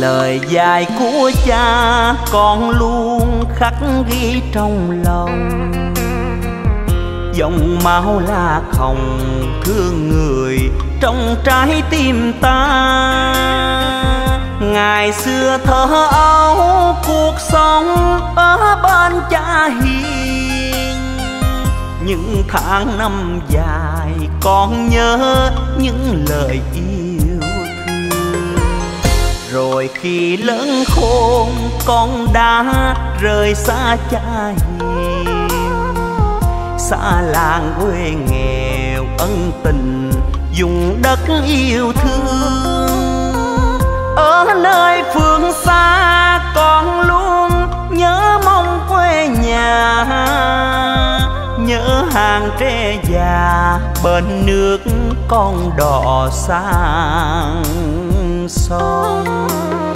Lời dạy của cha con luôn khắc ghi trong lòng, dòng máu lạc hồng thương người trong trái tim ta. Ngày xưa thơ ấu cuộc sống ở bên cha hiền, những tháng năm dài con nhớ những lời yêu thương. Rồi khi lớn khôn con đã rời xa cha hiền, xa làng quê nghèo ân tình dùng đất yêu thương. Ở nơi phương xa con luôn nhớ mong quê nhà, nhớ hàng tre già bên nước con đò sang sông.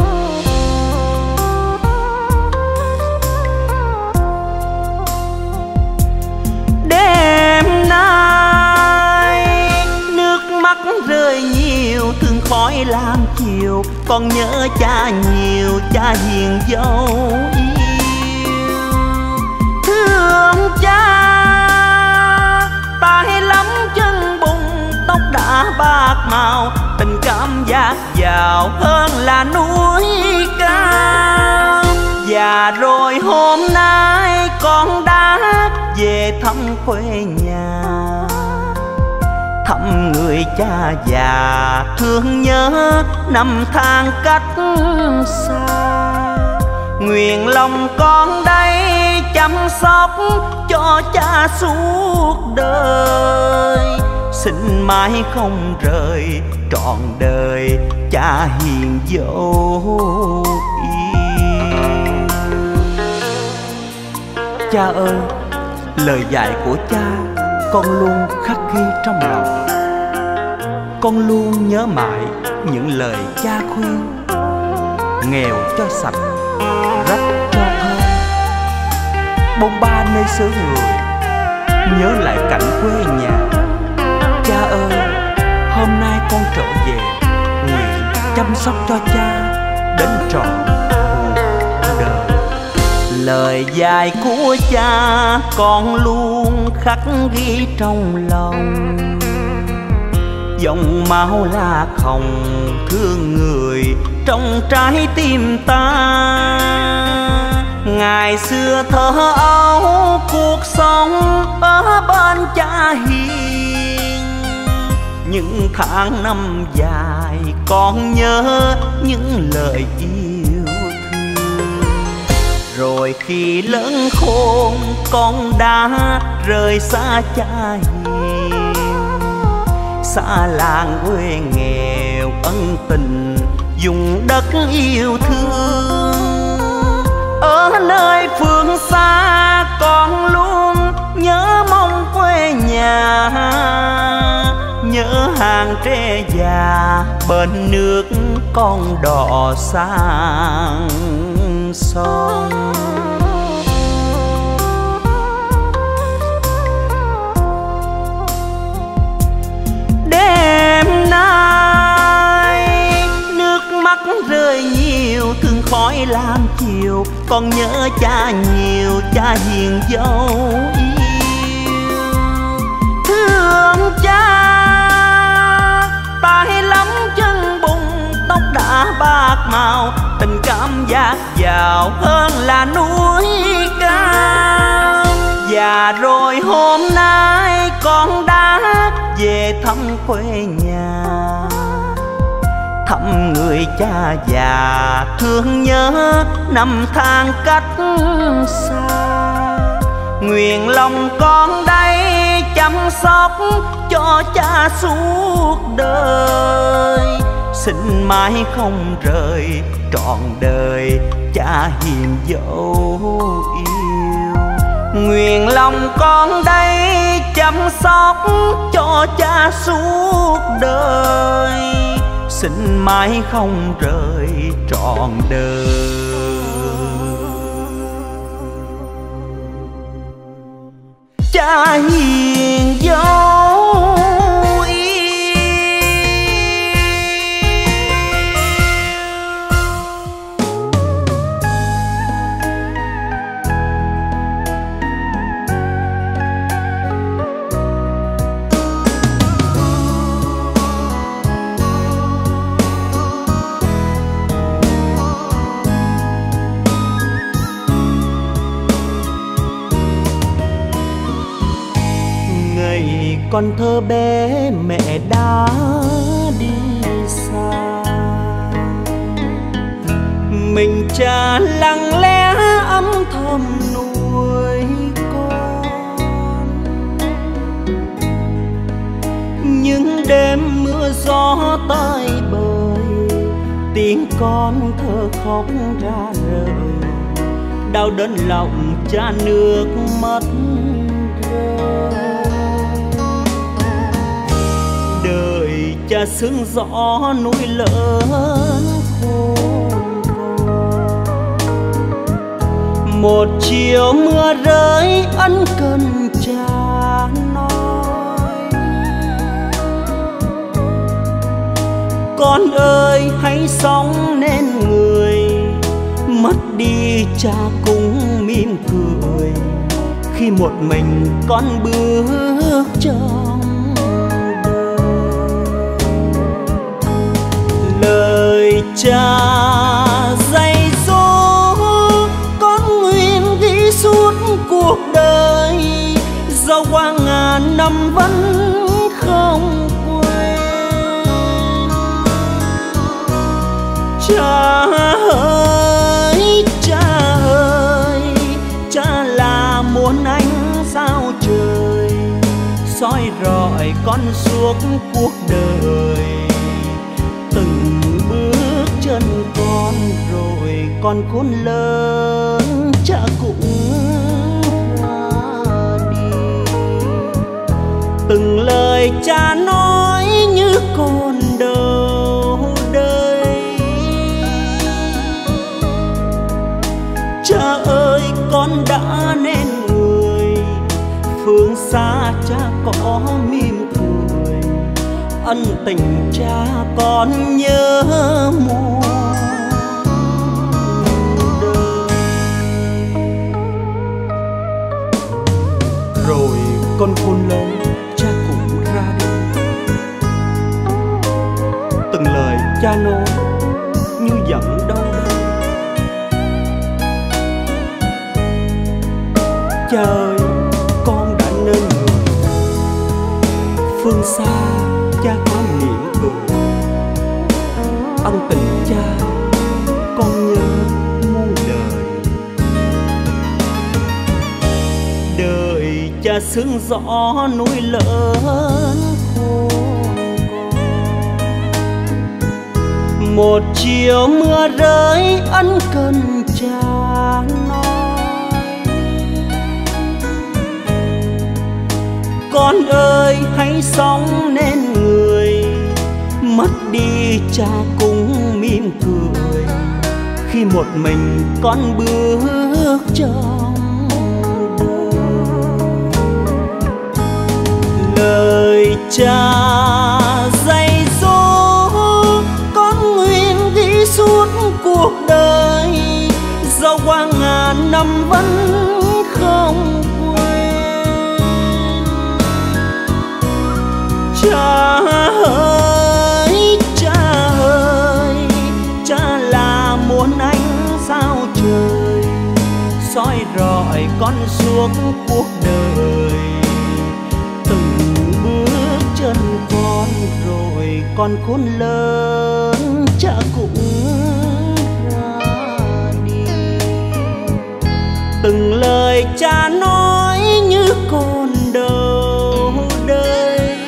Đêm nay nước mắt rơi nhiều, thương khói lam chiều, con nhớ cha nhiều, cha hiền dấu yêu. Thương cha tay lắm chân bùng, tóc đã bạc màu, tình cảm dạt dào hơn là núi cao. Và rồi hôm nay con đã về thăm quê nhà, thăm người cha già thương nhớ năm tháng cách xa. Nguyện lòng con đây chăm sóc cho cha suốt đời, xin mãi không rời trọn đời cha hiền dấu yêu. Cha ơi, lời dạy của cha con luôn khắc ghi trong lòng. Con luôn nhớ mãi những lời cha khuyên: nghèo cho sạch, rách cho thơm, bôn ba nơi xứ người, nhớ lại cảnh quê nhà. Cha ơi, hôm nay con trở về, nguyện chăm sóc cho cha đến trọn cuộc đời. Lời dạy của cha con luôn khắc ghi trong lòng, dòng máu lạc hồng thương người trong trái tim ta. Ngày xưa thơ ấu cuộc sống ở bên cha hiền, những tháng năm dài con nhớ những lời yêu thương. Rồi khi lớn khôn con đã rời xa cha hiền, xa làng quê nghèo ân tình dùng đất yêu thương. Ở nơi phương xa con luôn nhớ mong quê nhà, nhớ hàng tre già bên nước con đò sang sông. Đêm nay nước mắt rơi nhiều, thương khói lam chiều, con nhớ cha nhiều, cha hiền dấu yêu. Thương cha tay lắm chân bùng, tóc đã bạc màu, tình cảm dạt dào hơn là núi cao. Và rồi hôm nay con đã về thăm quê nhà, thăm người cha già thương nhớ năm tháng cách xa. Nguyện lòng con đây chăm sóc cho cha suốt đời, xin mãi không rời trọn đời cha hiền dấu yêu. Nguyện lòng con đây chăm sóc cho cha suốt đời, xin mãi không rời trọn đời cha hiền dấu yêu. còn thơ bé mẹ đã đi xa. Mình cha lặng lẽ âm thầm nuôi con. Những đêm mưa gió tới bời, tiếng con thơ khóc ra rời, đau đớn lòng cha nước mắt rơi. Đời cha sương gió núi lớn khôn cùng. Một chiều mưa rơi ân cần cha nói: con ơi hãy sống nên người, mất đi cha cũng mỉm cười khi một mình con bước trong đời. Lời cha dạy dỗ con nguyện ghi suốt cuộc đời, dẫu qua ngàn năm vẫn không quên. Cha ơi, cha ơi, cha là muôn ánh sao trời, soi rọi con suốt cuộc đời. Từng bước chân con rồi con khôn lớn, cha cũng ra đi. Từng lời cha nói như còn đâu đây. Cha ơi con đã nên người, phương xa cha có mỉm cười, ân tình cha con nhớ muôn đời. Rồi con khôn lớn, cha cũng ra đi. Từng lời cha nói như giận đâu đây. Cha ơi con đã nên người, phương xa cha có mỉm cười, ân tình cha con nhớ muôn đời. Đời cha sương gió núi lớn khôn cùng. Một chiều mưa rơi ân cần cha nói: con ơi hãy sống nên người, mất đi cha cũng mỉm cười khi một mình con bước trong đời. Lời cha dạy dỗ con nguyện ghi suốt cuộc đời, dẫu qua ngàn năm vẫn không quên. Cha ơi, cha ơi, cha là muôn ánh sao trời, soi rọi con suốt cuộc đời. Từng bước chân con rồi con khôn lớn, cha cũng ra đi. Từng lời cha nói như còn đâu đây.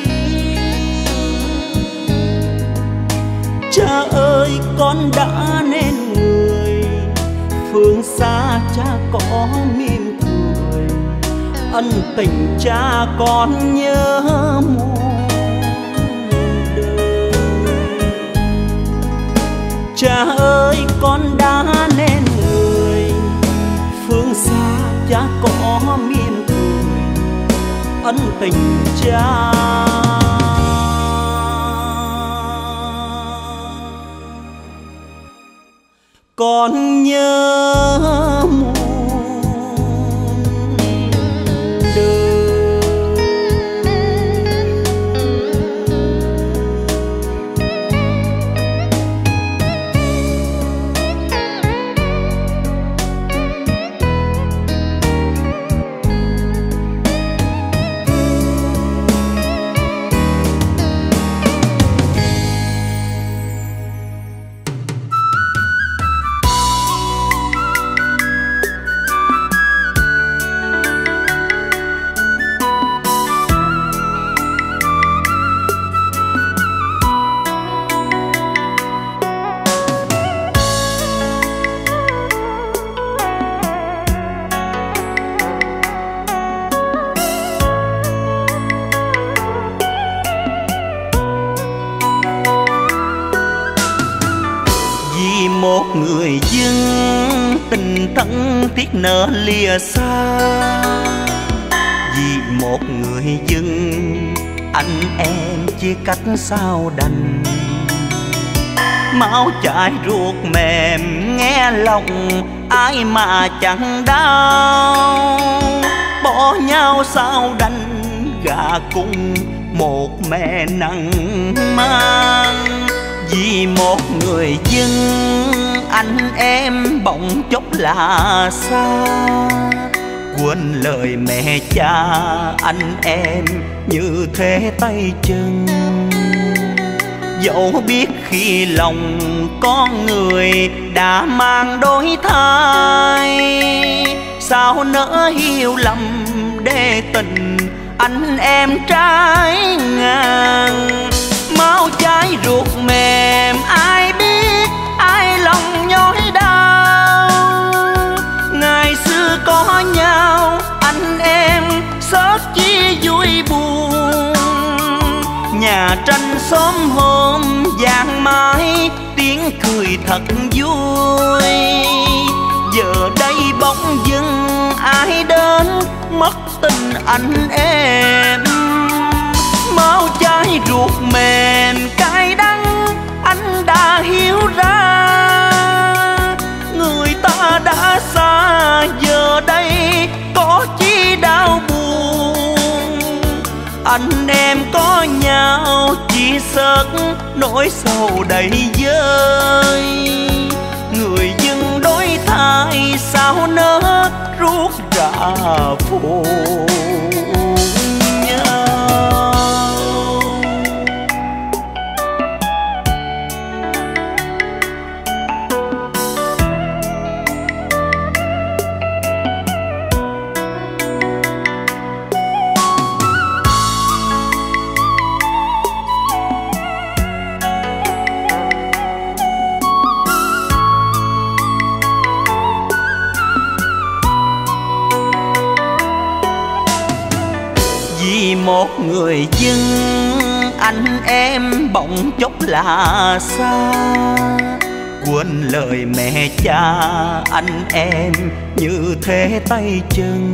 Cha ơi con đã nên người, phương xa cha có mỉm cười, ân tình cha con nhớ muôn đời. Cha ơi con đã nên người, phương xa cha có mỉm cười, ân tình cha con nhớ muôn đời. một người dân tình thân tiếc nợ lìa xa, vì một người dân anh em chia cách sao đành. Máu chảy ruột mềm nghe lòng ai mà chẳng đau, bỏ nhau sao đành gà cùng một mẹ nặng mang. Vì một người dân anh em bỗng chốc là xa, quên lời mẹ cha anh em như thế tay chân. Dẫu biết khi lòng con người đã mang đôi thai, sao nỡ hiểu lầm để tình anh em trái ngang. Máu cháy ruột mềm ai biết, ai lòng nhói đau. Ngày xưa có nhau anh em xót chia vui buồn, nhà tranh xóm hôm vàng mãi tiếng cười thật vui. Giờ đây bỗng dưng ai đến mất tình anh em. Máu cháy ruột mềm cay đắng anh đã hiểu ra, người ta đã xa giờ đây có chi đau buồn. Anh em có nhau chia sớt nỗi sầu đầy vơi, người dân đổi thay sao nỡ rút ra phụ nhau. Một người dân anh em bỗng chốc là xa, quên lời mẹ cha anh em như thế tay chân.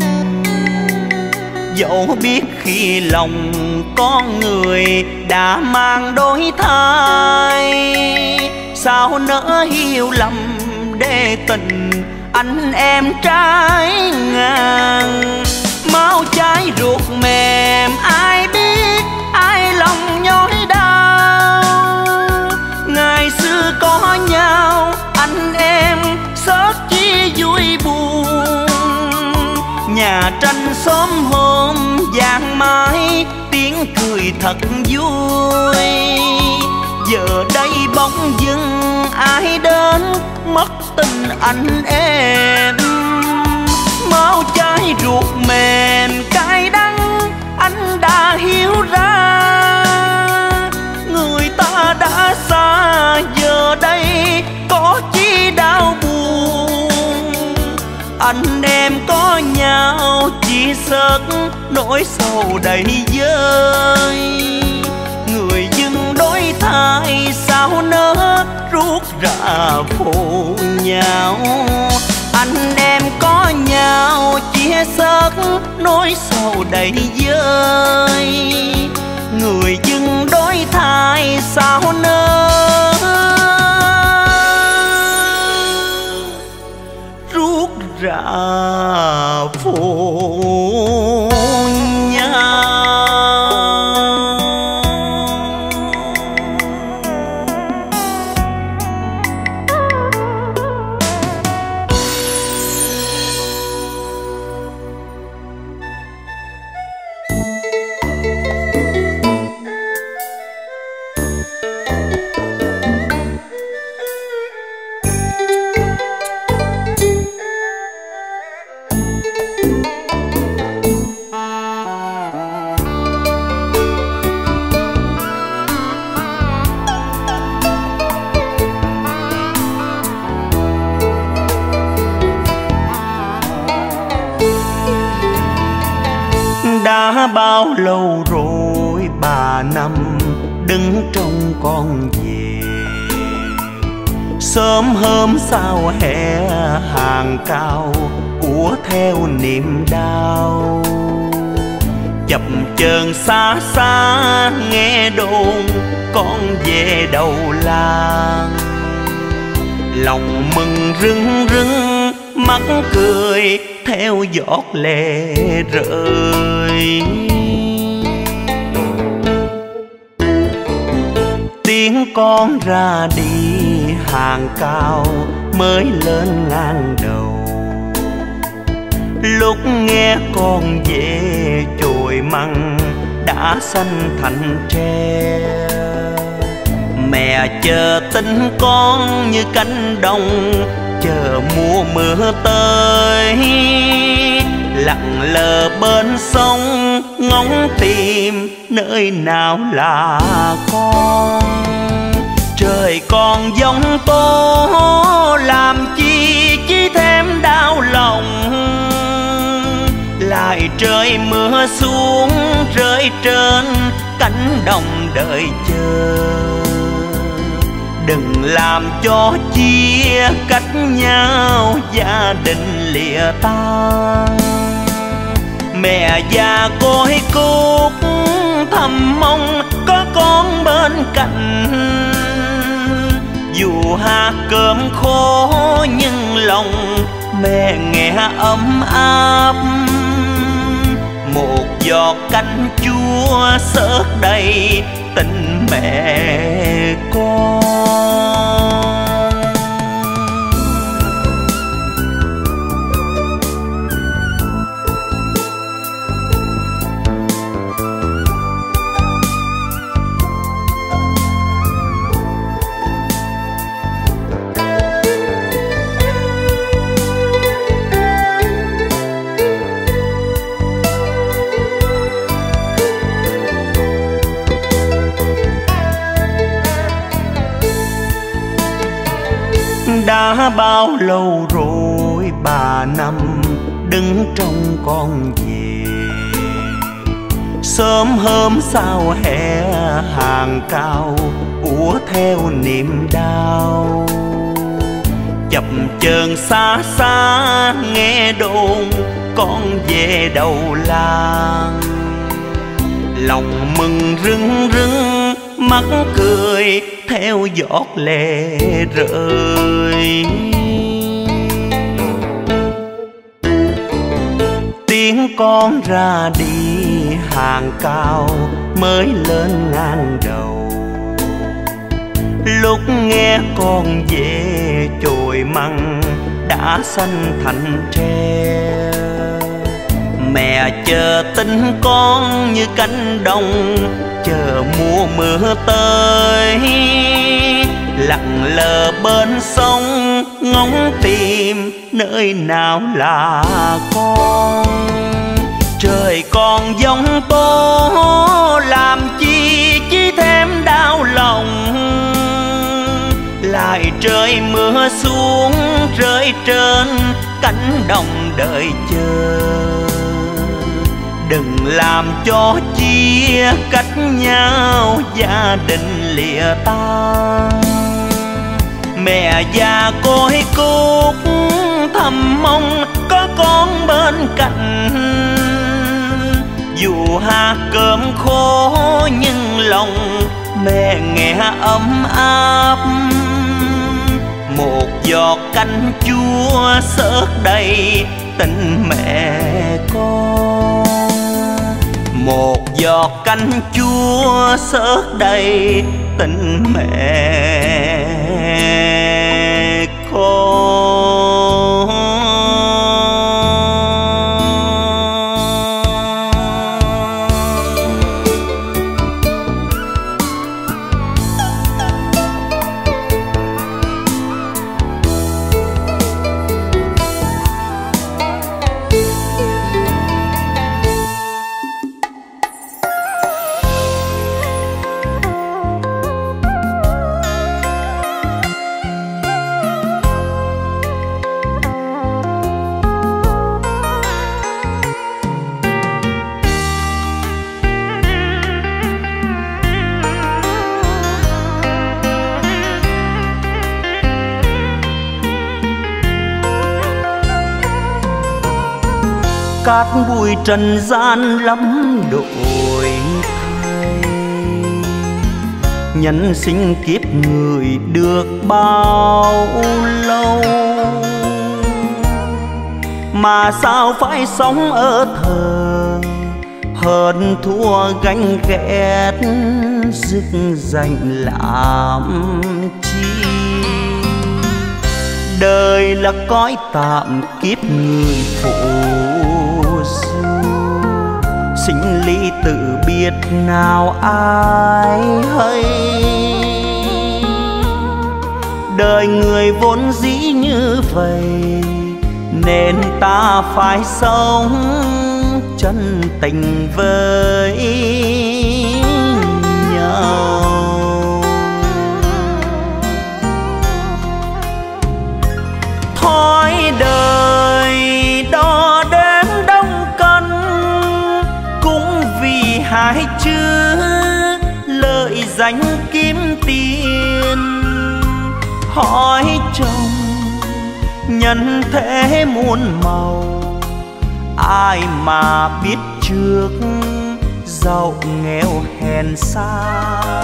Dẫu biết khi lòng con người đã mang đôi thai, sao nỡ hiểu lầm để tình anh em trái ngang. Máu cháy ruột mềm ai biết, ai lòng nhói đau. Ngày xưa có nhau anh em xót chia vui buồn, nhà tranh xóm hôm vàng mãi tiếng cười thật vui. Giờ đây bỗng dưng ai đến mất tình anh em. Máu cháy ruột mềm cay đắng anh đã hiểu ra, người ta đã xa giờ đây có chi đau buồn. Anh em có nhau chia sớt nỗi sầu đầy vơi, người dân đổi thay sao nỡ rút ra phụ nhau. Anh em có nhau chia sớt nỗi sầu đầy vơi, người dân đổi thay sao nỡ rút ra phụ nhau. Đã bao lâu rồi bà nằm đứng trong con về, Sớm hôm sau hè hàng cao ùa theo niềm đau, chập chờn xa xa nghe đồn con về đầu làng. Lòng mừng rưng rưng mắt cười theo giọt lệ rơi. Tiếng con ra đi hàng cao mới lên ngang đầu, lúc nghe con về chồi măng đã xanh thành tre. Mẹ chờ tin con như cánh đồng chờ mùa mưa tới, lặng lờ bên sông ngóng tìm nơi nào là con. Trời còn giông tố làm chi chỉ thêm đau lòng, lại trời mưa xuống rơi trên cánh đồng đợi chờ. Đừng làm cho chia cách nhau gia đình lìa tan. Mẹ già côi cút thầm mong có con bên cạnh, dù hạt cơm khô nhưng lòng mẹ nghe ấm áp. Một giọt canh chua xớt đầy tình mẹ con. Đã bao lâu rồi bà năm đứng trong con về. Sớm hôm sau hè hàng cao ùa theo niềm đau, chập chờn xa xa nghe đồn con về đầu làng. Lòng mừng rưng rưng mắt cười theo giọt lệ rơi. Tiếng con ra đi hàng cao mới lên ngang đầu, lúc nghe con về chồi măng đã xanh thành tre. Mẹ chờ tin con như cánh đồng chờ mùa mưa tới, lặng lờ bên sông ngóng tìm nơi nào là con. Trời còn giông tố làm chi chỉ thêm đau lòng, lại trời mưa xuống rơi trên cánh đồng đợi chờ. Đừng làm cho chia cách nhau gia đình lìa tan. Mẹ già côi cút thầm mong có con bên cạnh, dù hạt cơm khô nhưng lòng mẹ nghe ấm áp. Một giọt canh chua xớt đầy tình mẹ con. Một giọt canh chua xớt đầy tình mẹ con. Cát bụi trần gian lắm đổi thay, nhân sinh kiếp người được bao lâu, mà sao phải sống ở thờ hơn thua ganh ghét dứt dành làm chi. Đời là cõi tạm kiếp người phụ du, sinh ly tự biết nào ai hay. Đời người vốn dĩ như vậy nên ta phải sống chân tình với nhau. Thói đời đo đếm đông cân, cũng vì hai chữ lợi danh kiếm tiền. Hỏi chồng nhân thế muôn màu, ai mà biết trước giàu nghèo hèn xa.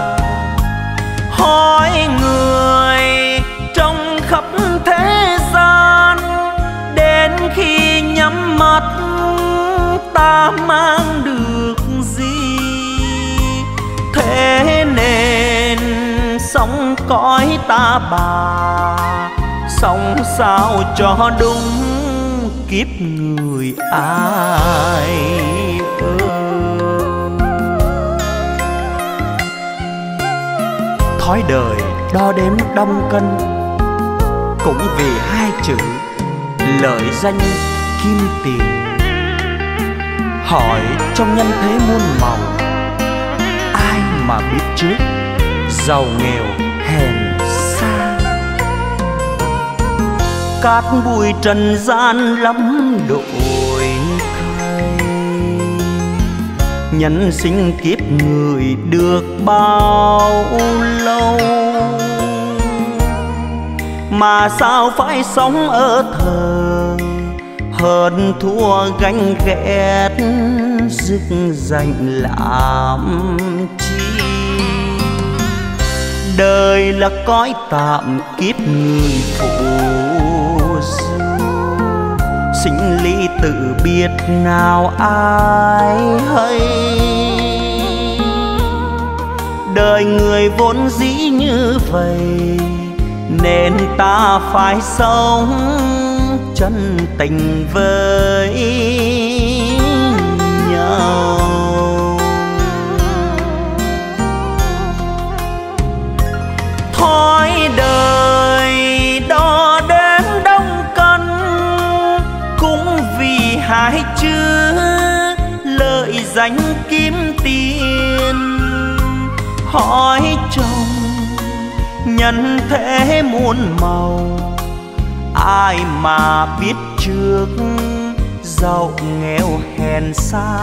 Hỏi người trong khắp thế gian, đến khi nhắm mắt ta mang được gì. Thế nên sống cõi ta bà, sống sao cho đúng kiếp người ai ơi. Thói đời đo đếm đông cân, cũng vì hai chữ lợi danh kim tiền. Hỏi trong nhân thế muôn màu, ai mà biết trước giàu nghèo hèn xa. Cát bụi trần gian lắm đổi thay, nhân sinh kiếp người được bao lâu, mà sao phải sống ở thờ hơn thua ganh ghét dứt dành làm chi. Đời là cõi tạm kiếp người phụ du, sinh ly tự biết nào ai hay. Đời người vốn dĩ như vậy nên ta phải sống chân tình với nhau. Thói đời đo đếm đông cân, cũng vì hai chữ lợi danh kiếm tiền. Hỏi chồng nhân thế muôn màu, ai mà biết trước giàu nghèo hèn xa.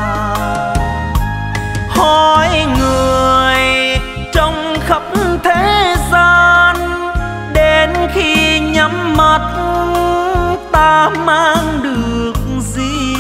Hỏi người trong khắp thế gian, đến khi nhắm mắt ta mang được gì.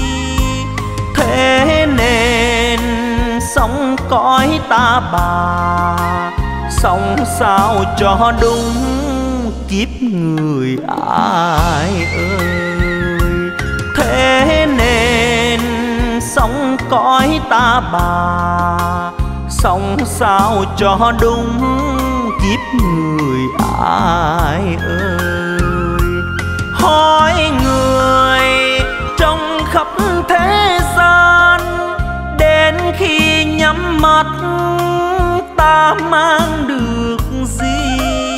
Thế nên sống cõi ta bà, sống sao cho đúng kiếp người ai ơi. Thế nên sống cõi ta bà, sống sao cho đúng kiếp người ai ơi. Hỏi người trong khắp thế gian, đến khi nhắm mắt ta mang được gì.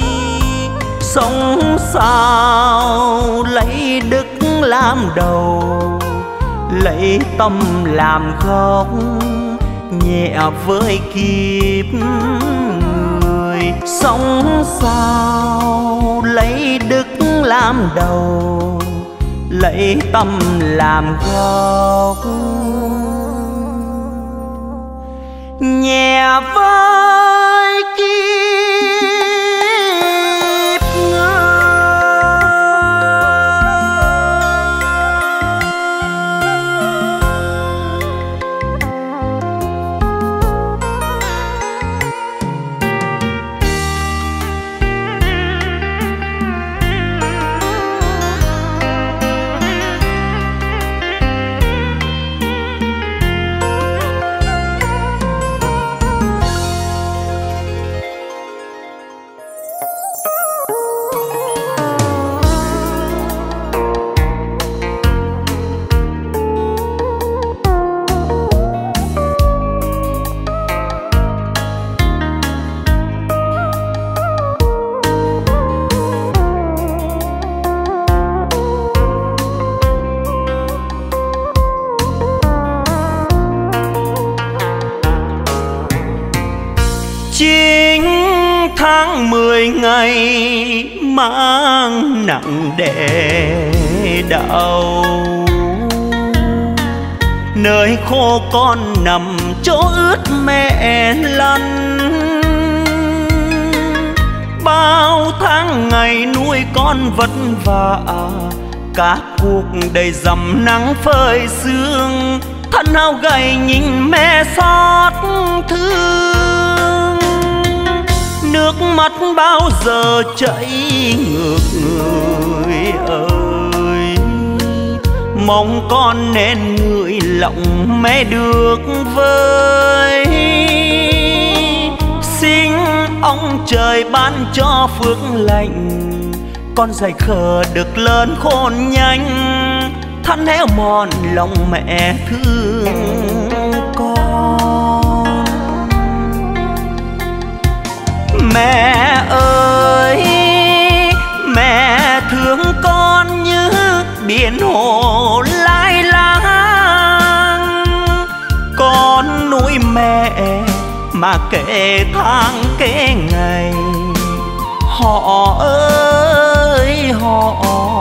Sống sao lấy đức làm đầu, lấy tâm làm gốc, nhẹ với kiếp người. Sống sao lấy đức làm đầu, lấy tâm làm gốc, nhẹ với kiếp người. Tháng 10 ngày mang nặng đè đau, nơi khô con nằm chỗ ướt mẹ lăn. Bao tháng ngày nuôi con vất vả, cả cuộc đầy dầm nắng phơi sương, thân hao gầy nhìn mẹ xót thương. Nước mắt bao giờ chảy ngược người ơi, mong con nên người lòng mẹ được vơi. Xin ông trời ban cho phước lành, con dày khờ được lớn khôn nhanh, thân héo mòn lòng mẹ thương con. Mẹ ơi, mẹ thương con như biển hồ lai láng. Con nuôi mẹ mà kể tháng kể ngày, họ ơi họ.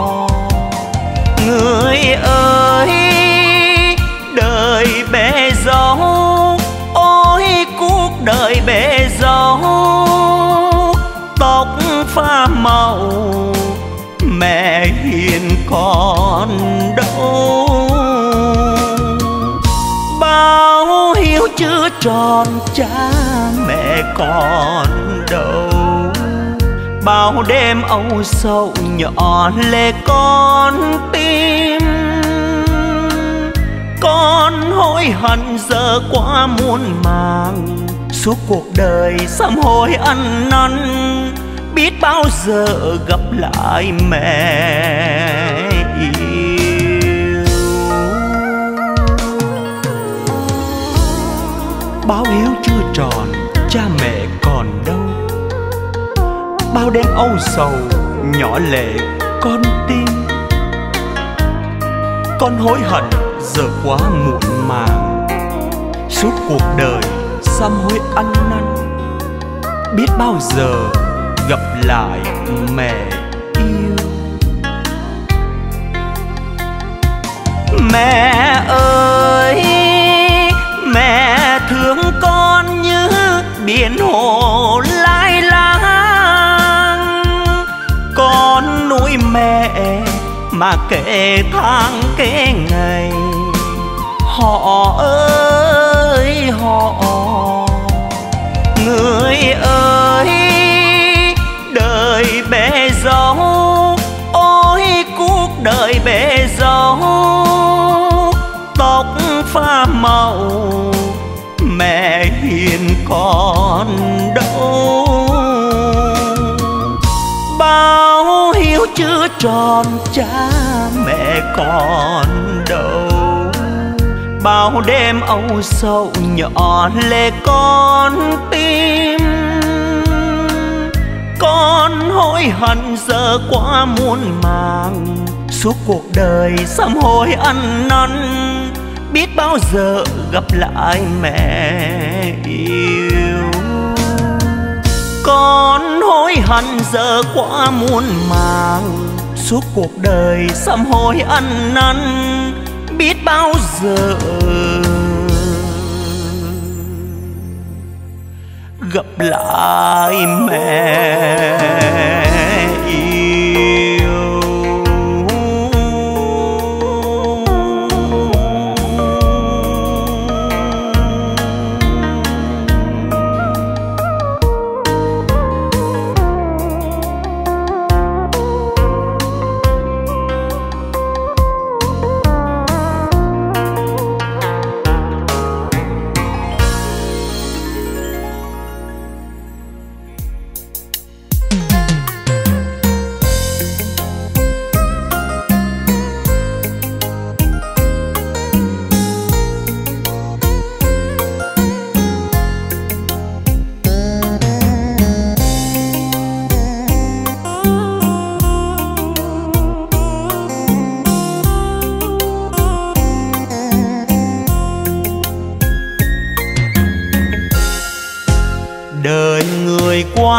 Người ơi, đời bể dâu, ôi cuộc đời bể dâu. Tóc pha màu mẹ hiền còn đâu, bao hiếu chưa tròn cha mẹ còn đâu. Bao đêm âu sầu nhỏ lệ con tim, con hối hận giờ quá muôn màng. Suốt cuộc đời sám hối ăn năn, biết bao giờ gặp lại mẹ yêu. Báo hiếu chưa tròn cha mẹ còn đâu, bao đêm âu sầu nhỏ lệ con tim. Con hối hận giờ quá muộn màng, suốt cuộc đời sám hối ăn năn, biết bao giờ gặp lại mẹ yêu. Mẹ ơi, mẹ thương con như biển hồ lai láng. Con nuôi mẹ mà kể tháng kể ngày, họ ơi họ. Người ơi, đời bể dâu, ôi cuộc đời bể dâu. Tóc pha màu mẹ hiền còn đâu, bao hiếu chưa tròn cha mẹ còn đâu. Bao đêm âu sầu nhỏ lệ con tim, con hối hận giờ quá muôn màng. Suốt cuộc đời sám hối ăn năn, biết bao giờ gặp lại mẹ yêu. Con hối hận giờ quá muôn màng, suốt cuộc đời sám hối ăn năn, biết bao giờ gặp lại mẹ yêu.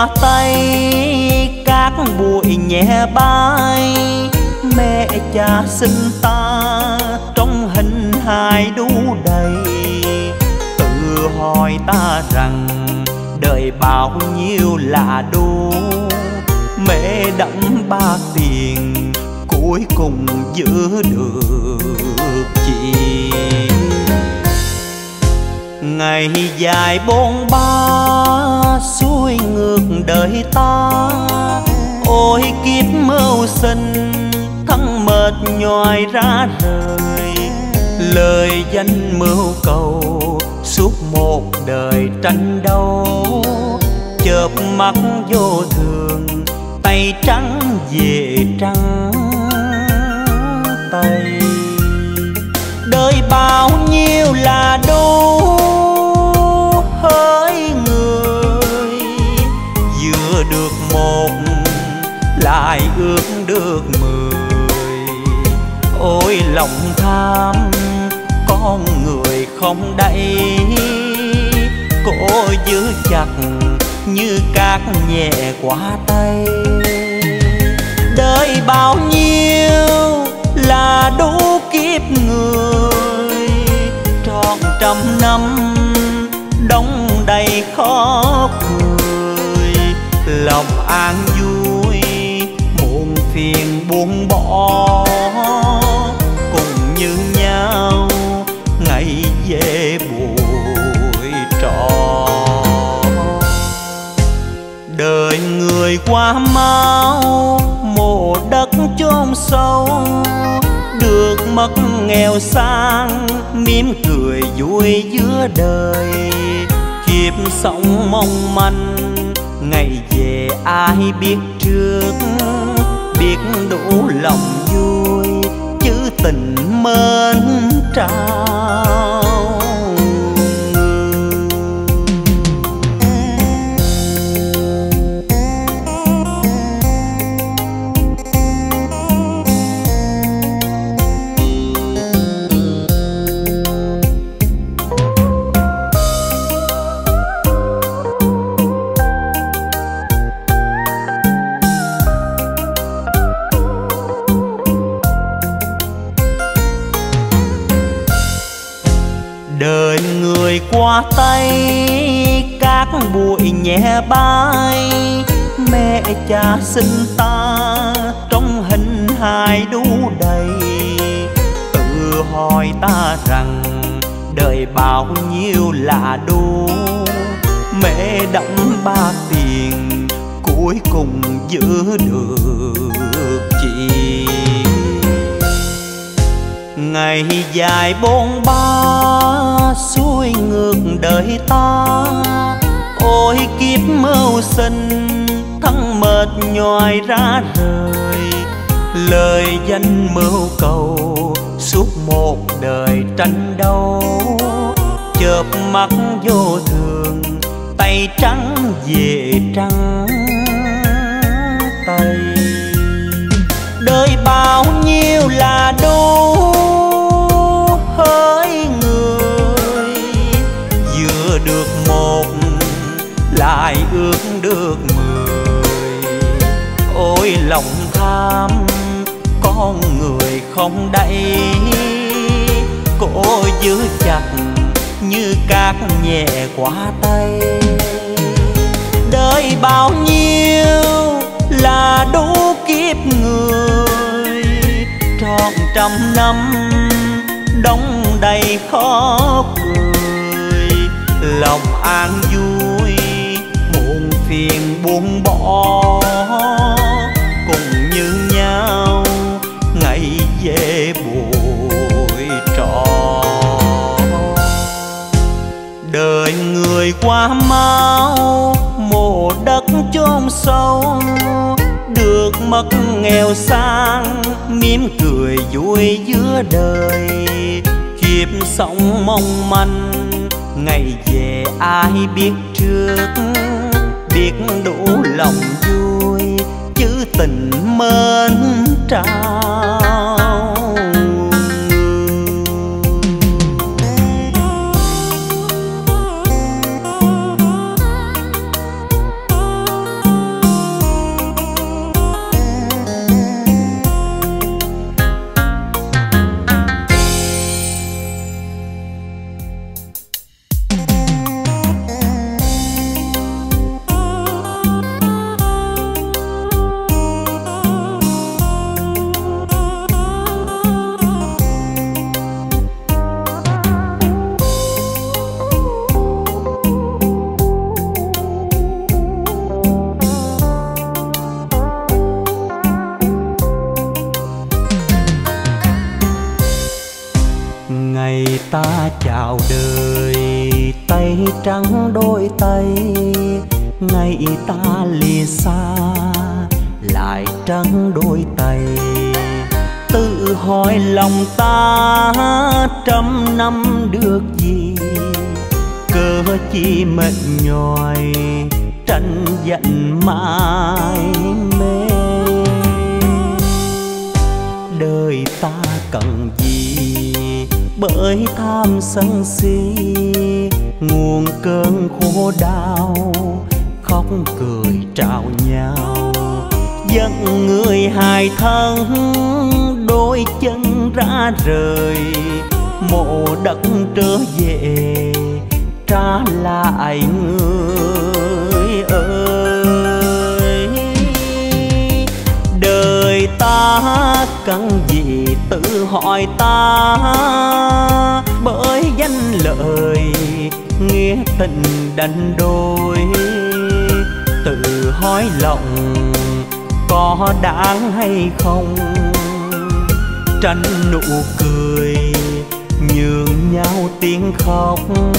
qua tay các bụi nhẹ bay, mẹ cha sinh ta trong hình hài đủ đầy. Tự hỏi ta rằng đời bao nhiêu là đủ, mẹ đẫm bạc tiền cuối cùng giữ được chị. Ngày dài bôn ba xuôi ngược đời ta, ôi kiếp mưu sinh thân mệt nhoài ra rời. Lời danh mưu cầu suốt một đời tranh đấu, chợp mắt vô thường tay trắng về trắng tay. Đời bao nhiêu là đủ hỡi người, vừa được một lại ước được 10. Ôi lòng tham con người không đậy, cổ giữ chặt như cát nhẹ qua tay. Đời bao nhiêu là đủ kiếp người, trọn trăm năm đong đầy khó cười. Lòng an vui muộn phiền buông bỏ, cùng như nhau ngày về bụi trọ. Đời người qua mau mộ đất chôn sâu, được mất nghèo sang mỉm cười vui giữa đời. Kiếp sống mong manh ngày về ai biết trước, biết đủ lòng vui chứ tình mến trao. Đời người qua tay các bụi nhẹ bay, mẹ cha sinh ta trong hình hài đủ đầy. Tự hỏi ta rằng đời bao nhiêu là đủ, mẹ đẫm bạc tiền cuối cùng giữ được chị. Ngày dài bôn ba xuôi ngược đời ta, ôi kiếp mưu sinh thân mệt nhoài ra rời. Lời danh mưu cầu suốt một đời tranh đấu, chợp mắt vô thường tay trắng về trắng tay. Đời bao nhiêu là đủ hỡi người, vừa được một lại ước được 10. Ôi lòng tham con người không đậy, cổ giữ chặt như cát nhẹ qua tay. Đời bao nhiêu là đủ kiếp người, trọn trăm năm đong đầy khó cười. Lòng an vui muộn phiền buông bỏ, cùng như nhau ngày về bụi trọ. Đời người qua mau mộ đất chôn sâu, được mất nghèo sang mỉm cười vui giữa đời. Kiếp sống mong manh ngày về ai biết trước, biết đủ lòng vui chứ tình mến trao. ta chào đời, tay trắng đôi tay. Ngày ta lìa xa, lại trắng đôi tay. Tự hỏi lòng ta trăm năm được gì, cớ chi mệt nhòi tranh giành mãi mê. Đời ta cần gì bởi tham sân si, nguồn cơn khổ đau khóc cười trao nhau. Dẫn người hai thân đôi chân ra rời, mộ đất trở về trả lại người ơi. Đời ta cần gì tự hỏi ta, bởi danh lợi nghĩa tình đành đôi. Tự hỏi lòng có đáng hay không, tranh nụ cười nhường nhau tiếng khóc.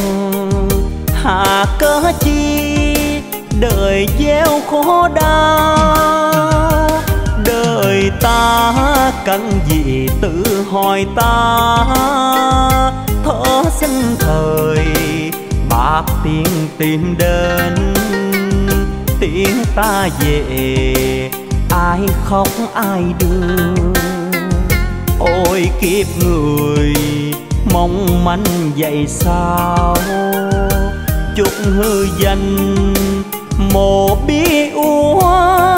Hà cớ chi đời gieo khổ đau, đời ta cần gì tự hỏi ta. Thở sinh thời bạc tiếng tìm đến, tiếng ta về ai khóc ai đưa. Ôi kiếp người mong manh vậy sao, chúc hư danh mồ bi úa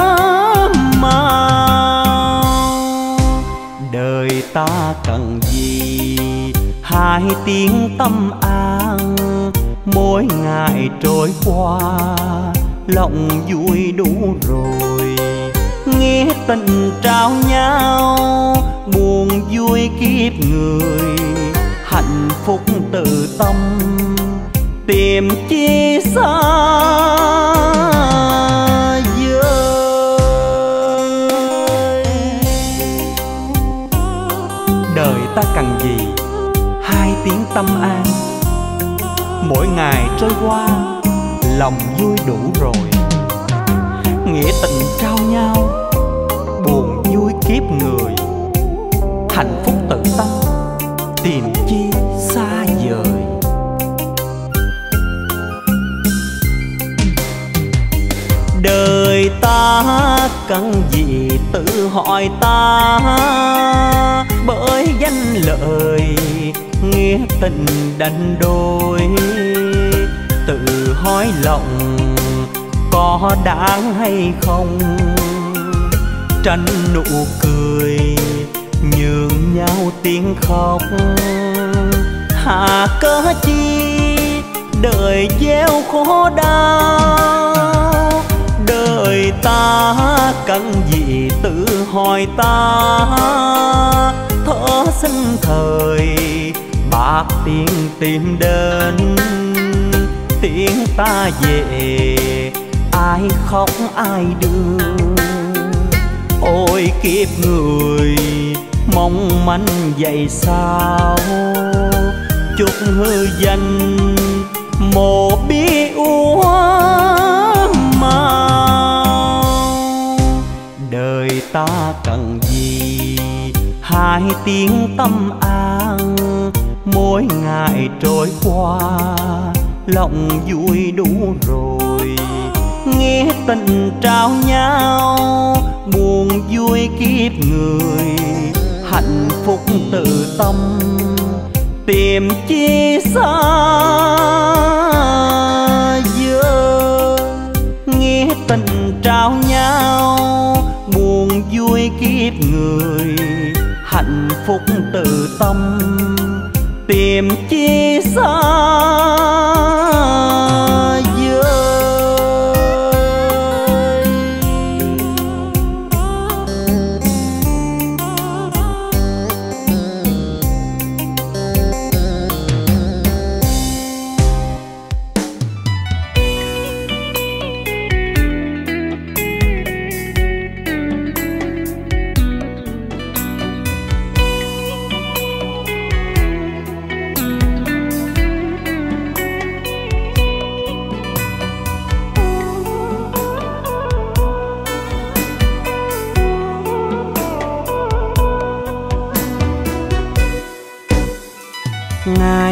mau. Đời ta cần gì hai tiếng tâm an, mỗi ngày trôi qua lòng vui đủ rồi. Nghĩa tình trao nhau buồn vui kiếp người, hạnh phúc tự tâm tìm chi xa vời. Đời ta cần gì hai tiếng tâm an, mỗi ngày trôi qua lòng vui đủ rồi. Nghĩa tình trao nhau buồn vui kiếp người, hạnh phúc tự tâm tìm chi xa vời. Đời ta cần gì tự hỏi ta, bởi danh lợi nghĩa tình đành đôi. Tự hỏi lòng có đáng hay không, tranh nụ cười nhường nhau tiếng khóc. Hà cớ chi đời gieo khổ đau, đời ta cần gì tự hỏi ta. Thở sinh thời bạc tiếng tìm đến, tiếng ta về ai khóc ai đưa. Ôi kiếp người mong manh vậy sao, chúc hư danh mồ bi úa mau. Đời ta cần gì hai tiếng tâm an, mỗi ngày trôi qua lòng vui đủ rồi. Nghĩa tình trao nhau buồn vui kiếp người, hạnh phúc tự tâm tìm chi xa vời. Nghĩa tình trao nhau buồn vui kiếp người, hạnh phúc tự tâm tìm chi xa vời.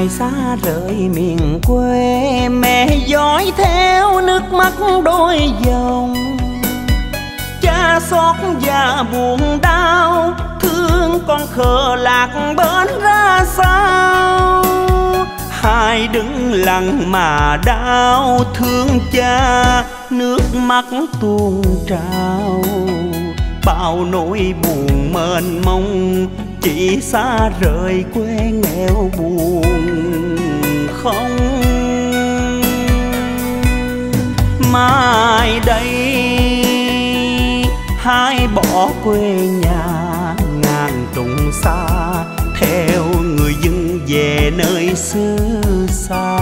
Ngày xa rời miền quê, mẹ dõi theo nước mắt đôi dòng. Cha xót và buồn đau, thương con khờ lạc bến ra sao. Hai đứng lặng mà đau thương cha, nước mắt tuôn trào. Bao nỗi buồn mênh mông, chỉ xa rời quê nghèo buồn không. Mai đây hai bỏ quê nhà ngàn trùng xa, theo người dân về nơi xứ xa.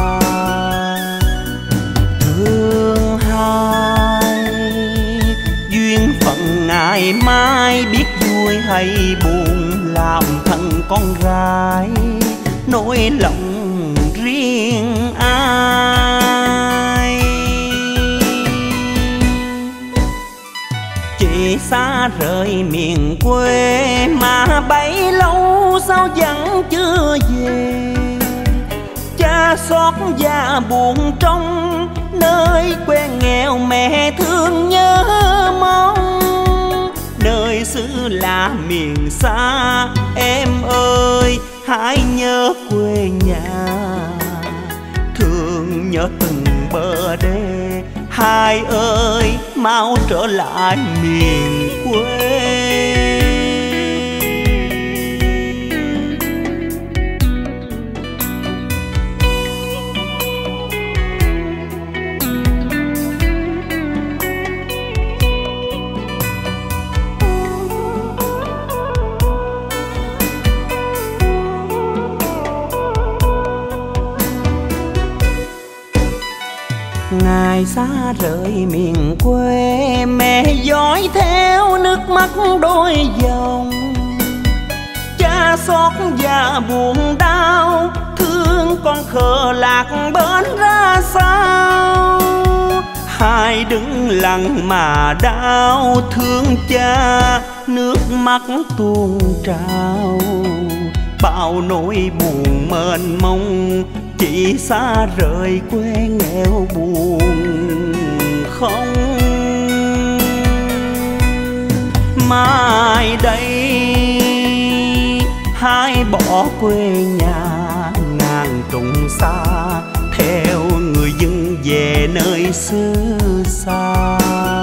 Thương hai duyên phận ngày mai, biết vui hay buồn làm thân con gái, nỗi lòng riêng ai. Chị xa rời miền quê mà bấy lâu sao vẫn chưa về. Cha xót và buồn trong nơi quê nghèo, mẹ thương nhớ mong. Nơi xứ lạ miền xa, em ơi hãy nhớ quê nhà. Thương nhớ từng bờ đê, hai ơi mau trở lại miền quê. Ngày xa rời miền quê, mẹ dõi theo nước mắt đôi dòng. Cha xót và buồn đau, thương con khờ lạc bến ra sao. Hai đứng lặng mà đau thương cha, nước mắt tuôn trào. Bao nỗi buồn mênh mông, chỉ xa rời quê nghèo buồn không. Mai đây hai bỏ quê nhà ngàn trùng xa, theo người dân về nơi xứ xa.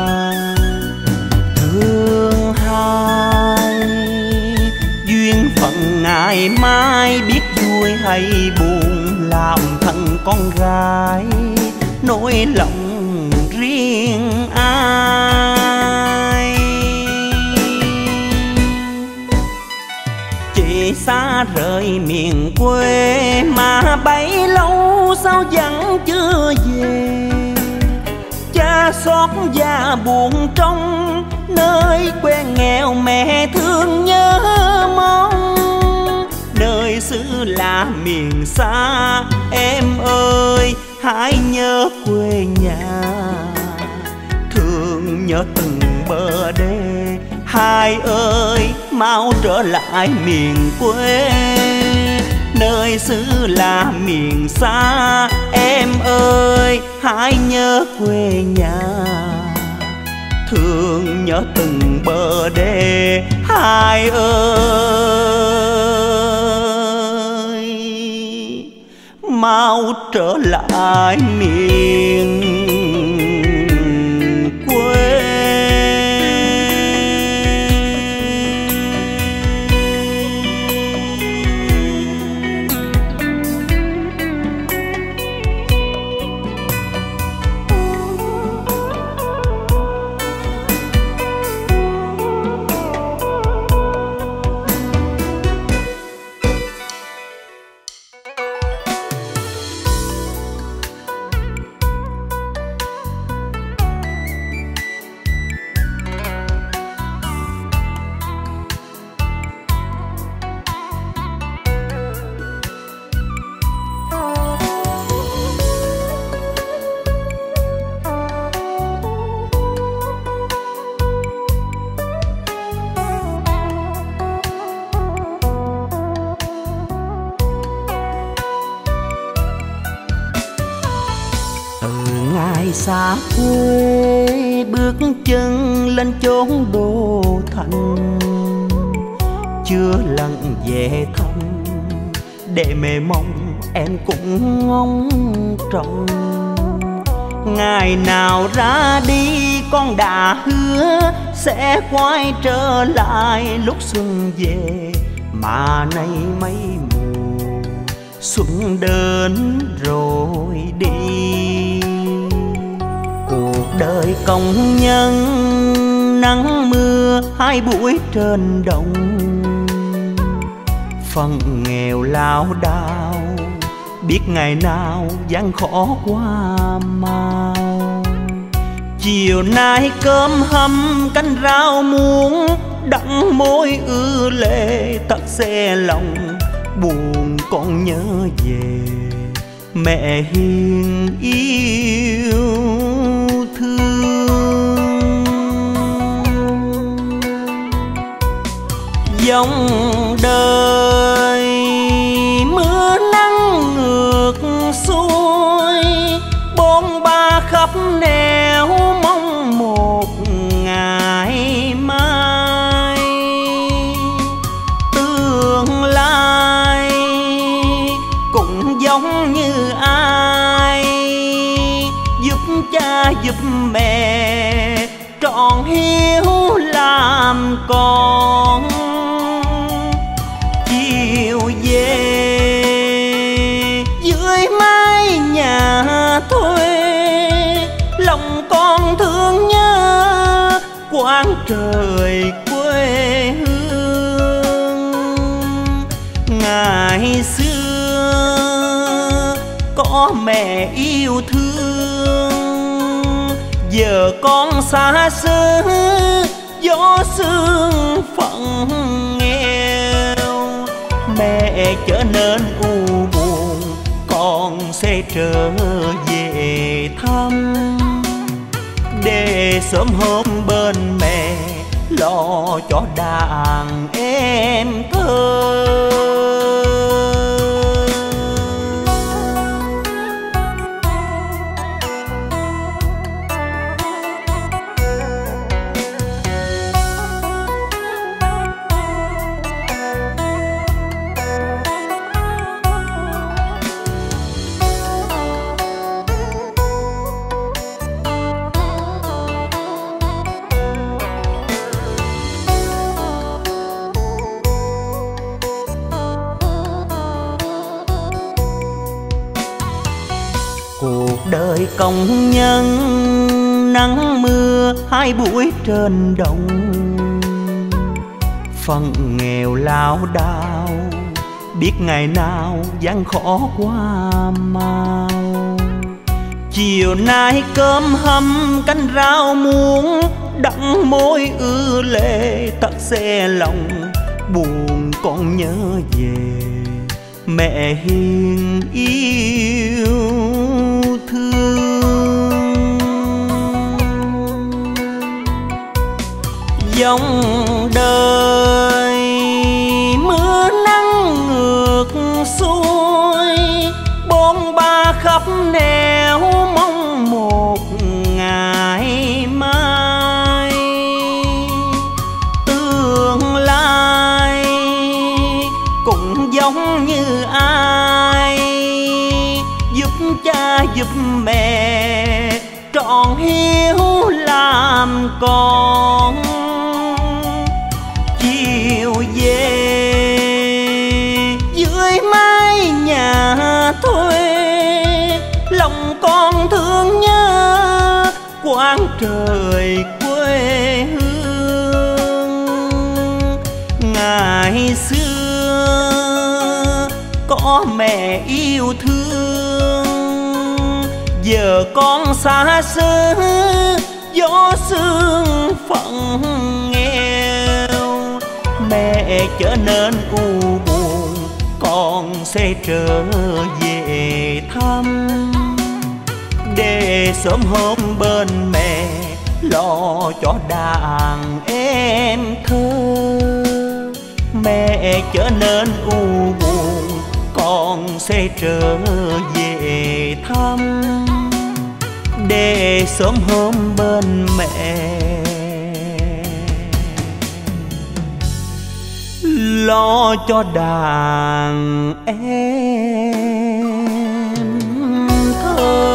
Thương hai duyên phận ngày mai, biết vui hay buồn làm thân con gái, nỗi lòng riêng ai. Chị xa rời miền quê mà bấy lâu sao vẫn chưa về. Cha xót và buồn trong nơi quê nghèo, mẹ thương nhớ mong. Nơi xứ lạ miền xa, em ơi hãy nhớ quê nhà. Thương nhớ từng bờ đê, hai ơi mau trở lại miền quê. Nơi xứ lạ miền xa, em ơi hãy nhớ quê nhà. Thương nhớ từng bờ đê, hai ơi mau trở lại miền quê. xa quê bước chân lên chốn đô thành, chưa lần về thăm để mẹ mong em cũng ngóng trông. Ngày nào ra đi con đã hứa sẽ quay trở lại lúc xuân về, mà nay mấy mùa xuân đến rồi đi. Cuộc đời công nhân nắng mưa hai buổi trên đồng, phần nghèo lao đao biết ngày nào gian khó qua mau. Chiều nay cơm hầm canh rau muống, đắng môi ư lệ tắt xe lòng, buồn con nhớ về mẹ hiền yêu thương. Dòng đời mưa nắng ngược xuôi, bôn ba khắp nẻo mong một ngày mai. Tương lai cũng giống như ai, giúp cha giúp mẹ trọn hiếu làm con. Chiều về dưới mái nhà thuê, lòng con thương nhớ quán trời quê hương. Ngày xưa có mẹ yêu thương, giờ con xa xứ gió sương phận nghèo. Mẹ trở nên u buồn, con sẽ trở về thăm, để sớm hôm bên mẹ lo cho đàn em thơ. Cuộc đời công nhân nắng mưa hai buổi trên đồng, phần nghèo lao đao biết ngày nào gian khó qua mau. Chiều nay cơm hầm canh rau muống, đắng môi ư lệ tắt xe lòng, buồn con nhớ về mẹ hiền yêu thương. Dòng đời mưa nắng ngược xuôi, bôn ba khắp nẻo mong một ngày mai. Tương lai cũng giống như ai, giúp cha giúp mẹ trọn hiếu làm con. Chiều về dưới mái nhà thuê, lòng con thương nhớ quán trời quê hương. Ngày xưa có mẹ yêu thương, giờ con xa xứ gió sương phận nghèo. Mẹ trở nên u buồn, con sẽ trở về thăm, để sớm hôm bên mẹ lo cho đàn em thơ. Mẹ trở nên u buồn, con sẽ trở về thăm, để sớm hôm bên mẹ. Lo cho đàn em thơ.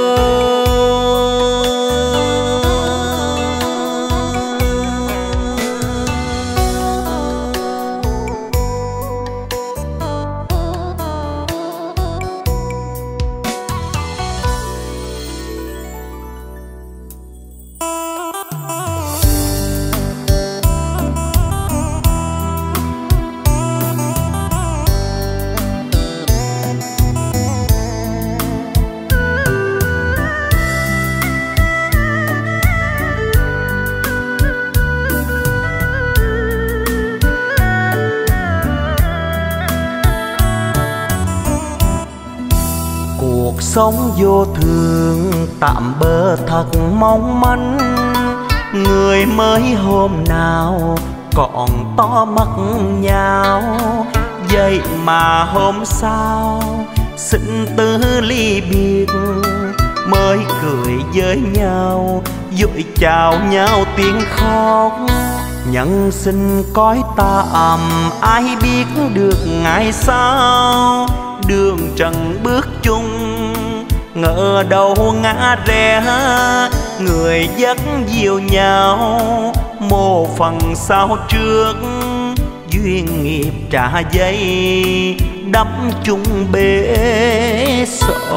Sống vô thường tạm bỡ thật mong manh, người mới hôm nào còn to mắt nhau. Vậy mà hôm sau sinh tử ly biệt, mới cười với nhau vội chào nhau tiếng khóc. Nhân sinh cõi ta ai biết được ngày sau, đường trần bước chung ngỡ đâu ngã rẽ. Người dắt dìu nhau một phần sau trước, duyên nghiệp trả giấy đắp chung bể sầu.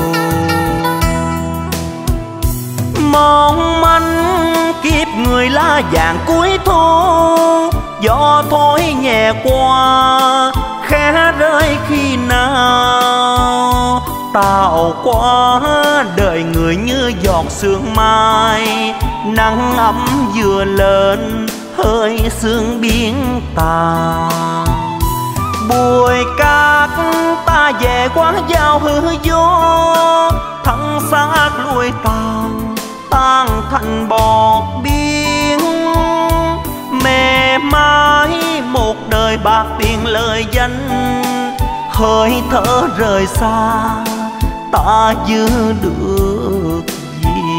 Mong manh kiếp người lá vàng cuối thu, gió thôi nhẹ qua khẽ rơi khi nào. Tạo quá đời người như giọt sương mai, nắng ấm vừa lên hơi sương biến tàn. Bụi cát ta về quán giao hư vô, thân xác lụi tàn tan thành bọt biển. Mẹ mãi một đời bạc tiền lời danh, hơi thở rời xa ta giữ được gì.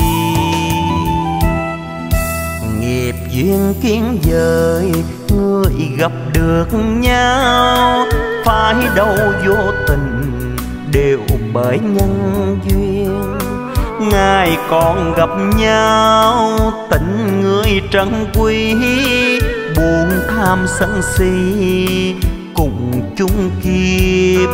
Nghiệp duyên kiến dời người gặp được nhau, phải đâu vô tình đều bởi nhân duyên. Ngày còn gặp nhau tình người trân quý, buồn tham sân si cùng chung kiếp.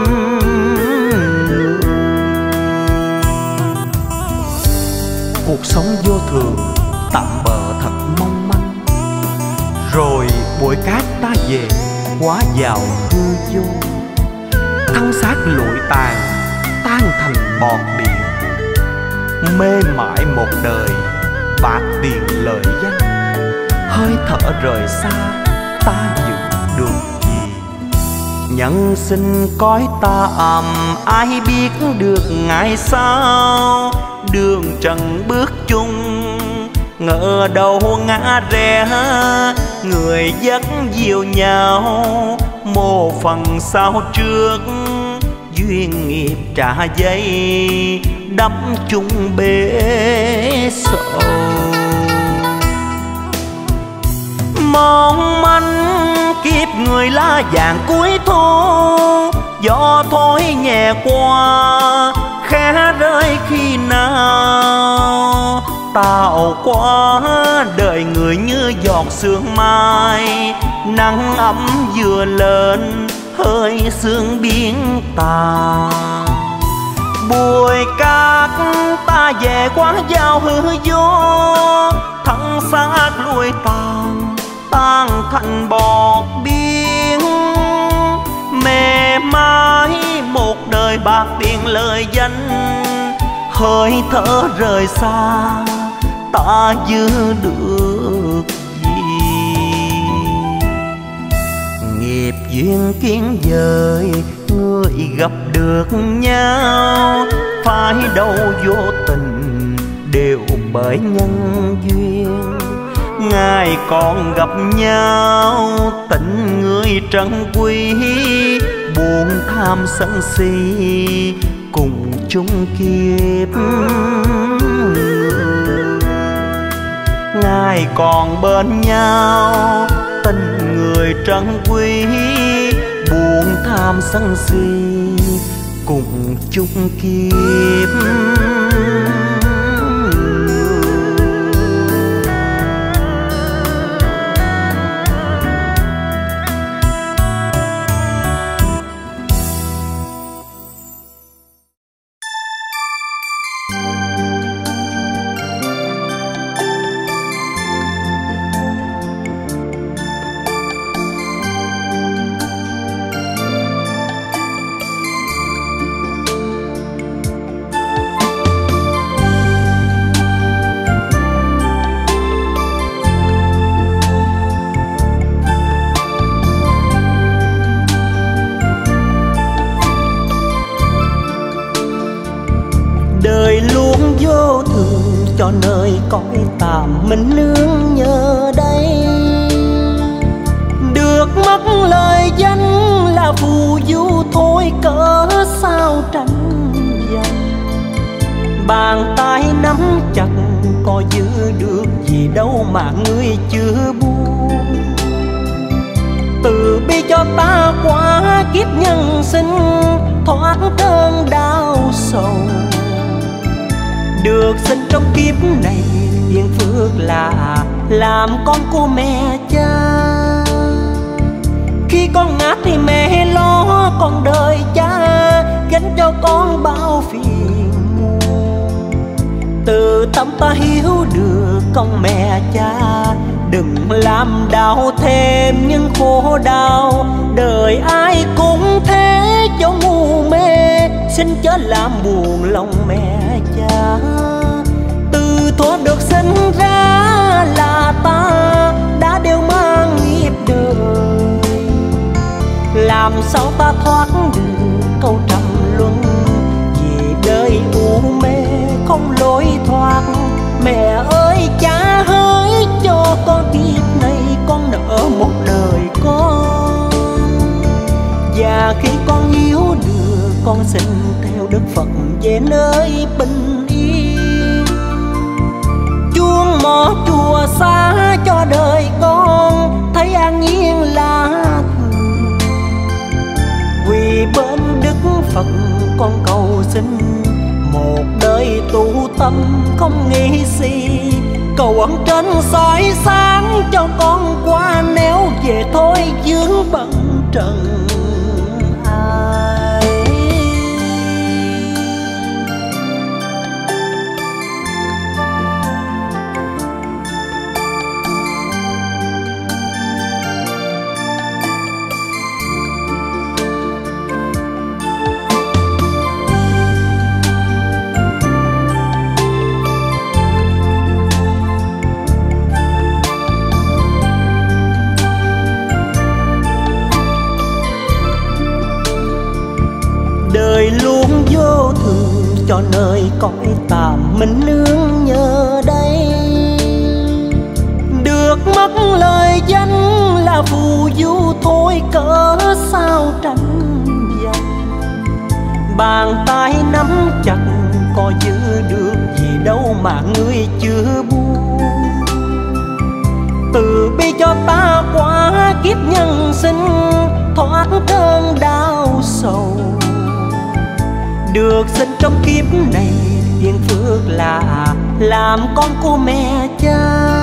Cuộc sống vô thường tạm bợ thật mong manh, rồi bụi cát ta về hóa vào hư vô. Thân xác lụi tàn tan thành bọt biển, mê mãi một đời bạc tiền lợi danh. Hơi thở rời xa ta giữ được gì. Nhân sinh cõi ta ai biết được ngày sau, đường trần bước chung ngỡ đâu ngã rẽ. Người dắt dìu nhau một phần sau trước, duyên nghiệp trả giấy đắp chung bể sầu. Mong manh kiếp người lá vàng cuối thu, gió thôi nhẹ qua khẽ rơi khi nào. Tạo quá đời người như giọt sương mai, nắng ấm vừa lên hơi sương biến tàn. Bụi cát ta về quán giao hư vô, thân xác lụi tàn tan thành bọt biển. Mẹ mãi một đời bạc tiền lời danh, hơi thở rời xa ta giữ được gì. Nghiệp duyên kiến dời người gặp được nhau, phải đâu vô tình đều bởi nhân duyên. Ngày còn gặp nhau tình người trân quý, buồn tham sân si cùng chung kiếp. Ngày còn bên nhau tình người trân quý, buồn tham sân si cùng chung kiếp. Đời luôn vô thường cho nơi cõi tạm mình nương nhờ đây. Được mất lời danh là phù du thôi, cỡ sao tranh giành. Bàn tay nắm chặt có giữ được gì đâu mà người chưa buông. Từ bi cho ta qua kiếp nhân sinh, thoát cơn đau sầu. Được sinh trong kiếp này yên phước là làm con của mẹ cha. Khi con ngã thì mẹ lo con đời cha, gánh cho con bao phiền muộn. Từ tâm ta hiểu được con mẹ cha, đừng làm đau thêm những khổ đau. Đời ai cũng thế cho ngu mê, xin chớ làm buồn lòng mẹ cha. Từ thuở được sinh ra là ta đã đều mang nghiệp đời. Làm sao ta thoát được câu trầm luân, vì đời u mê không lối thoát. Mẹ ơi cha hỡi cho con kiếp này con nợ một đời con. Và khi con hiểu được con xin theo Đức Phật về nơi bình yên. Chuông mõ chùa xa cho đời con thấy an nhiên là thường. Vì bên Đức Phật con cầu xin một đời tu tâm không nghĩ gì. Cầu ân trên soi sáng cho con qua, nếu về thôi vướng bận trần ai. Đời luôn vô thường cho nơi cõi tạm mình nương nhờ đây. Được mất lời danh là phù du thôi, cỡ sao tranh giành. Bàn tay nắm chặt có giữ được gì đâu mà người chưa buông. Từ bi cho ta qua kiếp nhân sinh, thoát cơn đau sầu. Được sinh trong kiếp này yên phước là làm con của mẹ cha.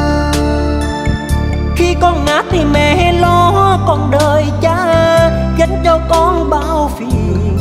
Khi con ngã thì mẹ lo con đời cha, gánh cho con bao phiền.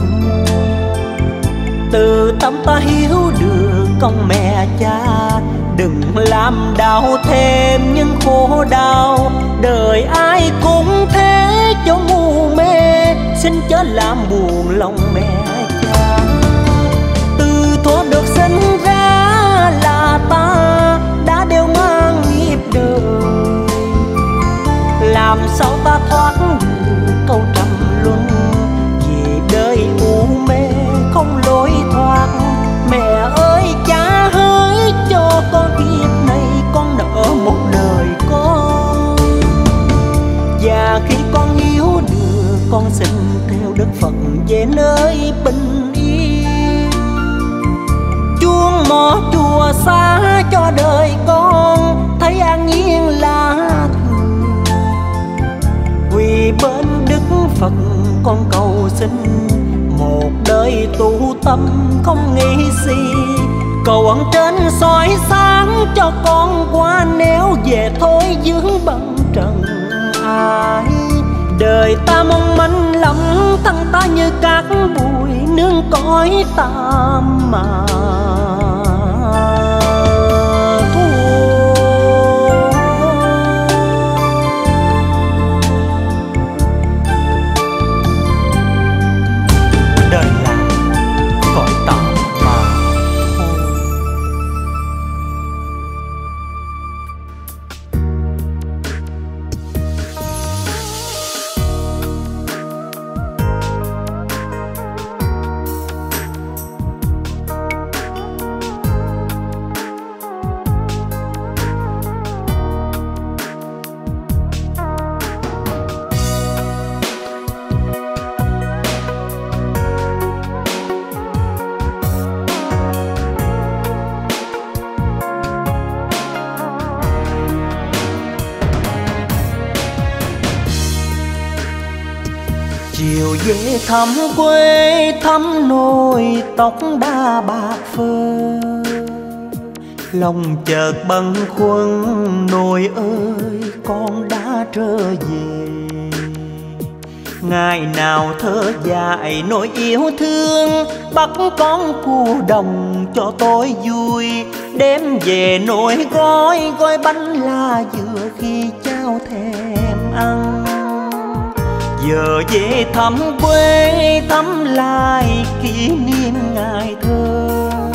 Từ tâm ta hiểu được con mẹ cha, đừng làm đau thêm những khổ đau. Đời ai cũng thế cho ngu mê, xin chớ làm buồn lòng mẹ cha. Từ thuở được sinh ra là ta đã đều mang nghiệp đời. Làm sao ta thoát được câu trầm luân, vì đời u mê không lối thoát. Mẹ ơi cha hỡi cho con kiếp này con nợ một đời con. Và khi con hiểu được con xin theo Đức Phật về nơi bình yên. ngõ chùa xa cho đời con thấy an nhiên là thường. Quỳ bên Đức Phật con cầu xin một đời tu tâm không nghĩ gì, cầu ân trên soi sáng cho con qua, nếu về thôi vướng bận trần ai. Đời ta mong manh lắm, thân ta như cát bụi nương cõi tạm mà chiều về thăm quê, thăm nôi tóc đã bạc phơ. Lòng chợt bâng khuâng, nôi ơi con đã trở về. Ngày nào thơ dại nỗi yêu thương, bắt con cu đồng cho tôi vui. Đem về nồi gói bánh lá dừa khi cháu thèm ăn. Giờ về thăm quê, thăm lại kỷ niệm ngày thơ.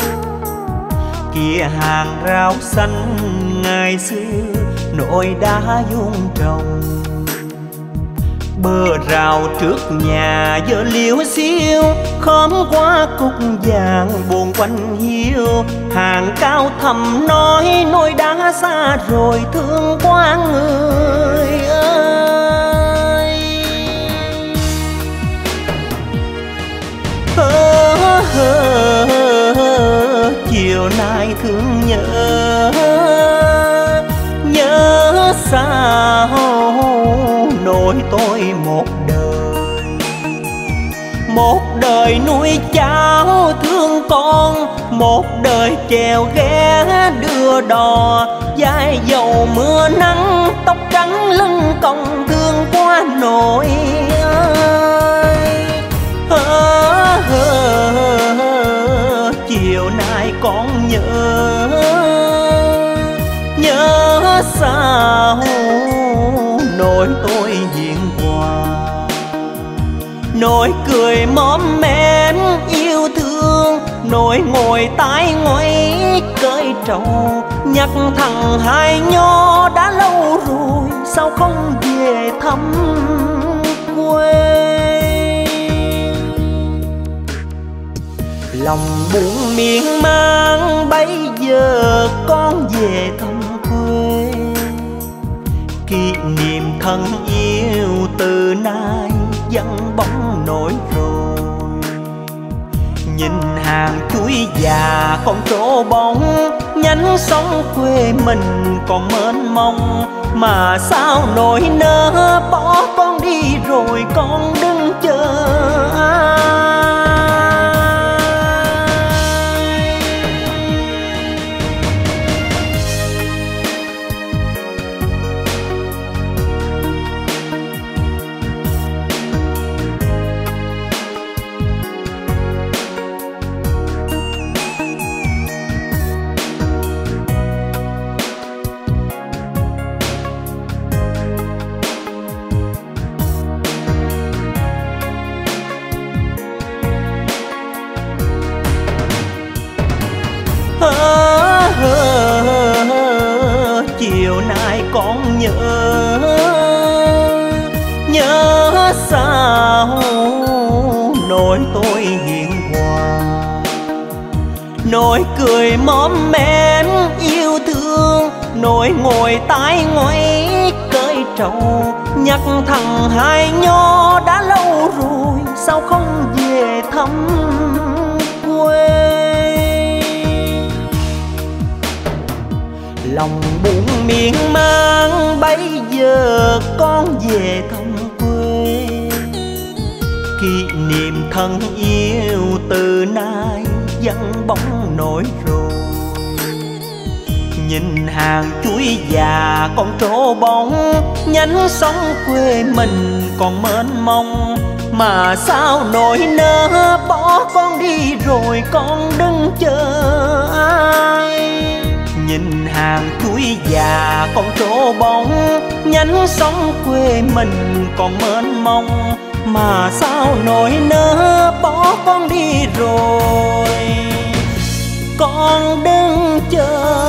Kia hàng rau xanh ngày xưa nội đã vuông trồng. Bờ rào trước nhà giờ liễu xiêu, khóm qua cúc vàng buồn quanh hiu. Hàng cao thầm nói nỗi đã xa rồi thương quá người ơi. Chiều nay thương nhớ sao nỗi tôi một đời nuôi cháu thương con, một đời chèo ghé đưa đò. Vai dầu mưa nắng tóc trắng lưng còng thương quá nỗi ơi. Chiều nay con nhớ sao nỗi tôi hiện qua. Nỗi cười móm mém yêu thương, nỗi ngồi tái ngoáy cởi trầu. Nhắc thằng hai nho đã lâu rồi sao không về thăm quê. Lòng buồn miên man bây giờ con về thăm quê. Kỷ niệm thân yêu từ nay vắng bóng nổi rồi. Nhìn hàng chuối già còn trổ bóng, nhánh sông quê mình còn mênh mông. Mà sao nỗi nỡ bỏ con đi rồi con đứng chờ ai. Chiều nay con nhớ sao nỗi tôi hiện qua. Nỗi cười móm mém yêu thương, nỗi ngồi tái ngoáy cởi trầu. Nhắc thằng hai nho đã lâu rồi sao không về thăm quê. lòng buồn miên man, bây giờ con về thăm quê. Kỷ niệm thân yêu từ nay vắng bóng nỗi rồi. Nhìn hàng chuối già con trổ bóng, nhánh sông quê mình còn mênh mông. Mà sao nỗi nỡ bỏ con đi rồi con đứng chờ ai. Nhìn hàng chuối già con trổ bóng, nhánh sông quê mình còn mênh mông. Mà sao nỗi nỡ bỏ con đi rồi con đứng chờ.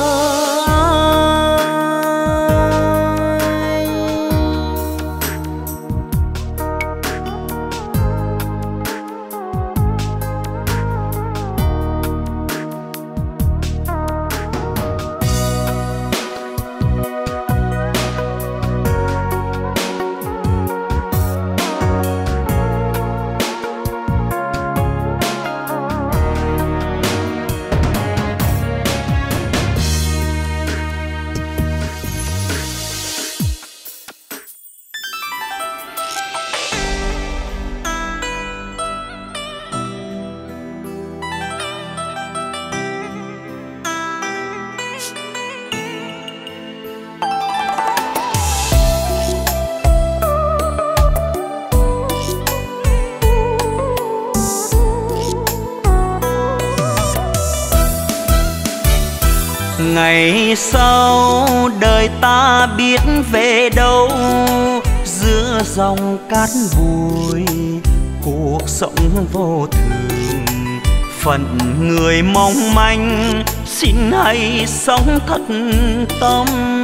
Ngày sau đời ta biết về đâu, giữa dòng cát bụi cuộc sống vô thường. Phận người mong manh xin hãy sống thật tâm.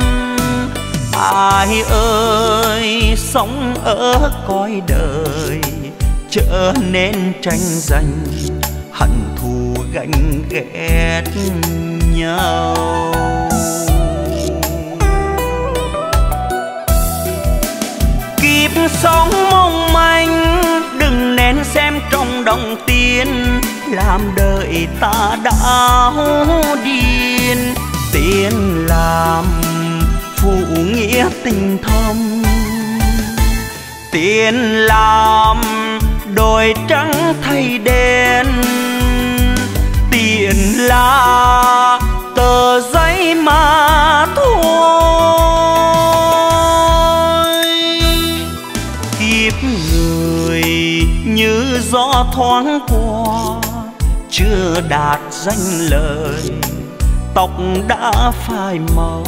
Ai ơi sống ở cõi đời trở nên tranh giành, hận thù ganh ghét nhau. Kiếp sống mong manh đừng nên xem trong đồng tiền, làm đời ta đau điên. Tiền làm phụ nghĩa tình thâm, tiền làm đổi trắng thay đen. Tiền là tờ giấy mà thôi. Kiếp người như gió thoáng qua, chưa đạt danh lời tóc đã phai màu.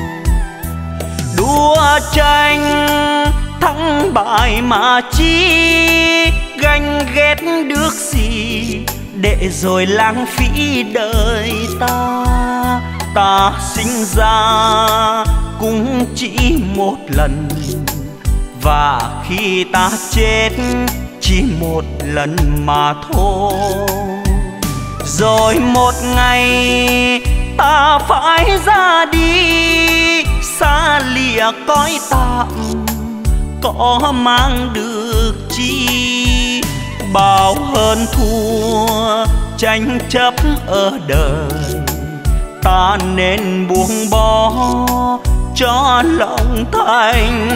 Đua tranh thắng bại mà chi, ganh ghét được gì để rồi lãng phí đời ta. Ta sinh ra cũng chỉ một lần, và khi ta chết chỉ một lần mà thôi. Rồi một ngày ta phải ra đi, xa lìa cõi tạm có mang được chi. Bao hơn thua tranh chấp ở đời, ta nên buông bỏ cho lòng thành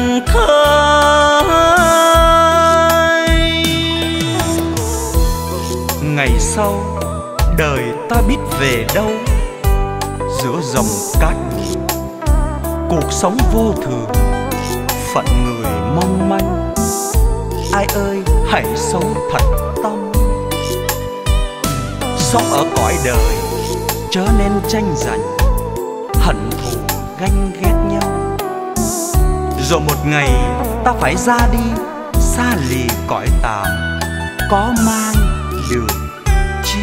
thơi. Ngày sau đời ta biết về đâu, giữa dòng cát cuộc sống vô thường, phận người mong manh. Ai ơi hãy sống thật tâm, sống ở cõi đời chớ nên tranh giành, hận thù ganh ghét nhau. Rồi một ngày ta phải ra đi, xa lìa cõi tạm có mang được chi.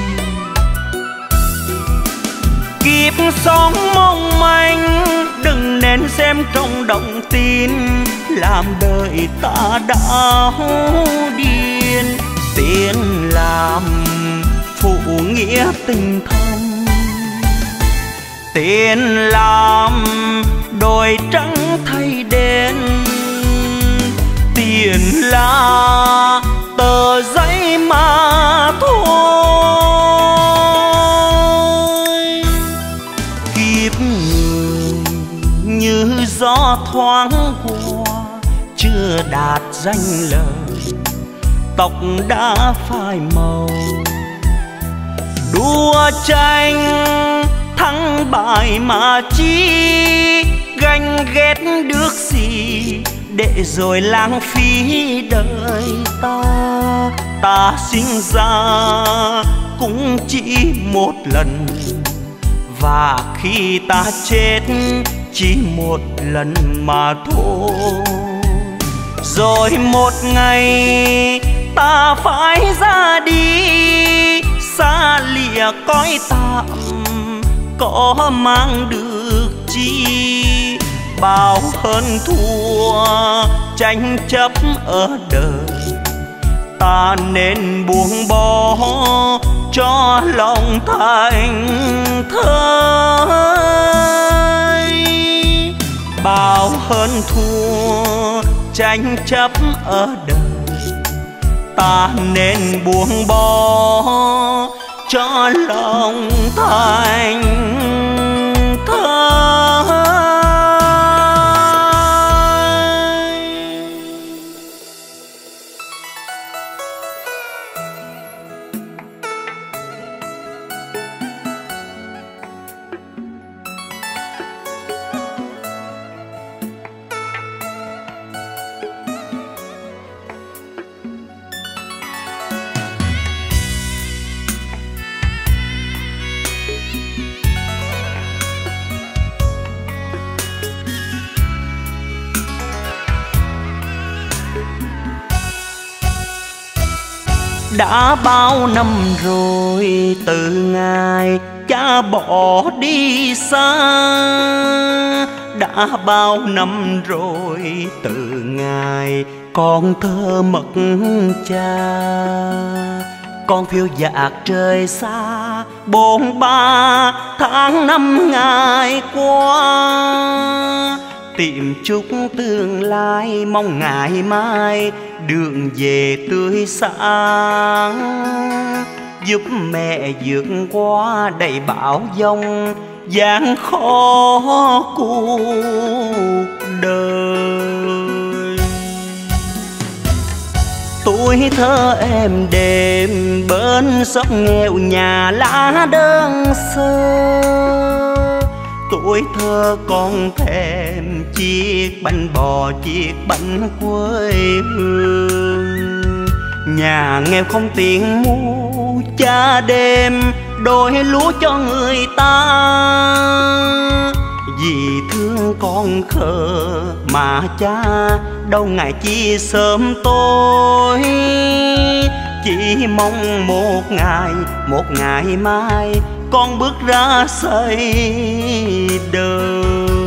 Kiếp sống mong manh đừng nên xem trong đồng tiền, làm đời ta đau điên. Tiền làm phụ nghĩa tình thâm, tiền làm đổi trắng thay đen. Tiền là tờ giấy mà thôi. Kiếp gió thoáng qua chưa đạt danh lời, tóc đã phai màu. Đua tranh thắng bại mà chi, ganh ghét được gì để rồi lãng phí đời ta. Ta sinh ra cũng chỉ một lần, và khi ta chết chỉ một lần mà thôi. Rồi một ngày ta phải ra đi, xa lìa cõi tạm, có mang được chi. Bao hơn thua tranh chấp ở đời, ta nên buông bỏ cho lòng thành thơi. Bao hơn thua tranh chấp ở đời, ta nên buông bỏ cho lòng thành thơi. Đã bao năm rồi từ ngày cha bỏ đi xa, đã bao năm rồi từ ngày con thơ mất cha. Con phiêu dạt trời xa 43 tháng 5 ngày qua, tìm chúc tương lai mong ngày mai đường về tươi sáng, giúp mẹ vượt qua đầy bão giông gian khó cuộc đời. Tuổi thơ êm đềm bên xóm nghèo nhà lá đơn sơ, tuổi thơ con thèm chiếc bánh bò chiếc bánh quê hương. Nhà nghèo không tiền mua cha đêm đôi lúa cho người ta, vì thương con khờ mà cha đâu ngày chia sớm tối. Chỉ mong một ngày mai con bước ra xây đời.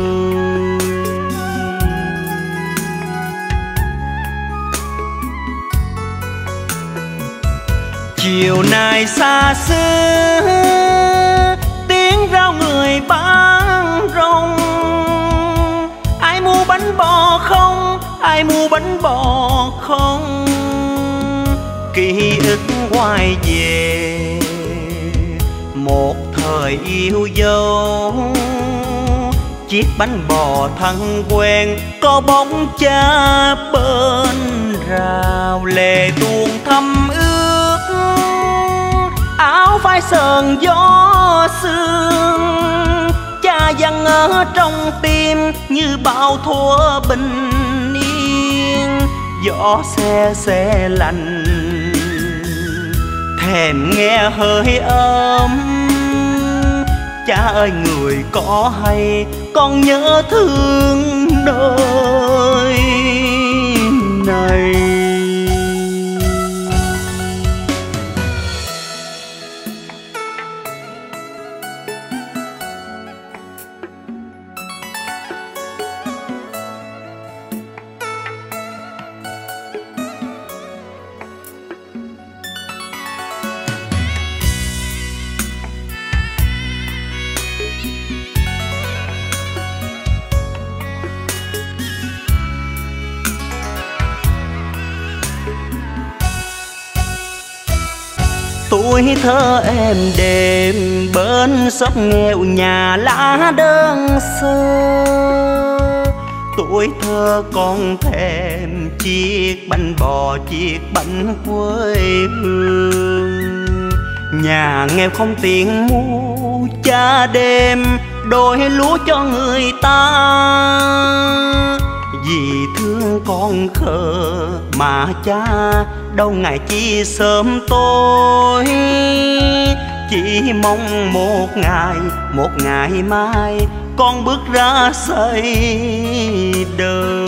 Chiều nay xa xưa tiếng rao người bán rong, ai mua bánh bò không, ai mua bánh bò không. Ký ức quay về một thời yêu dấu, chiếc bánh bò thân quen có bóng cha bên rào. Lệ tuôn thấm ướt áo phai sờn gió sương, cha dằn ở trong tim như bao thuở bình yên. Gió se lạnh thèm nghe hơi ấm, cha ơi người có hay con nhớ thương nơi này. Tuổi thơ êm đềm bên xóm nghèo nhà lá đơn sơ, Tuổi thơ con thèm chiếc bánh bò, chiếc bánh quê hương. Nhà nghèo không tiền mua, cha đêm đôi lúa cho người ta. Vì thương con khờ mà cha đâu ngày chi sớm tối. Chỉ mong một ngày mai con bước ra xây đời.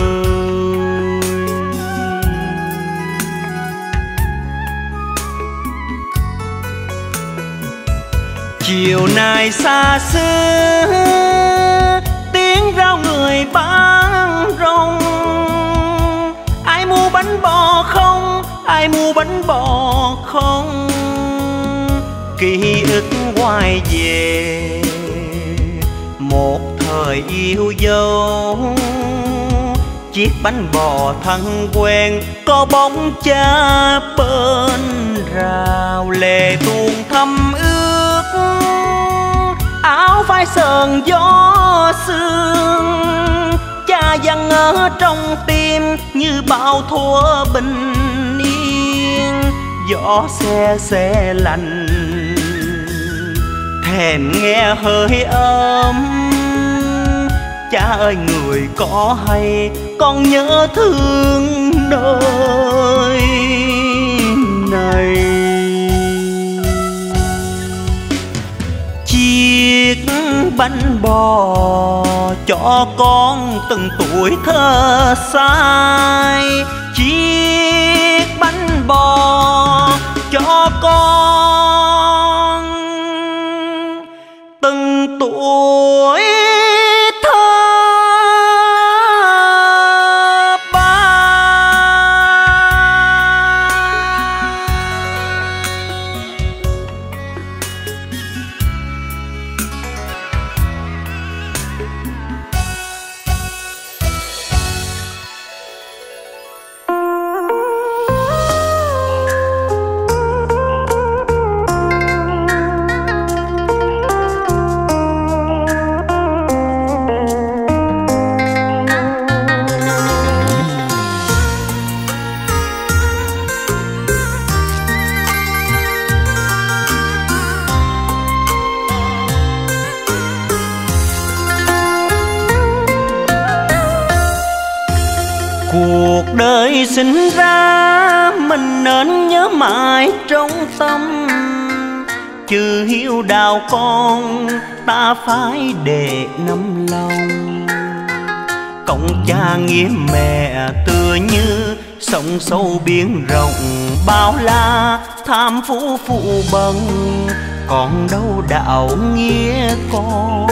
Chiều nay xa xưa tiếng rao người bán rong. Ai mua bánh bò không, ai mua bánh bò không. Ký ức quay về một thời yêu dấu. Chiếc bánh bò thân quen có bóng cha bên rào. Lệ tuôn thấm ướt áo phai sờn gió sương. Cha dằn ở trong tim như bao thuở bình yên. Gió se lạnh thèm nghe hơi ấm. Cha ơi người có hay con nhớ thương nơi này. Chiếc bánh bò cho con từng tuổi thơ sai. Chiếc bánh bò cho con từng tuổi thơ ba. Cuộc đời sinh ra mình nên nhớ mãi trong tâm. Chữ hiếu đào con ta phải để nắm lòng. Công cha nghĩa mẹ tựa như sông sâu biển rộng. Bao la tham phú phụ bần còn đâu đạo nghĩa con.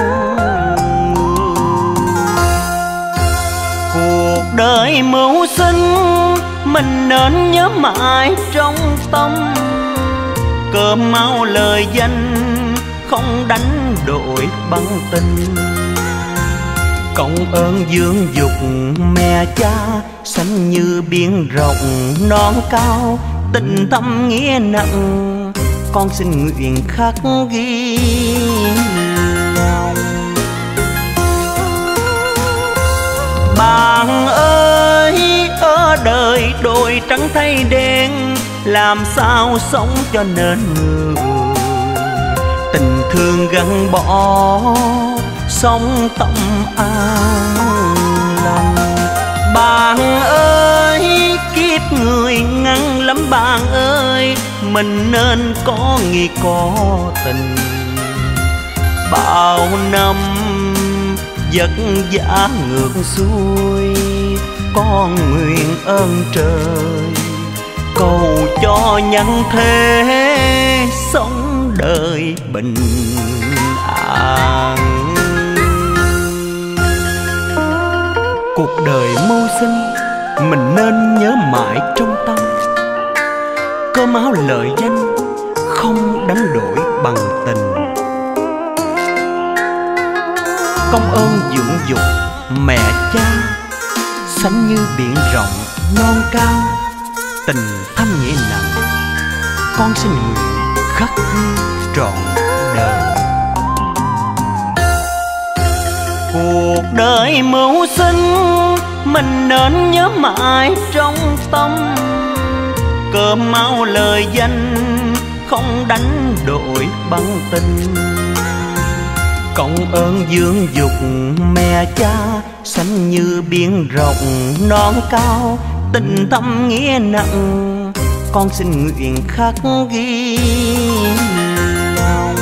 Cuộc đời mưu sinh mình nên nhớ mãi trong tâm. Cơm áo lời danh không đánh đổi bằng tình. Công ơn dưỡng dục mẹ cha xanh như biển rộng non cao. Tình thâm nghĩa nặng con xin nguyện khắc ghi lòng. Bạn ơi ở đời đôi trắng thay đen, làm sao sống cho nên người. Tình thương gắn bó sống tâm an lành. Bạn ơi kiếp người ngắn lắm bạn ơi. Mình nên có nghĩa có tình. Bao năm vất vả ngược xuôi con nguyện ơn trời. Cầu cho nhân thế sống đời bình an. Cuộc đời mưu sinh mình nên nhớ mãi trong tâm. Cơm áo lợi danh không đánh đổi bằng tình. Công ơn dưỡng dục mẹ cha xanh như biển rộng non cao. Tình thâm nghĩa nặng con xin nguyện khắc ghi trọn đời. cuộc đời mưu sinh mình nên nhớ mãi trong tâm. Cơm áo lời danh không đánh đổi bằng tình. Công ơn dưỡng dục mẹ cha xanh như biển rộng non cao. Tình thâm nghĩa nặng con xin nguyện khắc ghi lòng.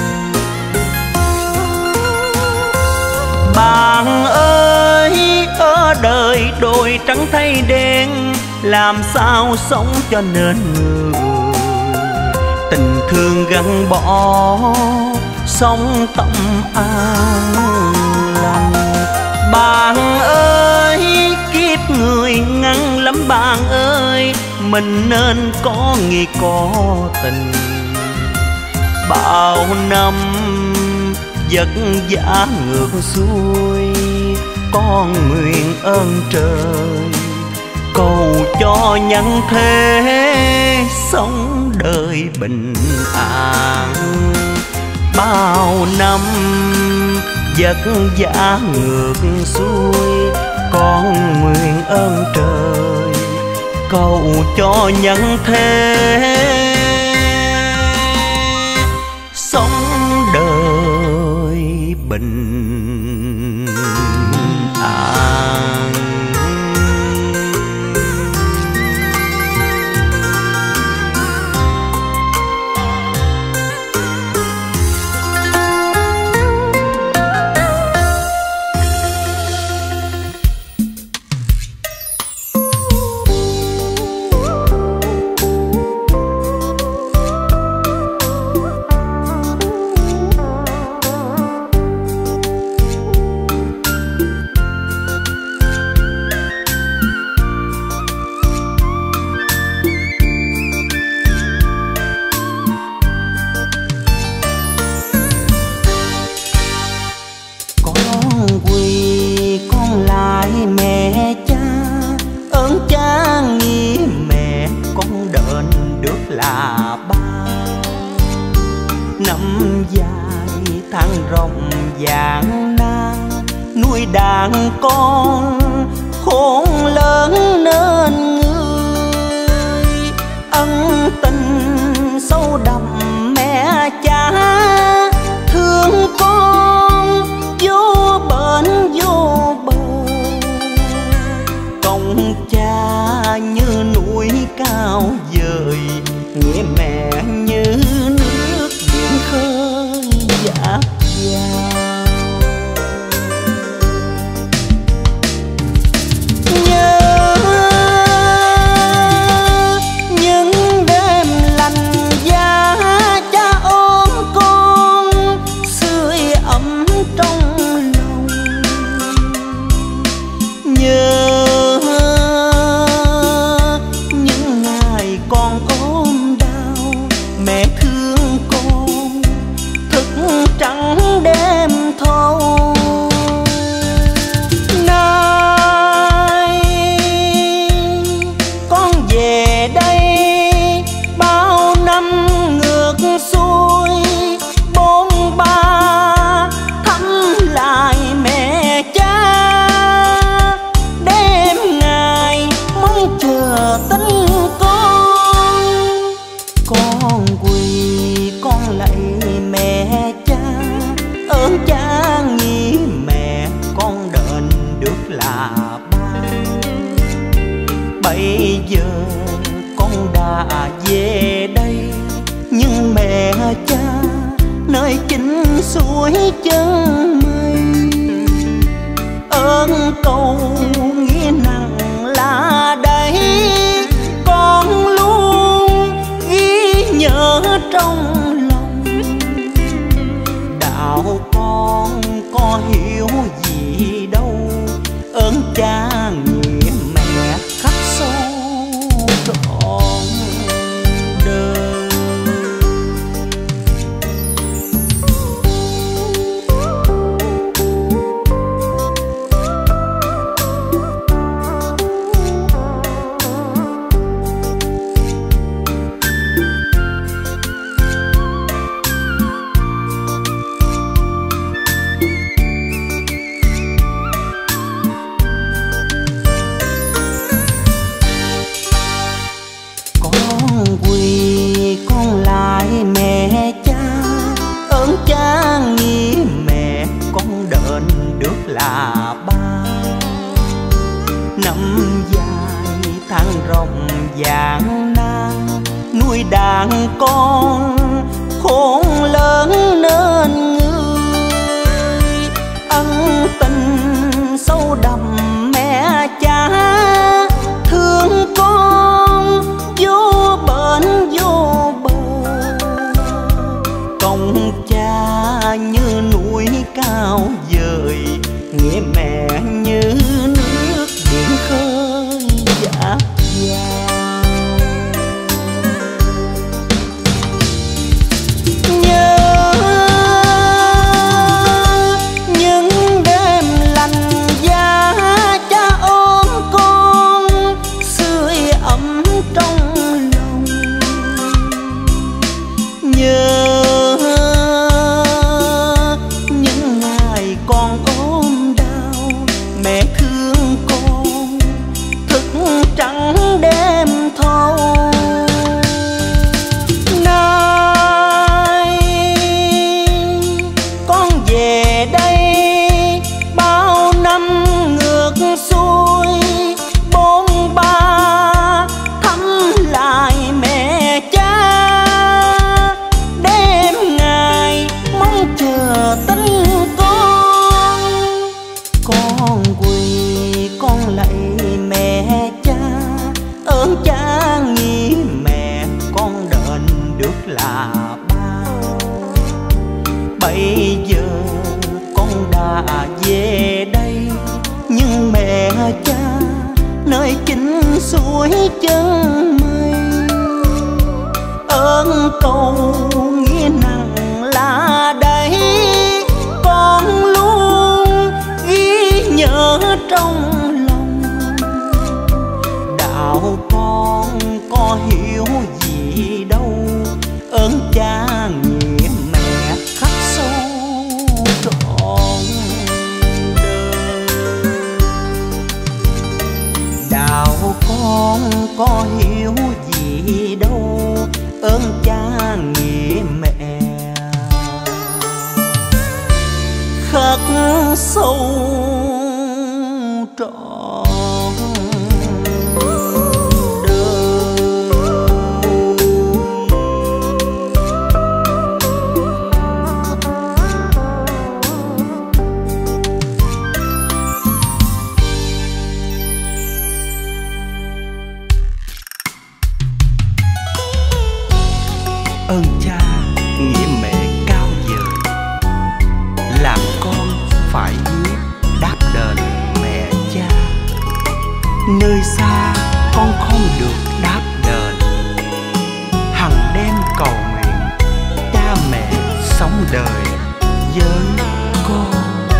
Bạn ơi ở đời đôi trắng thay đen, làm sao sống cho nên người. Tình thương gắn bó sống tâm an lành. Bạn ơi kiếp người ngắn lắm bạn ơi, mình nên có nghĩa có tình. Bao năm vất vả ngược xuôi, con nguyện ơn trời cầu cho nhân thế sống đời bình an. Bao năm vất vả ngược xuôi, con nguyện ơn trời cầu cho nhân thế sống đời bình an. Gian nan nuôi đàn con khôn lớn nên người. Ân tình sâu đậm mẹ cha thương con vô bến vô bờ. Công cha như núi cao vời, nghĩa mẹ như nước biển khơi dạt dào. Bây giờ con đã về đây, nhưng mẹ cha nơi chính suối chân mây. Ơn cầu nghĩa nặng là đây, con luôn ghi nhớ trong lòng. Đạo con có hiểu gì đâu, ơn cha nghĩa mẹ khắc sâu trọn đời. năm dài tháng rộng gian nan, nuôi đàn con khôn lớn nên người ân tình sâu đậm mẹ cha thương con vô bến vô bờ. Công cha như núi cao vời, nghĩa mẹ như nước biển khơi dạt dào. Nhớ những đêm lạnh giá cha ôm con sưởi ấm trong lòng. Nhớ những ngày con ốm đau mẹ thương con thức trắng đêm thâu. Nay con về đây bao năm ngược xuôi bôn ba thăm lại mẹ cha, đêm ngày mong chờ tin con. Con quỳ con lạy mẹ cha, ơn cha nghĩ mẹ con đền được là bao. Bây giờ con đã về đây nhưng mẹ cha nơi chính suối chân mây. Ơn cầu nghĩa nặng là đây con luôn ghi nhớ trong lòng. Đạo con có hiểu gì đâu, ơn cha nghĩa mẹ khắc sâu trọn đời. Đạo con có hiểu gì đâu, ơn cha nghĩa mẹ khắc sâu trọn ơn cha nghĩa mẹ cao vời, làm con phải biết đáp đền mẹ cha. Nơi xa con không được đáp đền, hằng đêm cầu nguyện cha mẹ sống đời với con.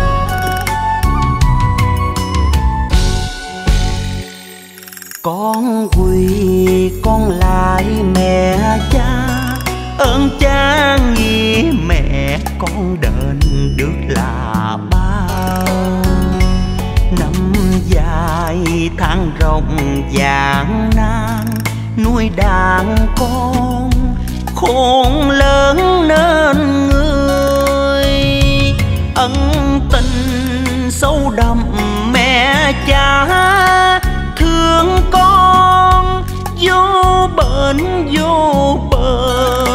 Con quỳ con lại mẹ cha, ơn cha nghĩa mẹ con đền được là bao. Năm dài tháng rộng gian nan, nuôi đàn con khôn lớn nên người ân tình sâu đậm mẹ cha thương con vô bến vô bờ.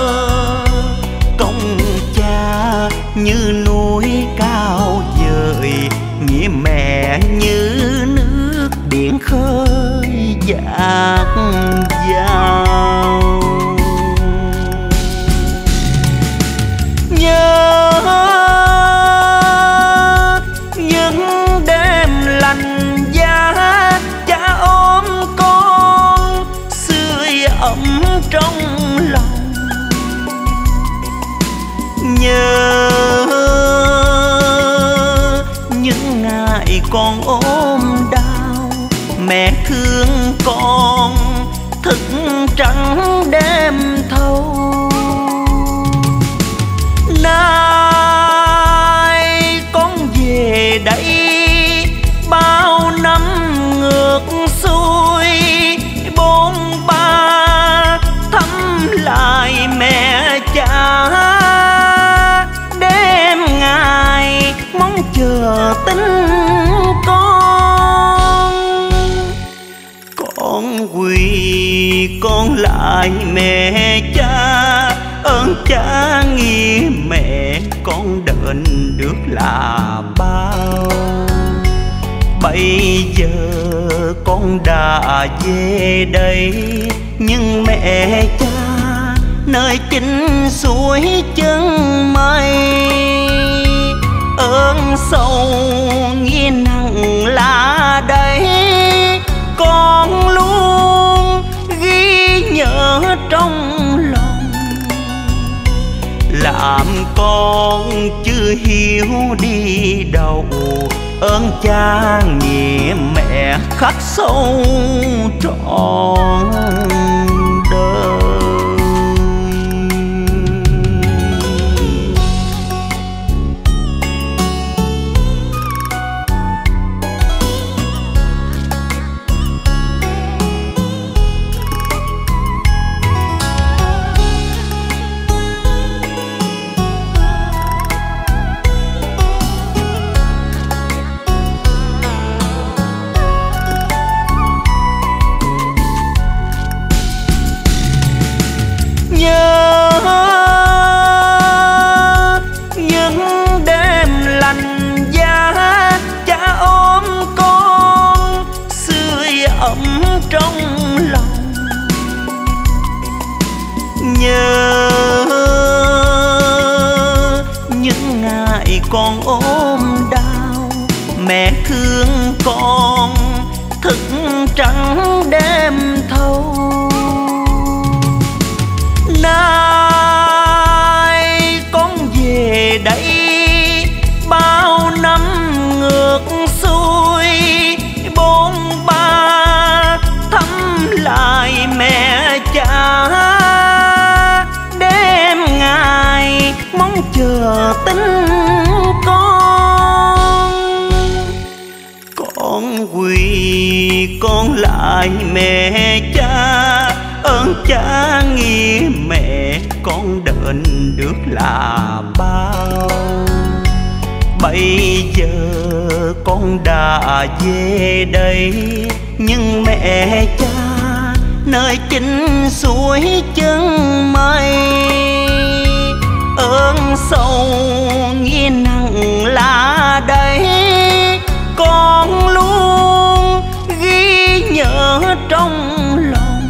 Công cha như núi cao vời, nghĩa mẹ như nước biển khơi dạt dào. Nhớ những đêm lạnh giá cha ôm con sưởi ấm trong lòng. Nhớ những ngày con ốm đau mẹ thương con thức trắng đêm thâu. Nay con về đây bao năm ngược xuôi bôn ba thăm lại mẹ cha, đêm ngày mong chờ tin con. Con quỳ con lại mẹ cha, ơn cha nghĩa mẹ con đền được là bao. Bây giờ con đã về đây, nhưng mẹ cha nơi chính suối chân mây. Ơn sâu nghĩa nặng là đây, con luôn ghi nhớ trong lòng. Làm con chưa hiếu đi đâu, ơn cha nghĩa mẹ khắc sâu trọn đời. Con ốm đau mẹ thương con thức trắng đêm thâu. Nay con về đây bao năm ngược xuôi, bốn ba thăm lại mẹ cha, đêm ngày mong chờ tin con quỳ con lại mẹ cha, ơn cha nghĩa mẹ con đền được là bao. Bây giờ con đã về đây, nhưng mẹ cha nơi chính suối chân mây. Ơn sâu nghĩa nặng là đây, con luôn ghi nhớ trong lòng.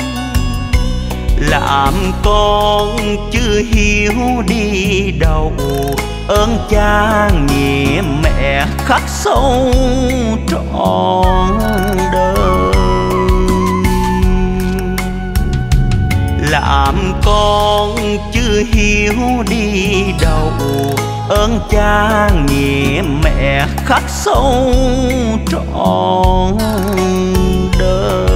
Làm con chưa hiếu đi đâu, ơn cha nghĩa mẹ khắc sâu trọn đời. Làm con chưa hiếu đi đâu, ơn cha nghĩa mẹ khắc sâu trọn đời.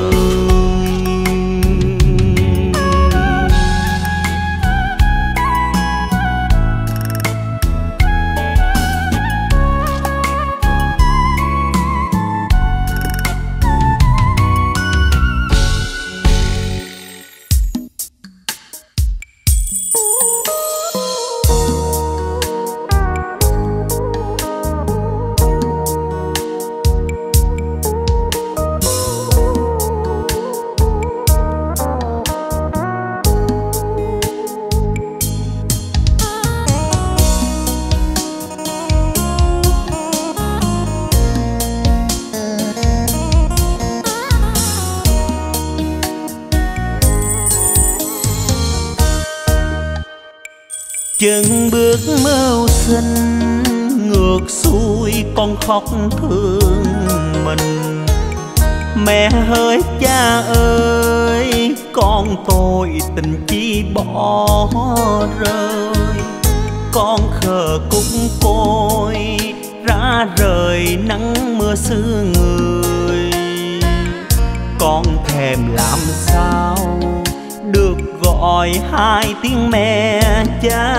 Chân bước mưu sinh ngược xuôi con khóc thương mình. Mẹ hỡi cha ơi, con tôi tình chi bỏ rơi. Con khờ cũng côi ra rời nắng mưa xưa người. Con thèm làm sao được gọi hai tiếng mẹ cha.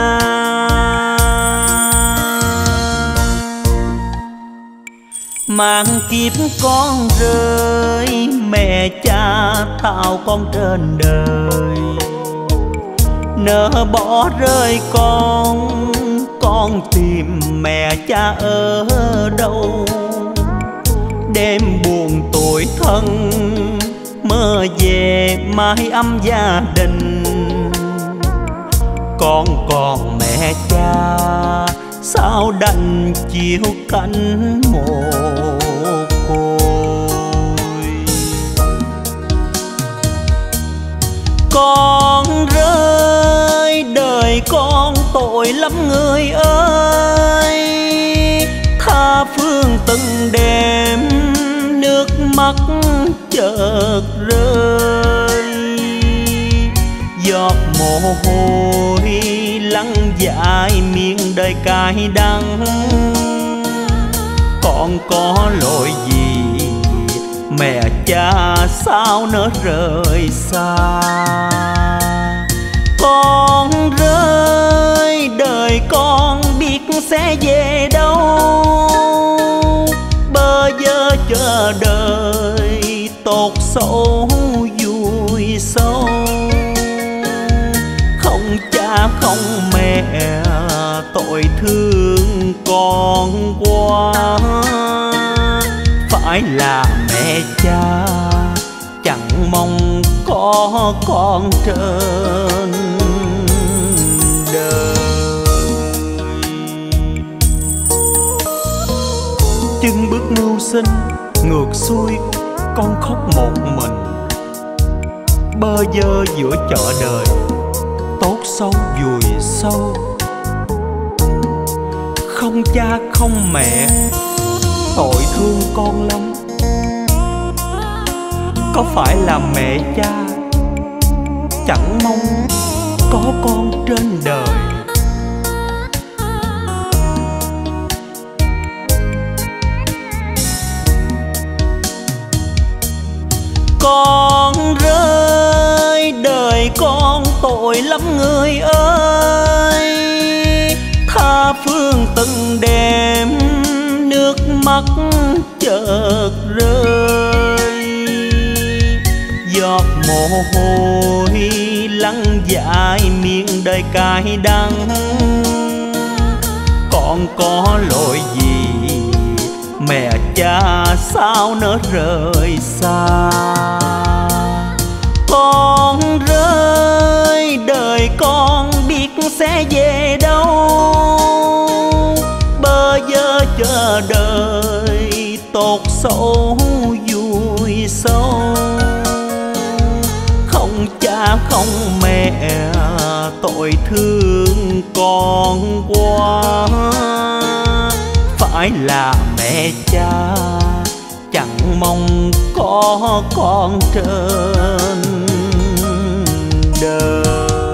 Mang kiếp con rơi, mẹ cha tạo con trên đời. Nỡ bỏ rơi con tìm mẹ cha ở đâu. Đêm buồn tủi thân mơ về mái ấm gia đình. Con còn mẹ cha sao đành chiếu cánh mồ côi. Con rơi đời con tội lắm người ơi, tha phương từng đêm nước mắt chợt rơi. Giọt mồ hôi lăn dài miệng đời cay đắng. Con có lỗi gì mẹ cha sao nỡ rời xa. Con rơi đời con biết sẽ về đâu, bơ vơ chờ đợi tột xấu vui sâu. Không cha không mẹ tội thương con quá, phải là mẹ cha chẳng mong có con trên đời. Chân bước mưu sinh ngược xuôi con khóc một mình, bơ vơ giữa chợ đời tốt xấu vùi sâu. Không cha không mẹ tội thương con lắm, có phải là mẹ cha chẳng mong có con trên đời. Con rơi đời con tội lắm người ơi, tha phương từng đêm nước mắt chợt rơi. Giọt mồ hôi lăn dài miệng đời cay đắng. Con có lỗi gì mẹ cha sao nỡ rời xa. Con rơi đời con biết sẽ về đâu, bơ vơ chờ đợi tột xấu vui sâu. Không cha không mẹ tội thương con quá, phải là mẹ cha chẳng mong có con trên đời.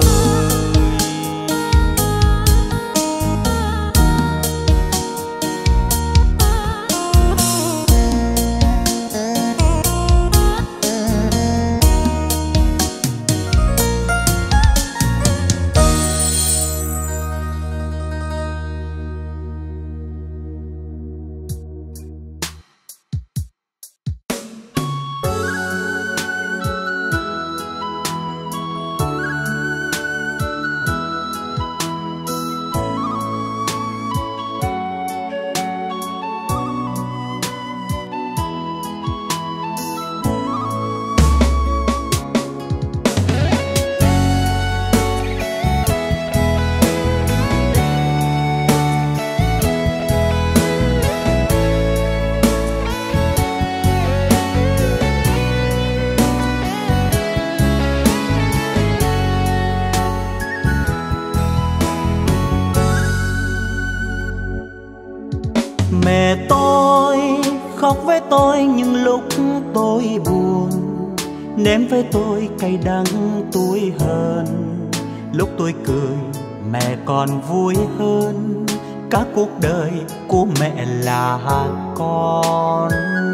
Mẹ tôi khóc với tôi những lúc tôi buồn, nếm với tôi cay đắng tuổi hơn. Lúc tôi cười mẹ còn vui hơn, cả cuộc đời của mẹ là con.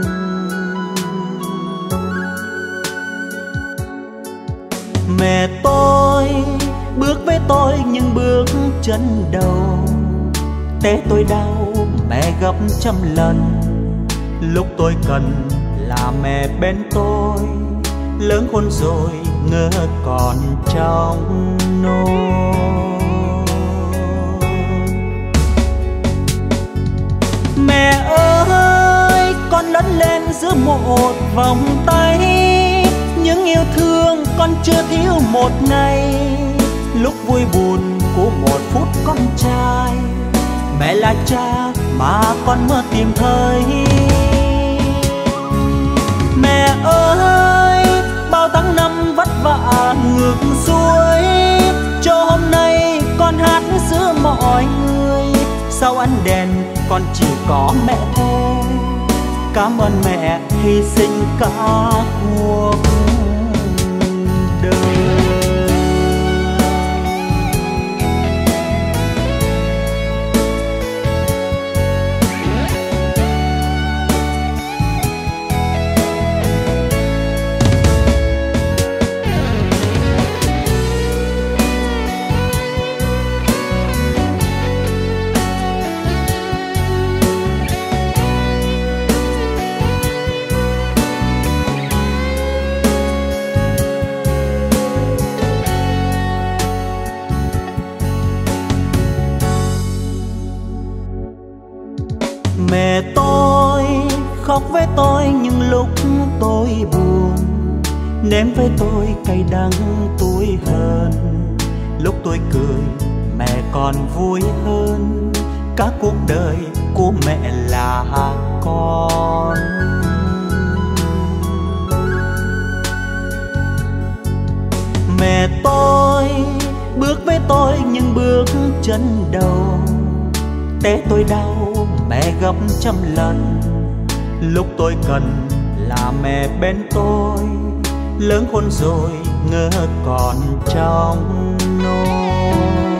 Mẹ tôi bước với tôi những bước chân đầu, té tôi đau mẹ gấp trăm lần. Lúc tôi cần là mẹ bên tôi, lớn khôn rồi ngỡ còn trong nôi. Mẹ ơi con lớn lên giữa một vòng tay, nhớ chưa thiếu một ngày, lúc vui buồn của một phút con trai. Mẹ là cha mà con mơ tìm thấy. Mẹ ơi, bao tháng năm vất vả ngược xuôi, cho hôm nay con hát giữa mọi người. Sau ánh đèn con chỉ có mẹ thôi. Cảm ơn mẹ hy sinh cả cuộc đời. Mẹ tôi khóc với tôi những lúc tôi buồn, nếm với tôi cay đắng tuổi hờn. Lúc tôi cười mẹ còn vui hơn, cả cuộc đời của mẹ là con. Mẹ tôi bước với tôi những bước chân đầu, té tôi đau mẹ gấp trăm lần. Lúc tôi cần là mẹ bên tôi, lớn khôn rồi ngỡ còn trong nôi.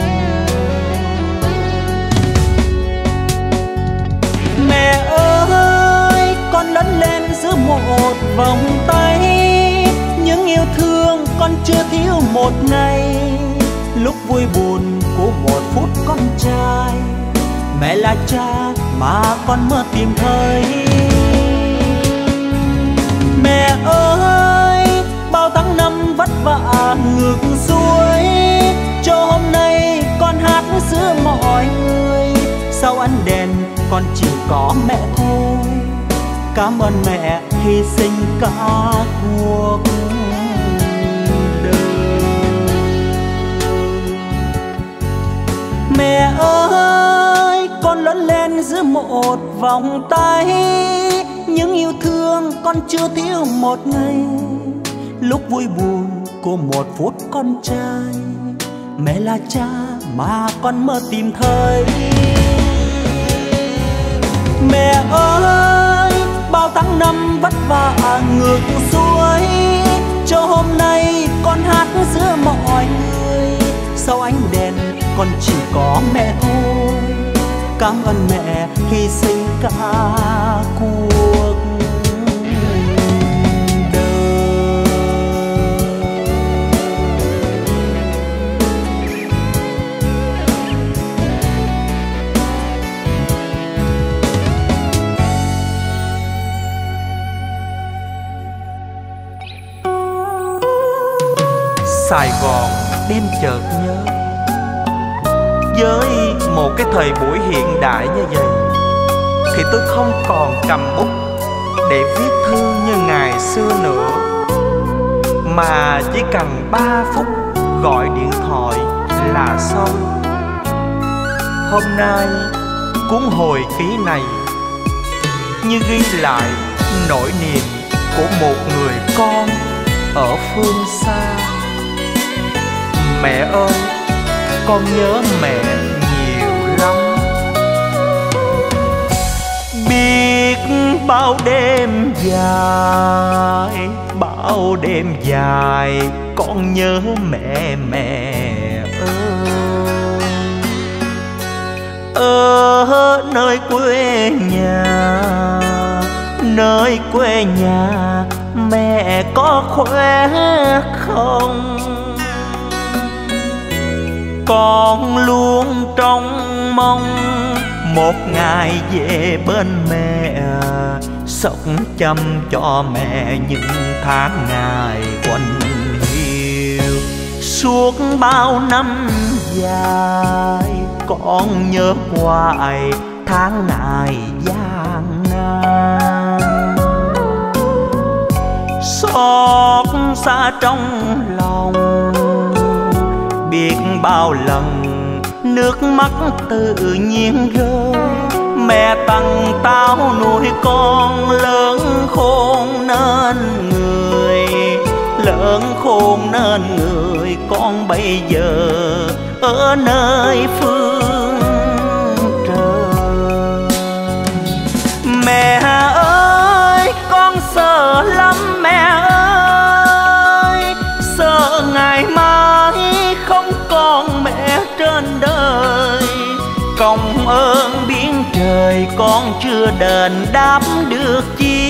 Mẹ ơi, con lớn lên giữa một vòng tay, những yêu thương con chưa thiếu một ngày, lúc vui buồn của một phút con trai. Mẹ là cha mà con mơ tìm thấy. Mẹ ơi, bao tháng năm vất vả ngược xuôi, cho hôm nay con hát giữa mọi người. Sau ánh đèn con chỉ có mẹ thôi. Cảm ơn mẹ hy sinh cả cuộc đời. Mẹ ơi, con lớn lên giữa một vòng tay, những yêu thương con chưa thiếu một ngày, lúc vui buồn của một phút con trai. Mẹ là cha mà con mơ tìm thấy. Mẹ ơi, bao tháng năm vất vả ngược xuôi, cho hôm nay con hát giữa mọi người. Sau ánh đèn con chỉ có mẹ thôi. Cảm ơn mẹ hy sinh cả cuộc đời. Sài Gòn đêm chợt nhớ, với một cái thời buổi hiện đại như vậy thì tôi không còn cầm bút để viết thư như ngày xưa nữa, mà chỉ cần 3 phút gọi điện thoại là xong. Hôm nay cuốn hồi ký này như ghi lại nỗi niềm của một người con ở phương xa. Mẹ ơi, con nhớ mẹ nhiều lắm. Biết bao đêm dài, bao đêm dài con nhớ mẹ. Mẹ ơi, ở nơi quê nhà, nơi quê nhà mẹ có khỏe không? Con luôn trông mong một ngày về bên mẹ, sống chăm cho mẹ những tháng ngày quạnh hiu. Suốt bao năm dài con nhớ hoài tháng ngày gian nan. Xót xa trong lòng. Biết bao lần nước mắt tự nhiên rơi, mẹ tặng tao nuôi con lớn khôn nên người, lớn khôn nên người. Con bây giờ ở nơi phương trời. Mẹ ơi con sợ lắm mẹ ơi, sợ ngày mai không còn mẹ trên đời. Công ơn biển trời con chưa đền đáp được chi.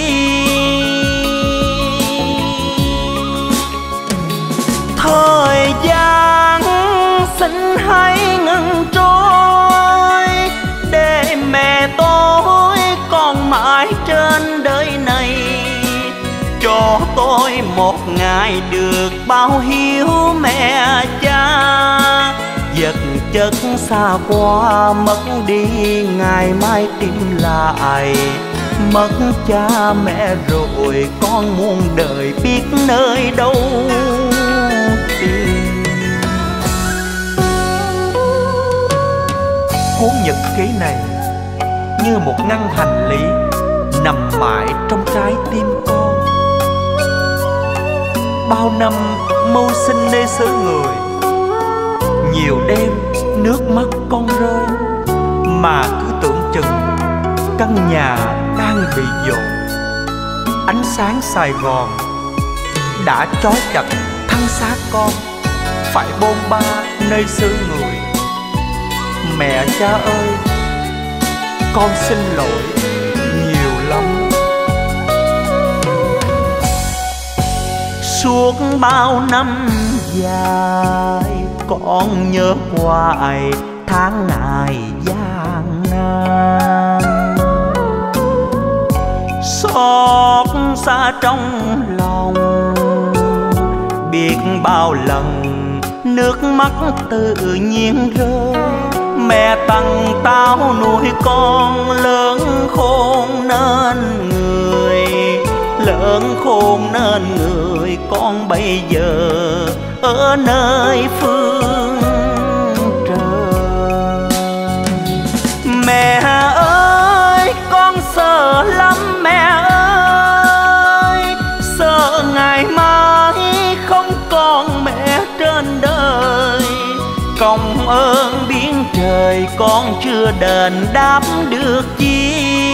Thời gian xin hãy ngừng trôi, để mẹ tôi còn mãi trên đời này. Cho tôi một ngày được báo hiếu mẹ cha, vật chất xa qua mất đi ngày mai tìm lại. Mất cha mẹ rồi con muôn đời biết nơi đâu tìm. Cuốn nhật ký này như một ngăn hành lý nằm mãi trong trái tim con. Bao năm mưu sinh nơi xứ người, nhiều đêm nước mắt con rơi, mà cứ tưởng chừng căn nhà đang bị dội. Ánh sáng Sài Gòn đã trói chặt thân xác con, phải bôn ba nơi xứ người. Mẹ cha ơi, con xin lỗi nhiều lắm. Suốt bao năm dài con nhớ hoài tháng ngày gian nan. Xót xa trong lòng, biết bao lần nước mắt tự nhiên rơi. Mẹ tặng tao nuôi con lớn khôn nên người, lớn khôn nên người. Con bây giờ ở nơi phương trời. Mẹ ơi con sợ lắm mẹ ơi, sợ ngày mai không còn mẹ trên đời. Công ơn biển trời con chưa đền đáp được chi.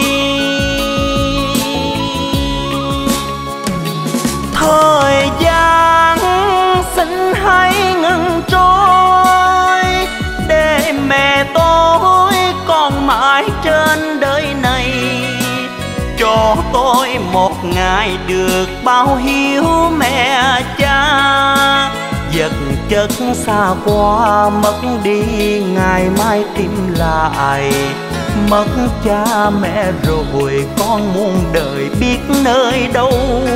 Thời gian xin hãy ngừng trôi, để mẹ tôi còn mãi trên đời này. Cho tôi một ngày được báo hiếu mẹ cha, vật chất xa qua mất đi ngày mai tìm lại. Mất cha mẹ rồi con muôn đời biết nơi đâu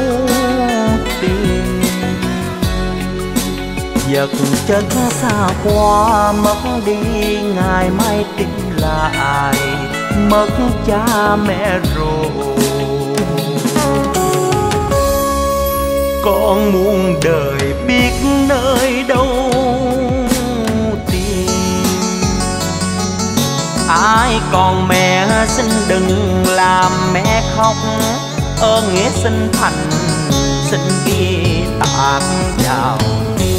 tìm. Vật chất xa qua mất đi ngày mai tìm lại. Mất cha mẹ rồi con muôn đời biết nơi đâu tìm. Ai còn mẹ xin đừng làm mẹ khóc, ơn nghĩa xin thành xin ghi tạc vào tim.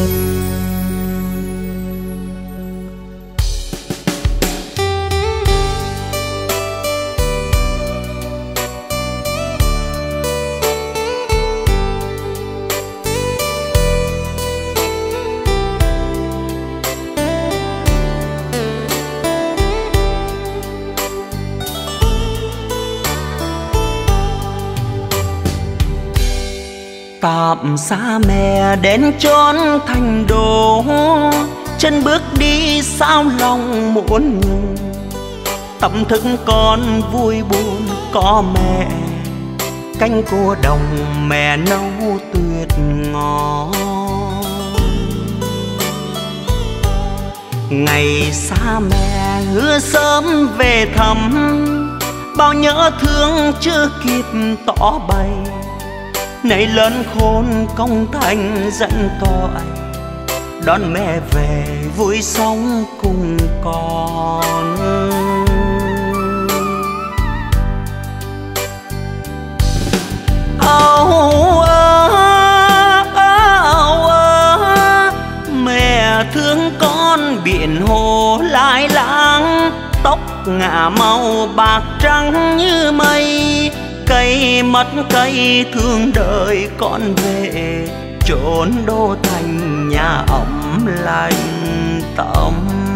Tạm xa mẹ đến chốn thành đô, chân bước đi sao lòng muốn ngừng. Tâm thức con vui buồn có mẹ, canh cua đồng mẹ nấu tuyệt ngon. Ngày xa mẹ hứa sớm về thăm, bao nhớ thương chưa kịp tỏ bày. Nay lớn khôn công thành dẫn tội, đón mẹ về vui sống cùng con. Mẹ thương con biển hồ lai láng, tóc ngả màu bạc trắng như mây. Cây mất cây thương đợi con về, chốn đô thành nhà ấm lành tâm.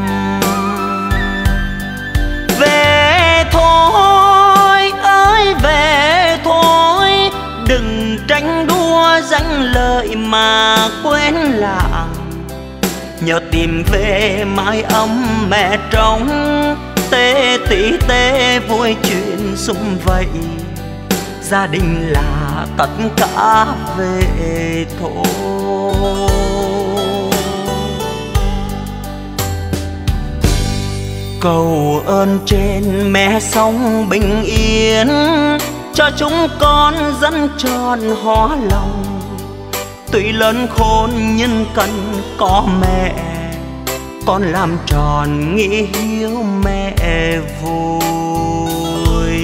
Về thôi ơi về thôi, đừng tranh đua danh lợi mà quên làng. Nhớ tìm về mái ấm mẹ trống, tê tí tê vui chuyện sum vầy. Gia đình là tất cả về thôi. Cầu ơn trên mẹ sống bình yên, cho chúng con dẫn tròn hóa lòng. Tuy lớn khôn nhưng cần có mẹ, con làm tròn nghĩa hiếu mẹ vui.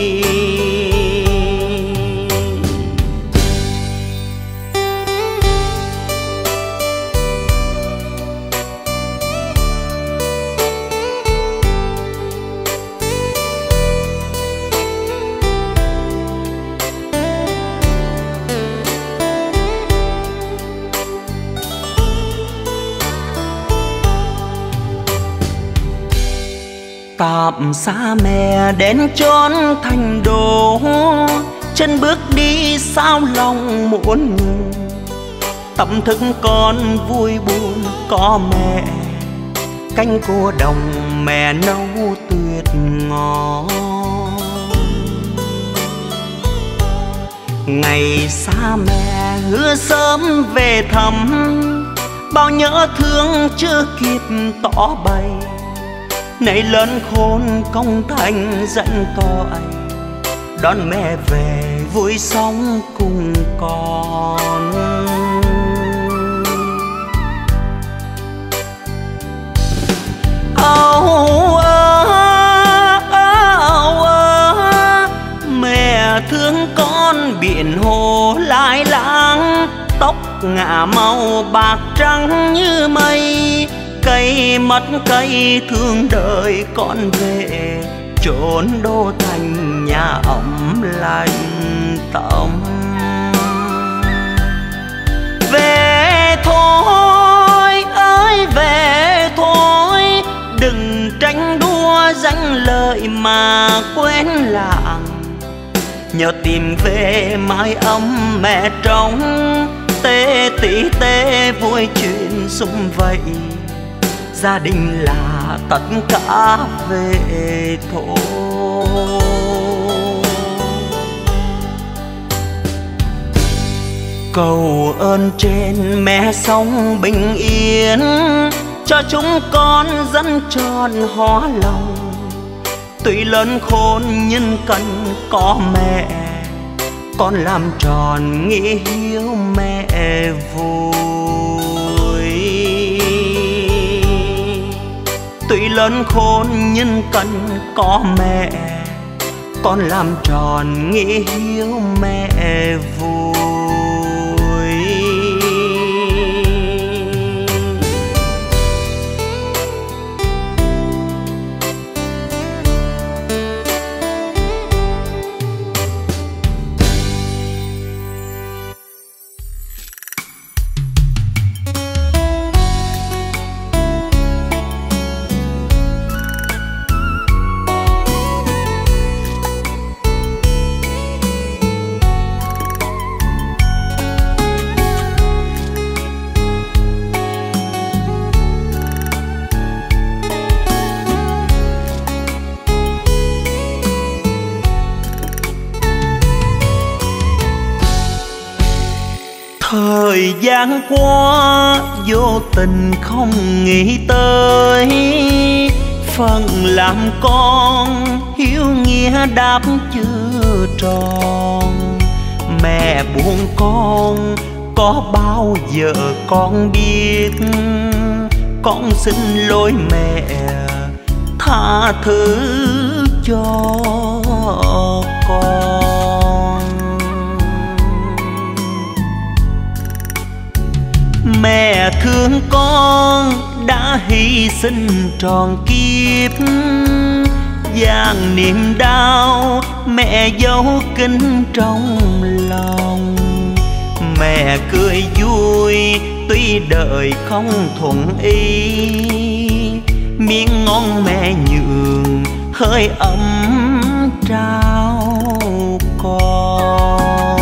Tạm xa mẹ đến chốn thành đô, chân bước đi sao lòng muốn ngừng. Tâm thức con vui buồn có mẹ, canh cua đồng mẹ nấu tuyệt ngon. Ngày xa mẹ hứa sớm về thăm, bao nhớ thương chưa kịp tỏ bày. Nay lớn khôn công thành dẫn tội, đón mẹ về vui sống cùng con. Mẹ thương con biển hồ lai láng, tóc ngả màu bạc trắng như mây. Cây mất cây thương đợi con về, chốn đô thành nhà ấm lành tâm. Về thôi ơi về thôi, đừng tranh đua danh lợi mà quên làng. Nhớ tìm về mái ấm mẹ trống, tê tí tê vui chuyện sum vầy. Gia đình là tất cả về thôi. Cầu ơn trên mẹ sống bình yên, cho chúng con dẫn tròn hóa lòng. Tuy lớn khôn nhưng cần có mẹ, con làm tròn nghĩa hiếu mẹ vui. Tuy lớn khôn nhưng cần có mẹ, con làm tròn nghĩa hiếu mẹ vui. Thời gian qua vô tình không nghĩ tới, phần làm con hiếu nghĩa đáp chưa tròn. mẹ buồn con, có bao giờ con biết. Con xin lỗi mẹ, tha thứ cho con. Mẹ thương con đã hy sinh tròn kiếp, dàn niềm đau mẹ giấu kín trong lòng. Mẹ cười vui tuy đời không thuận ý, miếng ngon mẹ nhường hơi ấm trao con.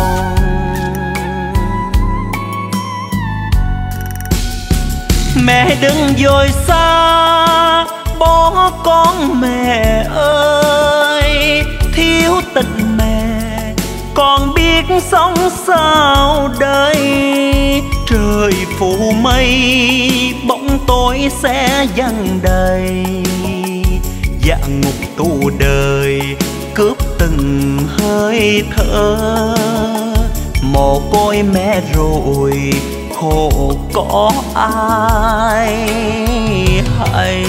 Mẹ đừng dối xa bỏ con mẹ ơi, thiếu tình mẹ con biết sống sao đây. Trời phủ mây bóng tối sẽ giăng đầy, dạ ngục tù đời cướp từng hơi thở. Mồ côi mẹ rồi khổ có ai hay.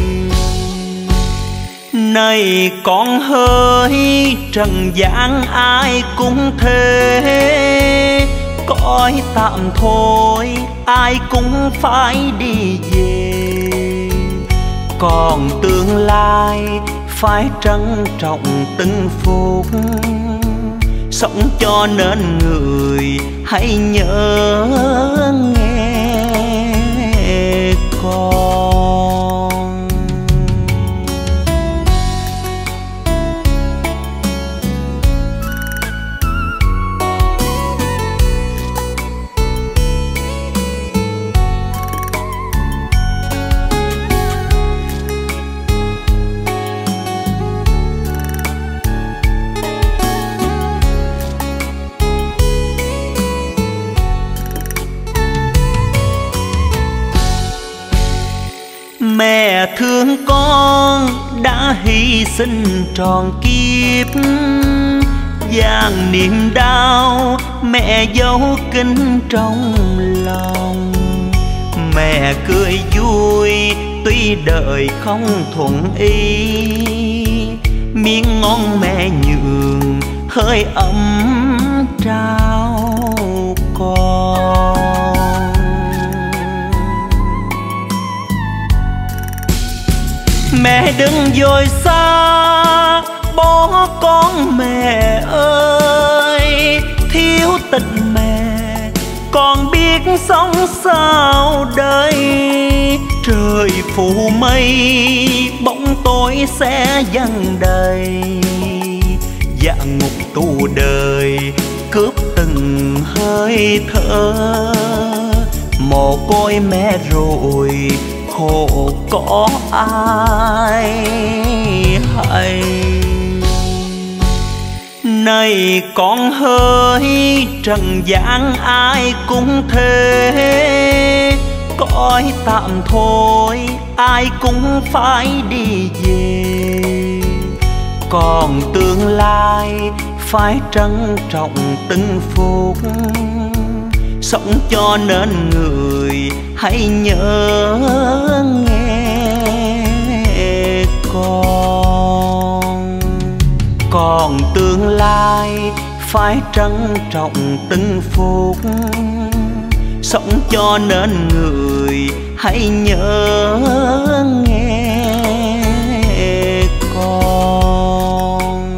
Này con hỡi trần gian ai cũng thế, cõi tạm thôi ai cũng phải đi về. Còn tương lai phải trân trọng từng phút, sống cho nên người hãy nhớ nghe con. Mẹ thương con đã hy sinh tròn kiếp, dàn niềm đau mẹ giấu kín trong lòng. Mẹ cười vui tuy đời không thuận ý, miếng ngon mẹ nhường hơi ấm trao con. Mẹ đừng dối xa bỏ con mẹ ơi, thiếu tình mẹ con biết sống sao đây. Trời phủ mây bóng tối sẽ giăng đầy, dạ ngục tù đời cướp từng hơi thở. Mồ côi mẹ rồi khổ có ai hay. Này con hỡi trần gian ai cũng thế, cõi tạm thôi ai cũng phải đi về. Còn tương lai phải trân trọng từng phút, sống cho nên người hãy nhớ nghe con. Còn tương lai phải trân trọng từng phút, sống cho nên người hãy nhớ nghe con.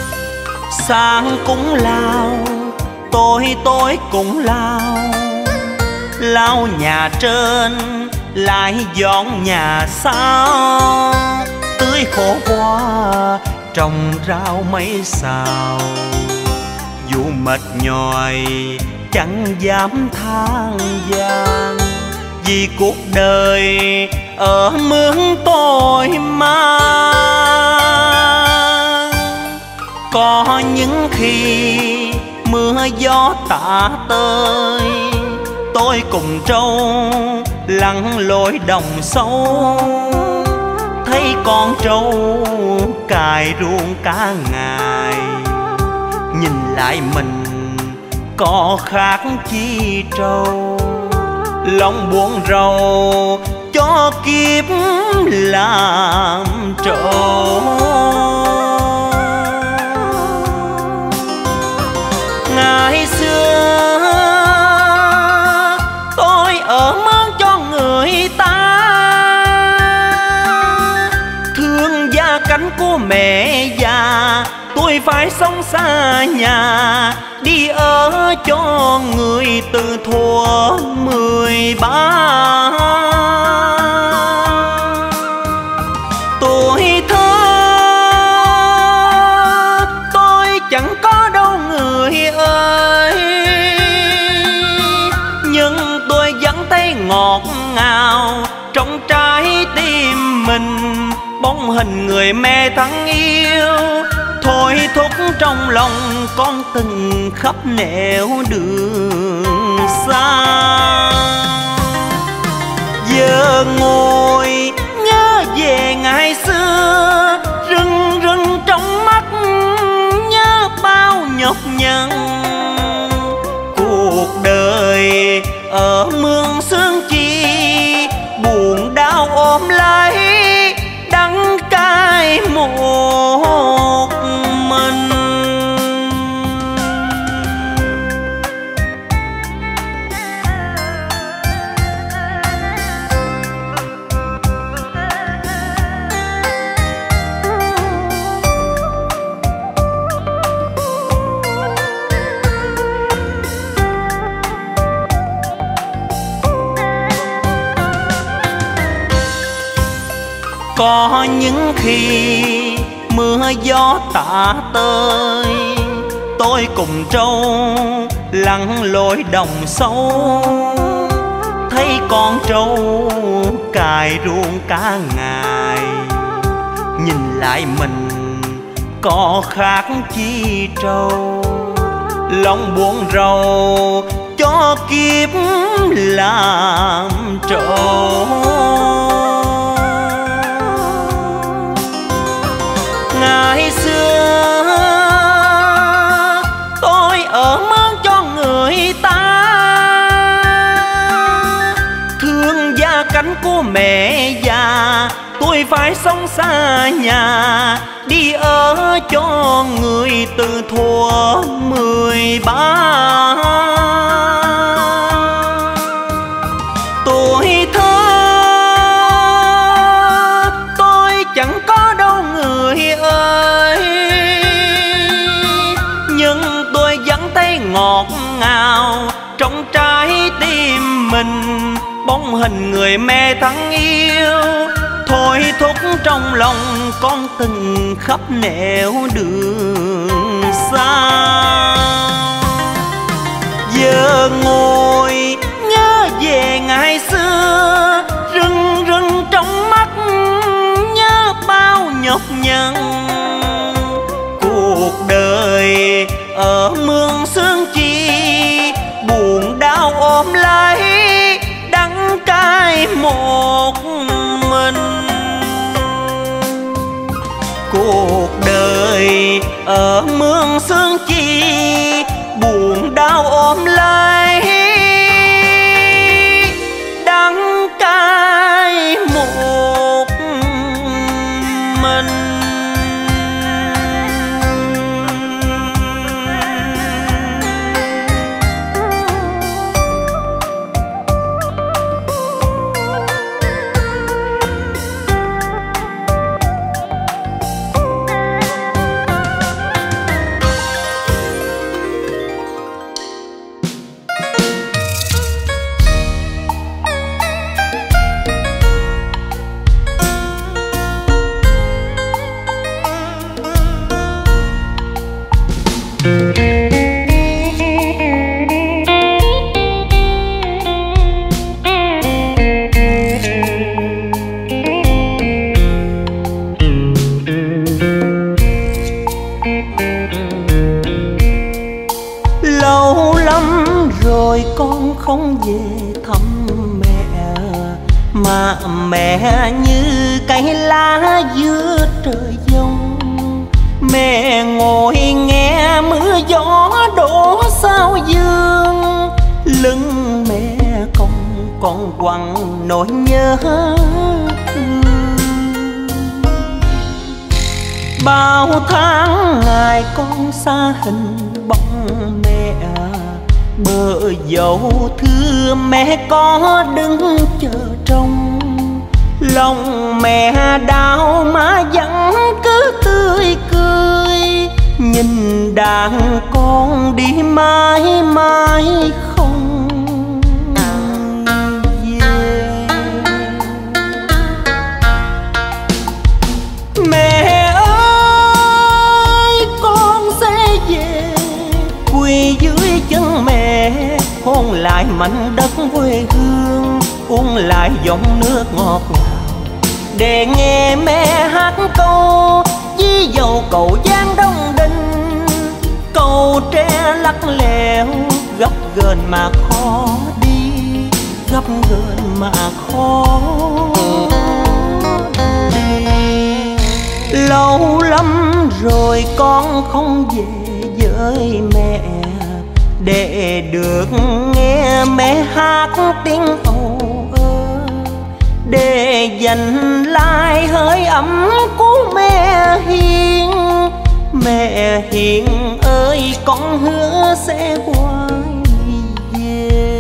Sáng cũng lao, tối cũng lao, lao nhà trên lại dọn nhà sau, tưới khổ qua trồng rau mấy xào. Dù mệt nhòi chẳng dám than vãn, vì cuộc đời ở mướn tôi mang. Có những khi mưa gió tả tới, tôi cùng trâu lặn lội đồng sâu, thấy con trâu cài ruộng cả ngày. Nhìn lại mình có khác chi trâu, lòng buồn rầu cho kiếp làm trâu. Ngày xưa tôi ở mướn cho người ta, thương gia cảnh của mẹ già, tôi phải sống xa nhà, đi ở cho người từ thuở 13. Tuổi thơ tôi chẳng có đâu người ơi, nhưng tôi vẫn thấy ngọt ngào trong trái tim mình. Bóng hình người mẹ thân yêu thôi thúc trong lòng con từng khắp nẻo đường xa. Giờ ngồi nhớ về ngày xưa, rưng rưng trong mắt nhớ bao nhọc nhằn. Cuộc đời ở mương sương chi, buồn đau ôm lấy đắng cay một mình. Có những khi mưa gió tả tới, tôi cùng trâu lặn lội đồng sâu, thấy con trâu cài ruộng cả ngày. Nhìn lại mình có khác chi trâu, lòng buồn rầu cho kiếp làm trâu. Ngày xưa tôi ở mướn cho người ta, thương gia cảnh của mẹ già, tôi phải sống xa nhà, đi ở cho người từ thuở 13. Tuổi thơ tôi chẳng có đâu người ơi, nhưng tôi vẫn thấy ngọt ngào trong trái tim mình. Bóng hình người mẹ thân yêu thôi thúc trong lòng con từng khắp nẻo đường xa. Giờ ngồi nhớ về ngày xưa, rưng rưng trong mắt nhớ bao nhọc nhằn. Cuộc đời ở mương sương chi, buồn đau ôm lấy đắng cay một mình. Cuộc đời ở mương sương chi, buồn đau ôm lấy đắng cay một mình. mà mẹ như cây lá giữa trời giông. Mẹ ngồi nghe mưa gió đổ sao dương, lưng mẹ còn quặn nỗi nhớ thương. Bao tháng ngày con xa hình bóng mẹ, bờ dâu thưa mẹ có đứng chờ trông. Lòng mẹ đau má vẫn cứ tươi cười, nhìn đàn con đi mãi mãi không về. Mẹ ơi con sẽ về, quỳ dưới chân mẹ, hôn lại mảnh đất quê hương, uống lại giọng nước ngọt ngào, để nghe mẹ hát câu với dầu cầu Giang Đông Đình. Cầu tre lắc lẻo gấp ghềnh mà khó đi, gấp ghềnh mà khó đi. Lâu lắm rồi con không về với mẹ, để được nghe mẹ hát tiếng âu ơ, để dành lại hơi ấm của mẹ Hiền. Mẹ Hiền ơi con hứa sẽ quay về.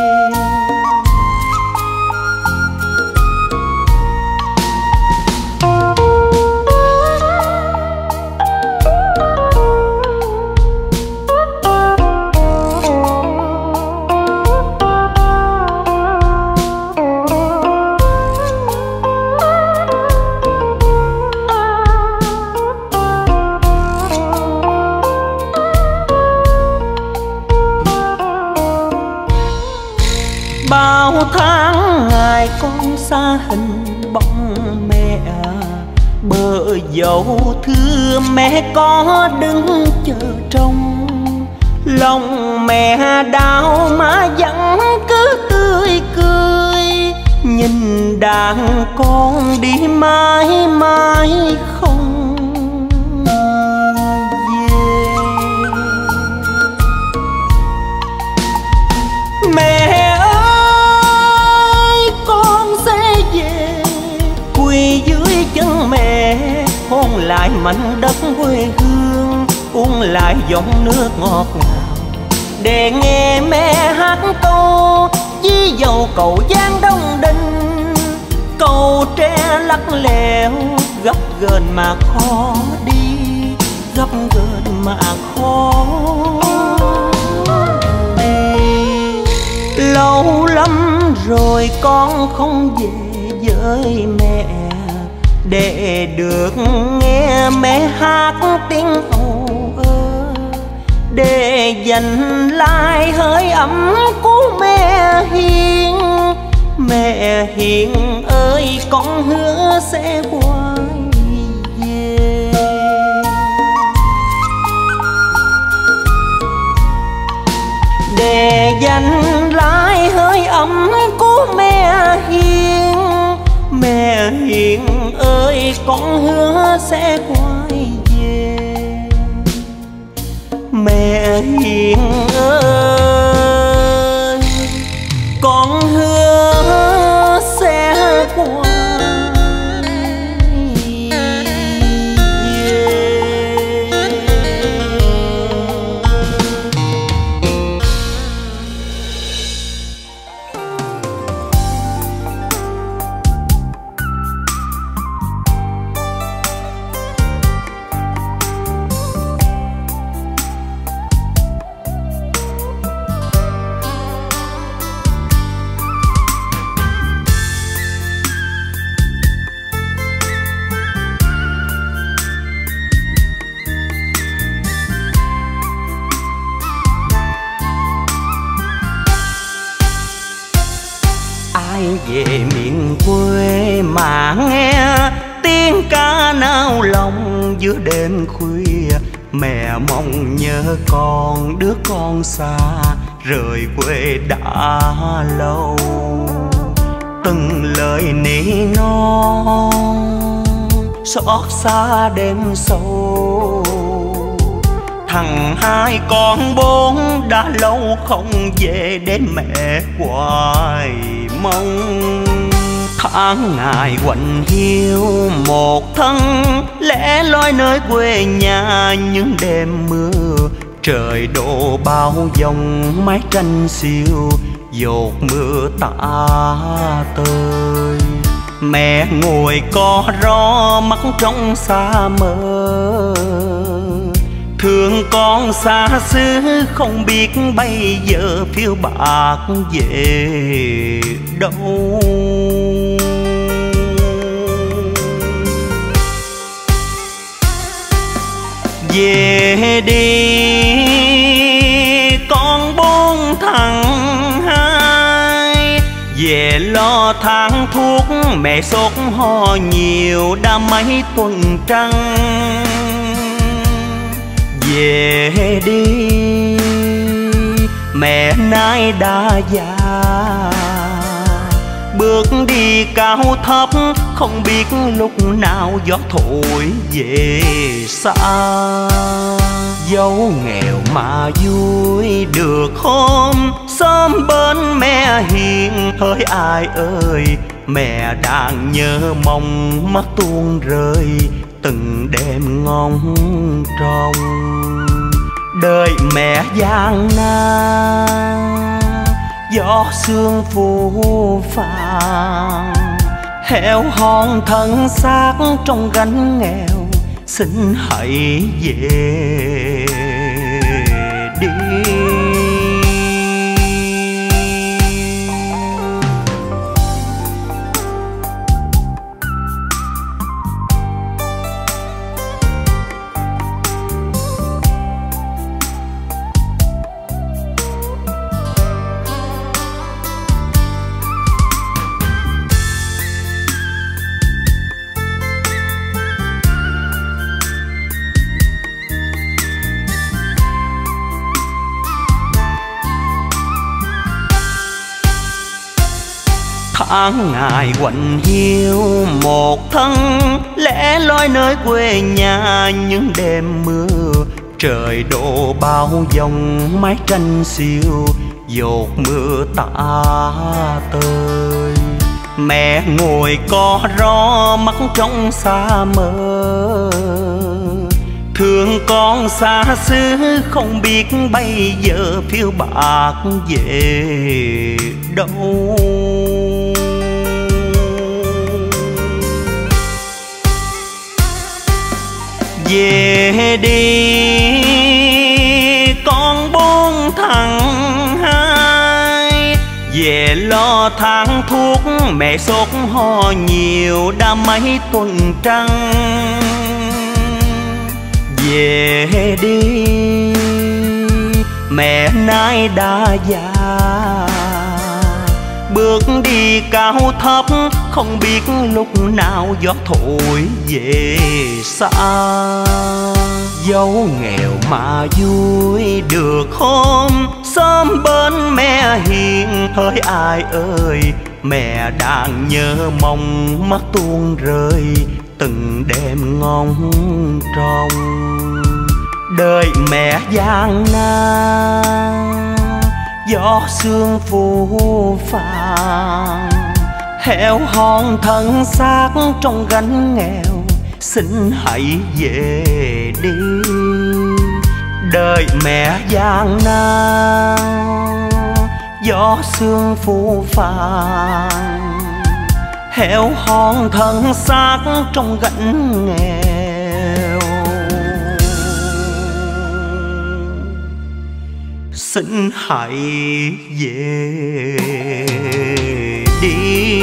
Bao tháng ngày con xa hình bóng mẹ, bờ dâu thưa mẹ có đứng chờ trông. Lòng mẹ đau má vẫn cứ tươi cười, nhìn đàn con đi mãi mãi không về. Mẹ dưới chân mẹ, hôn lại mảnh đất quê hương, uống lại giọng nước ngọt ngào, để nghe mẹ hát câu với dầu cầu Giang Đông Đình. Cầu tre lắc lẻo gấp ghềnh mà khó đi, gấp ghềnh mà khó đi. Lâu lắm rồi con không về với mẹ, để được nghe mẹ hát tiếng âu ơ, để dành lại hơi ấm của mẹ Hiền. Mẹ Hiền ơi con hứa sẽ quay về. Để dành lại hơi ấm của mẹ Hiền. Mẹ Hiền ơi con hứa sẽ quay về. Mẹ Hiền ơi con hứa sẽ quay về. Về miền quê mà nghe tiếng ca nao lòng giữa đêm khuya, mẹ mong nhớ con đứa con xa rời quê đã lâu. Từng lời nỉ non xót xa đêm sâu. Thằng hai con bốn đã lâu không về để mẹ hoài mong. Tháng ngày quạnh hiu một thân lẻ loi nơi quê nhà, những đêm mưa trời đổ bao dòng mái tranh xiêu dột mưa tả tơi. Mẹ ngồi co ro mắt trong xa mơ, thương con xa xứ không biết bây giờ phiêu bạc về đâu. Về đi con bốn thằng hai, về lo tháng thuốc mẹ sốt ho nhiều đã mấy tuần trăng. Về đi mẹ nay đã già, bước đi cao thấp không biết lúc nào gió thổi về xa. Dẫu nghèo mà vui được hôm sớm bên mẹ hiền. Hỡi ai ơi mẹ đang nhớ mong mắt tuôn rơi từng đêm ngóng trông. Đời mẹ gian nan gió sương phù phàng, heo hon thân xác trong gánh nghèo. Xin hãy về đi. Tháng ngày quạnh hiu một thân lẻ loi nơi quê nhà, những đêm mưa trời đổ bao dòng mái tranh xiêu dột mưa tả tơi. Mẹ ngồi co ro mắt trong xa mơ, thương con xa xứ không biết bây giờ phiêu bạc về đâu. Về đi con bốn thằng hai, về lo tháng thuốc mẹ sốt ho nhiều đã mấy tuần trăng. Về đi mẹ nay đã già, bước đi cao thấp không biết lúc nào gió thổi về xa. Dẫu nghèo mà vui được hôm sớm bên mẹ hiền. Hỡi ai ơi mẹ đang nhớ mong mắt tuôn rơi từng đêm ngóng trông. Đời mẹ gian nan gió sương phù phàng, heo hon thân xác trong gánh nghèo. Xin hãy về đi. Đời mẹ gian nan gió sương phù phàng, heo hon thân xác trong gánh nghèo. Xin hãy về đi.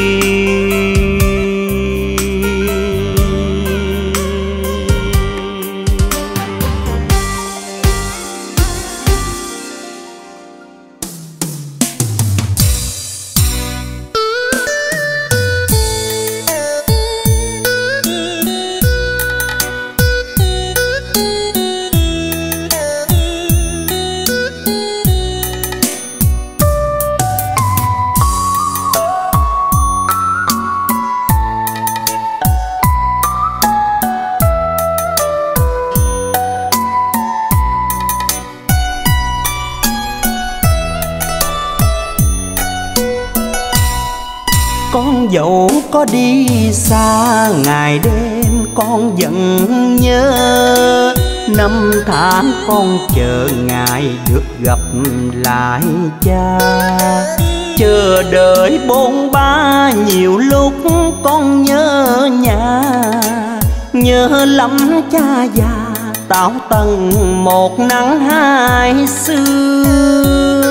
Con dẫu có đi xa ngày đêm con vẫn nhớ, năm tháng con chờ ngày được gặp lại cha. Chờ đợi bôn ba nhiều lúc con nhớ nhà, nhớ lắm cha già tạo tầng một nắng hai xưa.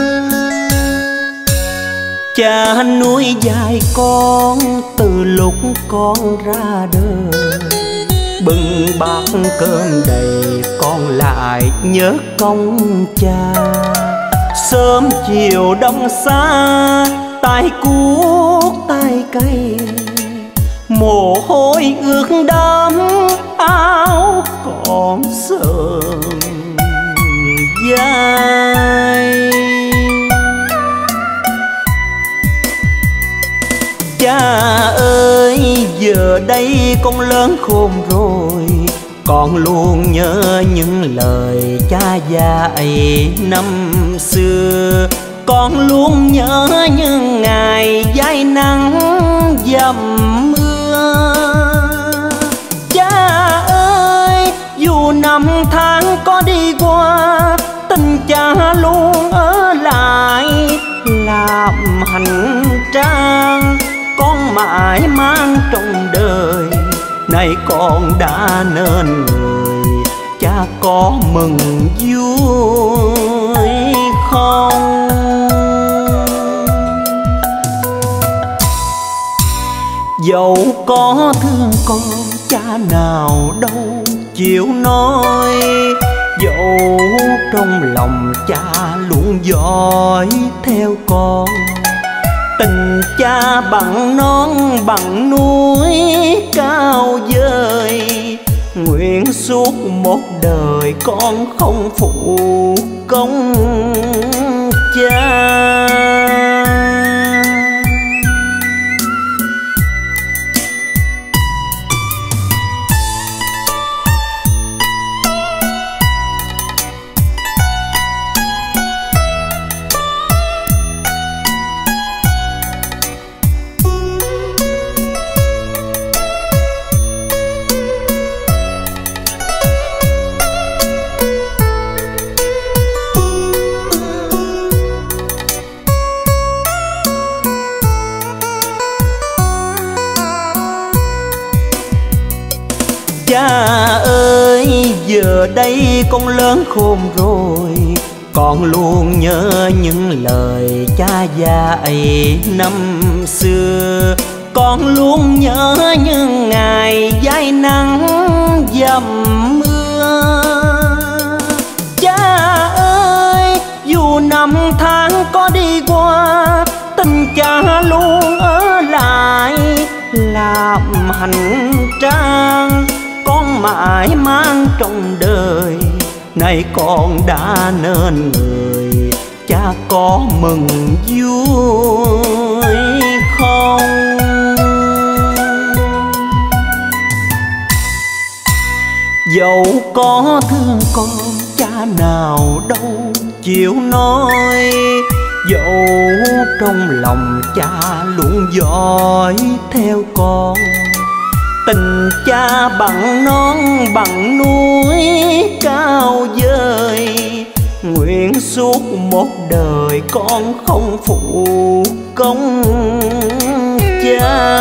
Cha nuôi dạy con từ lúc con ra đời, bưng bát cơm đầy con lại nhớ công cha. Sớm chiều đông xa tay cuốc tay cày, mồ hôi ướt đẫm áo còn sờn vai. Cha ơi giờ đây con lớn khôn rồi, con luôn nhớ những lời cha dạy năm xưa. Con luôn nhớ những ngày dãi nắng dầm mưa. Cha ơi dù năm tháng có đi qua, tình cha luôn ở lại làm hành trang. Con mãi mang trong đời, nay con đã nên người, cha có mừng vui không? Dẫu có thương con cha nào đâu chịu nói, dẫu trong lòng cha luôn dõi theo con. Tình cha bằng non bằng núi cao vời, nguyện suốt một đời con không phụ công cha. Cha ơi giờ đây con lớn khôn rồi, con luôn nhớ những lời cha dạy năm xưa. Con luôn nhớ những ngày dãi nắng dầm mưa. Cha ơi dù năm tháng có đi qua, tình cha luôn ở lại làm hành trang. Con mãi mang trong đời, nay con đã nên người, cha có mừng vui không? Dẫu có thương con cha nào đâu chịu nói, dẫu trong lòng cha luôn dõi theo con. Tình cha bằng non bằng núi cao vời, nguyện suốt một đời con không phụ công cha.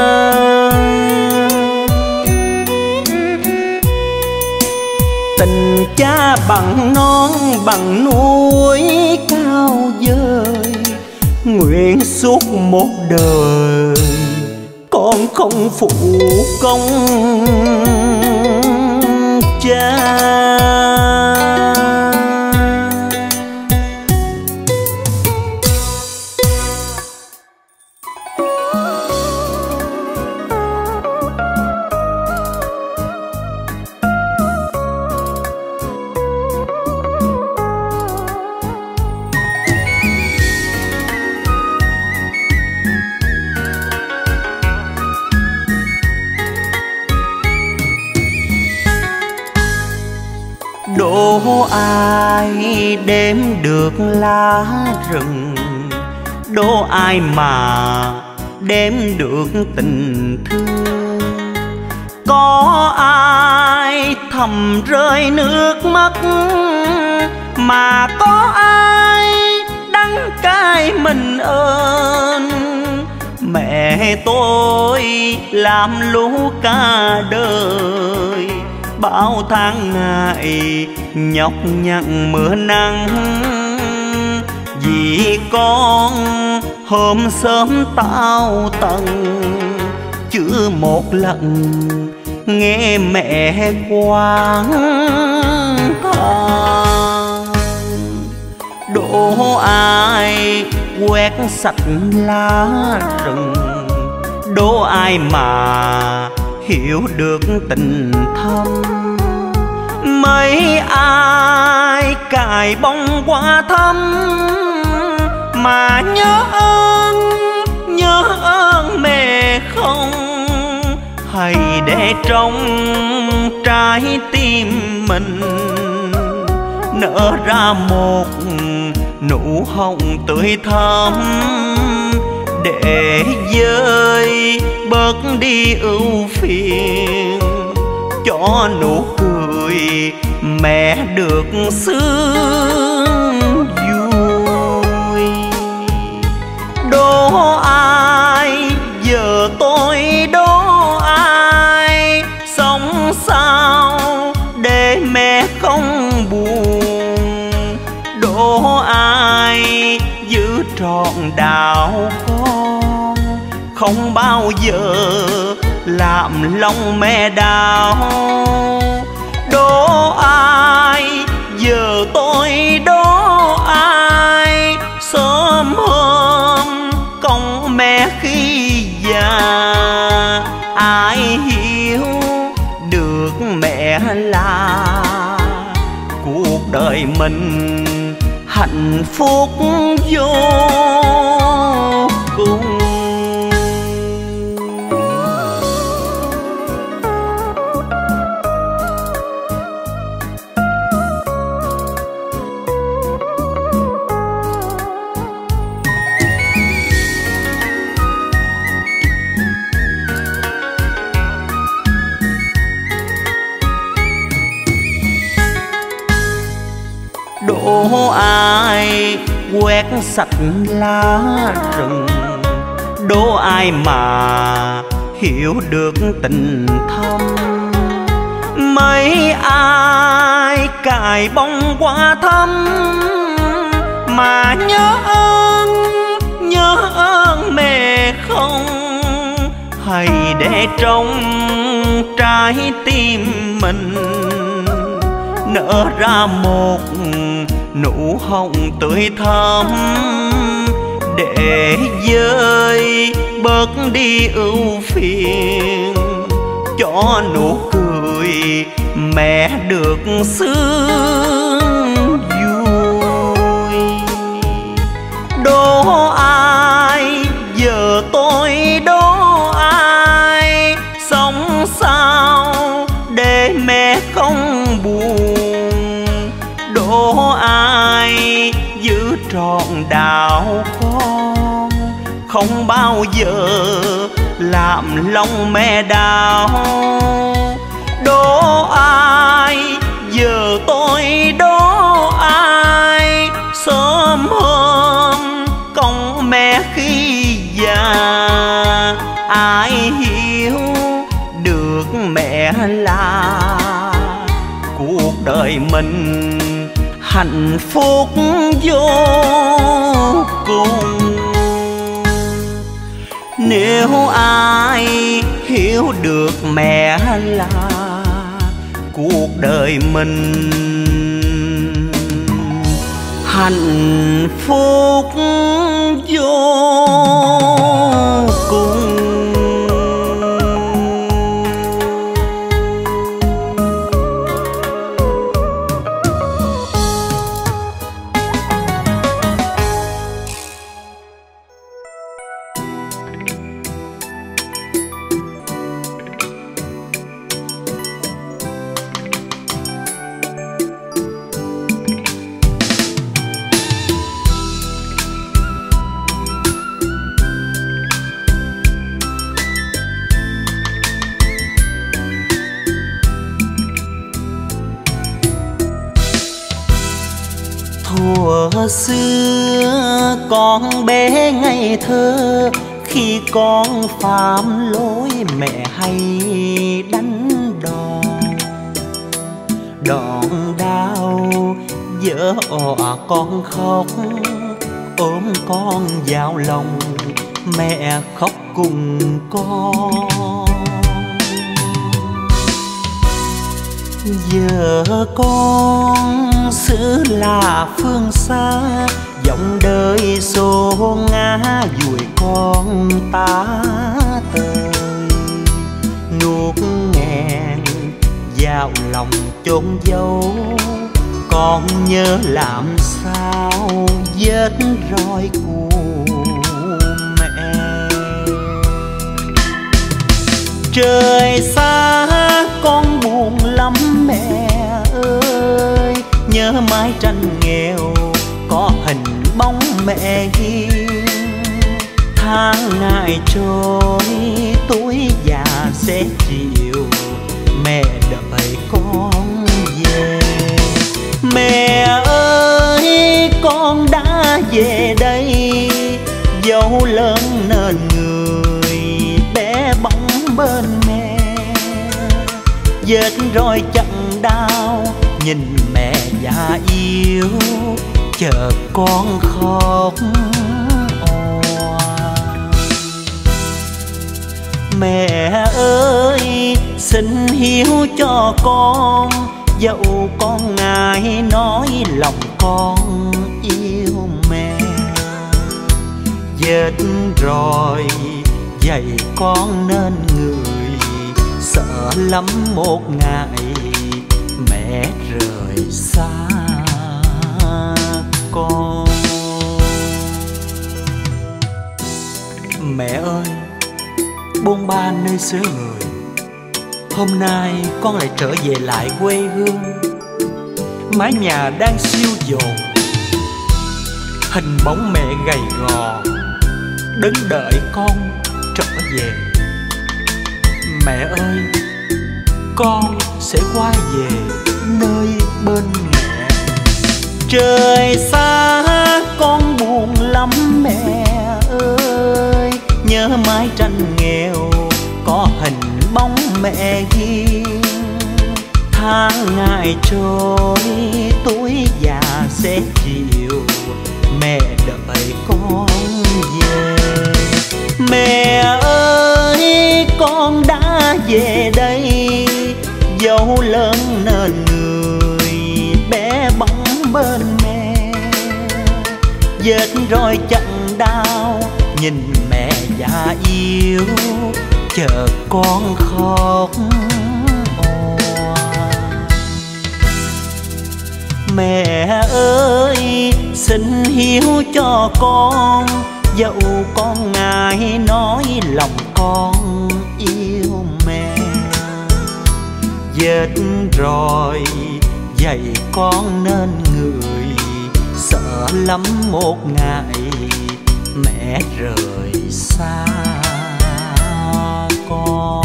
Tình cha bằng non bằng núi cao vời, nguyện suốt một đời con không phụ công cha. Đố ai đếm được lá rừng, đố ai mà đếm được tình thương. Có ai thầm rơi nước mắt, mà có ai đắng cay mình ơn. Mẹ tôi làm lũ cả đời, bao tháng ngày nhọc nhằn mưa nắng. Vì con hôm sớm tao tần, chưa một lần nghe mẹ quán than. Đố ai quét sạch lá rừng, đố ai mà hiểu được tình thâm. Mấy ai cài bông hoa thắm, mà nhớ ơn mẹ không. Hãy để trong trái tim mình nở ra một nụ hồng tươi thắm, để vơi bớt đi ưu phiền, cho nụ cười mẹ được sướng vui. Đố ai giờ tôi đố ai, sống sao để mẹ không buồn. Đố ai giữ trọn đạo con, không bao giờ làm lòng mẹ đau. Đố ai giờ tôi đố ai, sớm hôm cõng mẹ khi già. Ai hiểu được mẹ là cuộc đời mình hạnh phúc vô cùng. Đố ai quét sạch lá rừng, đố ai mà hiểu được tình thâm. Mấy ai cài bông hoa thắm, mà nhớ ơn mẹ không. Hãy để trong trái tim mình nở ra một nụ hồng tươi thắm, để vơi bớt đi ưu phiền, cho nụ cười mẹ được sướng vui. Đố ai giờ tôi đố ai, sống sao để mẹ không buồn. Đố ai giữ trọn đạo con, không bao giờ làm lòng mẹ đau. Đố ai giờ tôi đố ai, sớm hôm cõng mẹ khi già. Ai hiểu được mẹ là cuộc đời mình hạnh phúc vô cùng. Nếu ai hiểu được mẹ là cuộc đời mình hạnh phúc vô cùng. Thuở xưa con bé ngây thơ, khi con phạm lỗi mẹ hay đánh đòn. Đòn đau vỡ òa con khóc, ôm con vào lòng mẹ khóc cùng con. Giờ con xứ là phương xa, dòng đời xô ngã vùi con ta tơi. Nuốt nghẹn vào lòng chôn dấu, con nhớ làm sao vết roi của mẹ. Trời xa con buồn lắm mẹ ơi, nhớ mái tranh nghèo có hình bóng mẹ hiền. Tháng ngày trôi tuổi già sẽ chiều, mẹ đợi con về. Mẹ ơi con đã về đây, dẫu lớn nên người bé bỏng bên mẹ. Vết roi chẳng đau nhìn mẹ già yêu, chờ con khóc òa. Mẹ ơi xin hiếu cho con, dẫu con ngại nói lòng con yêu mẹ. Vết roi dạy con nên người, sợ lắm một ngày mẹ rời xa con. Mẹ ơi bôn ba nơi xứ người, hôm nay con lại trở về lại quê hương. Mái nhà đang siêu dồn, hình bóng mẹ gầy gò đứng đợi con trở về. Mẹ ơi con sẽ quay về nơi bên mẹ. Trời xa con buồn lắm mẹ ơi, nhớ mái tranh nghèo có hình bóng mẹ hiền. Tháng ngày trôi tuổi già sẽ chiều, mẹ đợi con về. Mẹ ơi con đã về đây, dẫu lớn nên người bé bỏng bên mẹ. Vết roi chẳng đau nhìn mẹ già yêu, chờ con khóc òa. Mẹ ơi xin hiếu cho con, dẫu con ngại nói lòng con yêu mẹ. Vết roi dạy con nên người, sợ lắm một ngày mẹ rời xa con.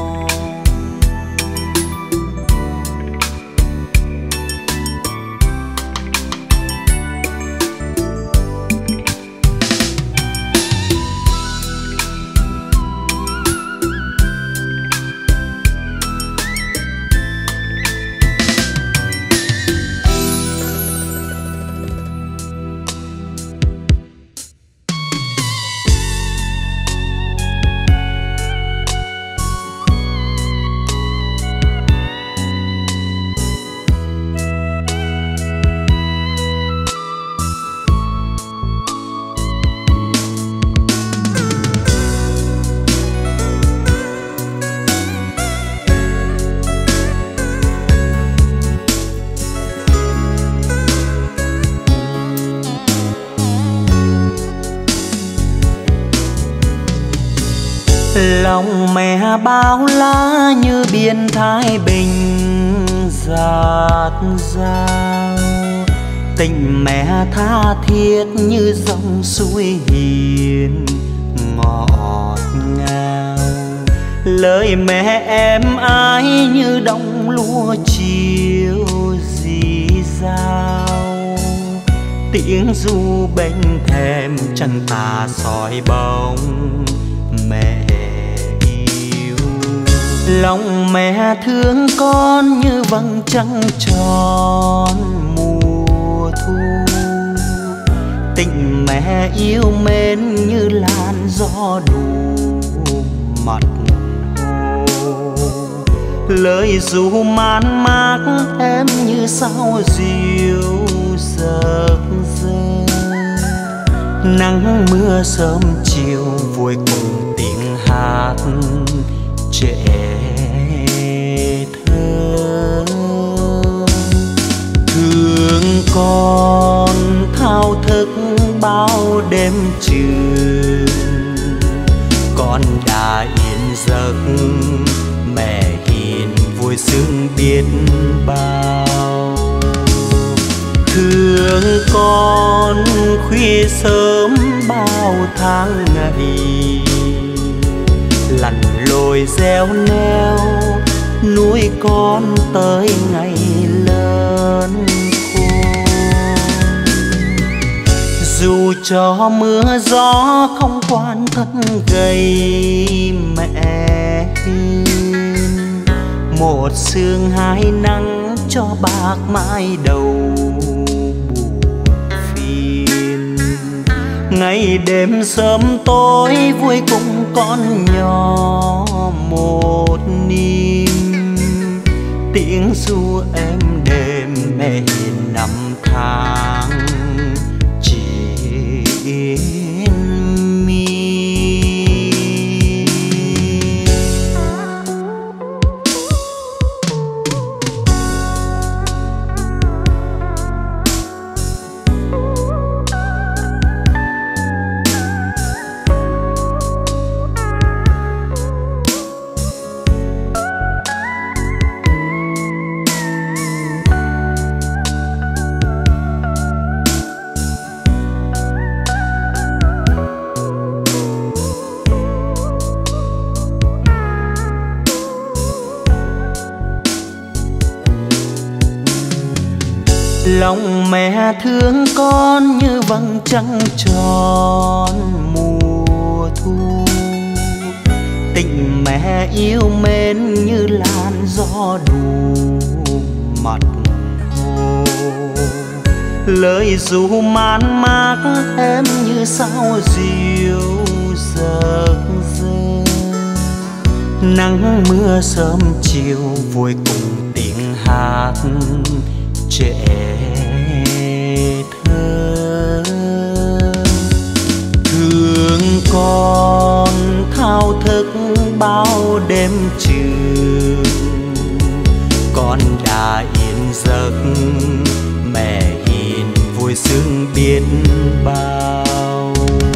Lòng mẹ bao la như biển Thái Bình dạt dào, tình mẹ tha thiết như dòng suối hiền ngọt ngào. Lời mẹ em ái như đồng lúa chiều rì rào, tiếng ru bên thềm chân ta soi bóng mẹ yêu. Lòng mẹ thương con như vầng trăng tròn mùa thu, tình mẹ yêu mến như làn gió đủ mặt hồ. Lời ru man mác em như sao diều giấc rơi, nắng mưa sớm chiều vui cùng tiếng hát trẻ thơ. Thương con thao thức bao đêm trường, con đã yên giấc mẹ hiền vui sướng biết bao. Thương con khuya sớm bao tháng ngày, lặn lội gieo neo nuôi con tới ngày lớn khôn. Dù cho mưa gió không quan thân gây mẹ hiền, một sương hai nắng cho bạc mái đầu buồn phiền. Ngày đêm sớm tối vui cùng con nhỏ một niềm, tiếng ru êm đềm mẹ hiền năm tháng triền miên. Lòng mẹ thương con như vầng trăng tròn mùa thu, tình mẹ yêu mến như làn gió đủ mặt hồ. Lời ru man mác em như sao diều giấc rơi, nắng mưa sớm chiều vui cùng tiếng hát trẻ thơ. Thương con thao thức bao đêm trường, con đã yên giấc mẹ hiền vui sướng biết bao.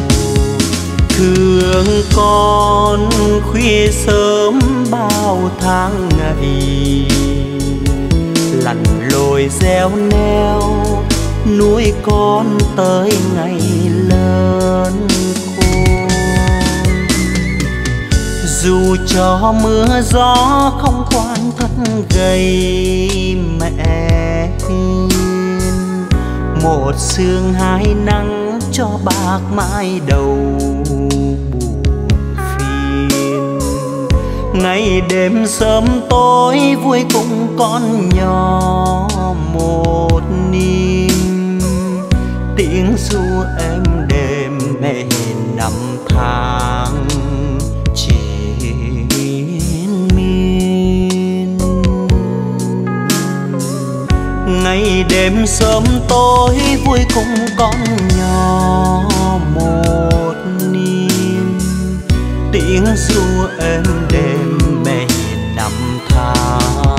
Thương con khuya sớm bao tháng ngày, lặn lội gieo neo nuôi con tới ngày lớn khôn. Dù cho mưa gió không quan thân gây mẹ hiền, một sương hai nắng cho bạc mái đầu buồn phiền. Ngày đêm sớm tối vui cùng con nhỏ một niềm, tiếng ru êm đềm mẹ hiền năm tháng triền miên. Ngày đêm sớm tối vui cùng con nhỏ một niềm, tiếng ru êm đềm mẹ hiền năm tháng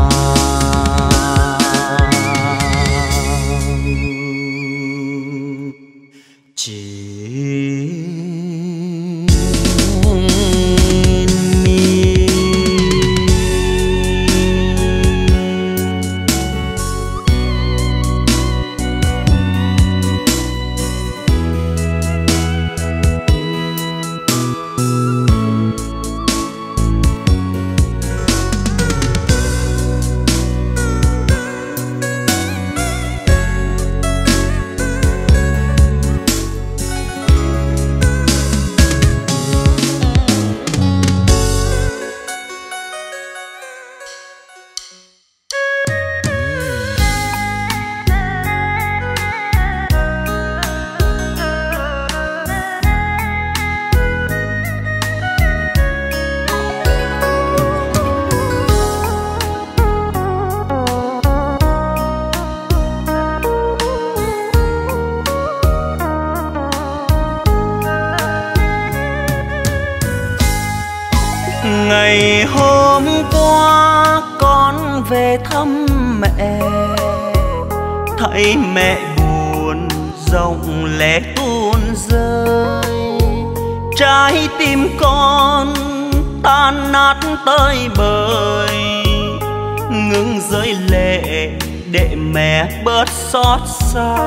Ngày hôm qua con về thăm mẹ, thấy mẹ buồn dòng lệ tuôn rơi. Trái tim con tan nát tơi bời, ngừng rơi lệ để mẹ bớt xót xa.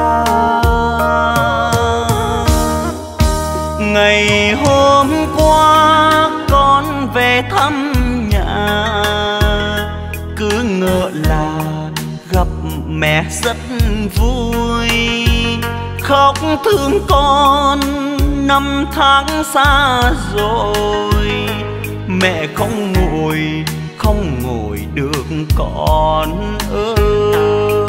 Ngày hôm qua con về thăm nhà, cứ ngỡ là gặp mẹ rất vui. Khóc thương con năm tháng xa rồi, mẹ không ngồi được con ơi.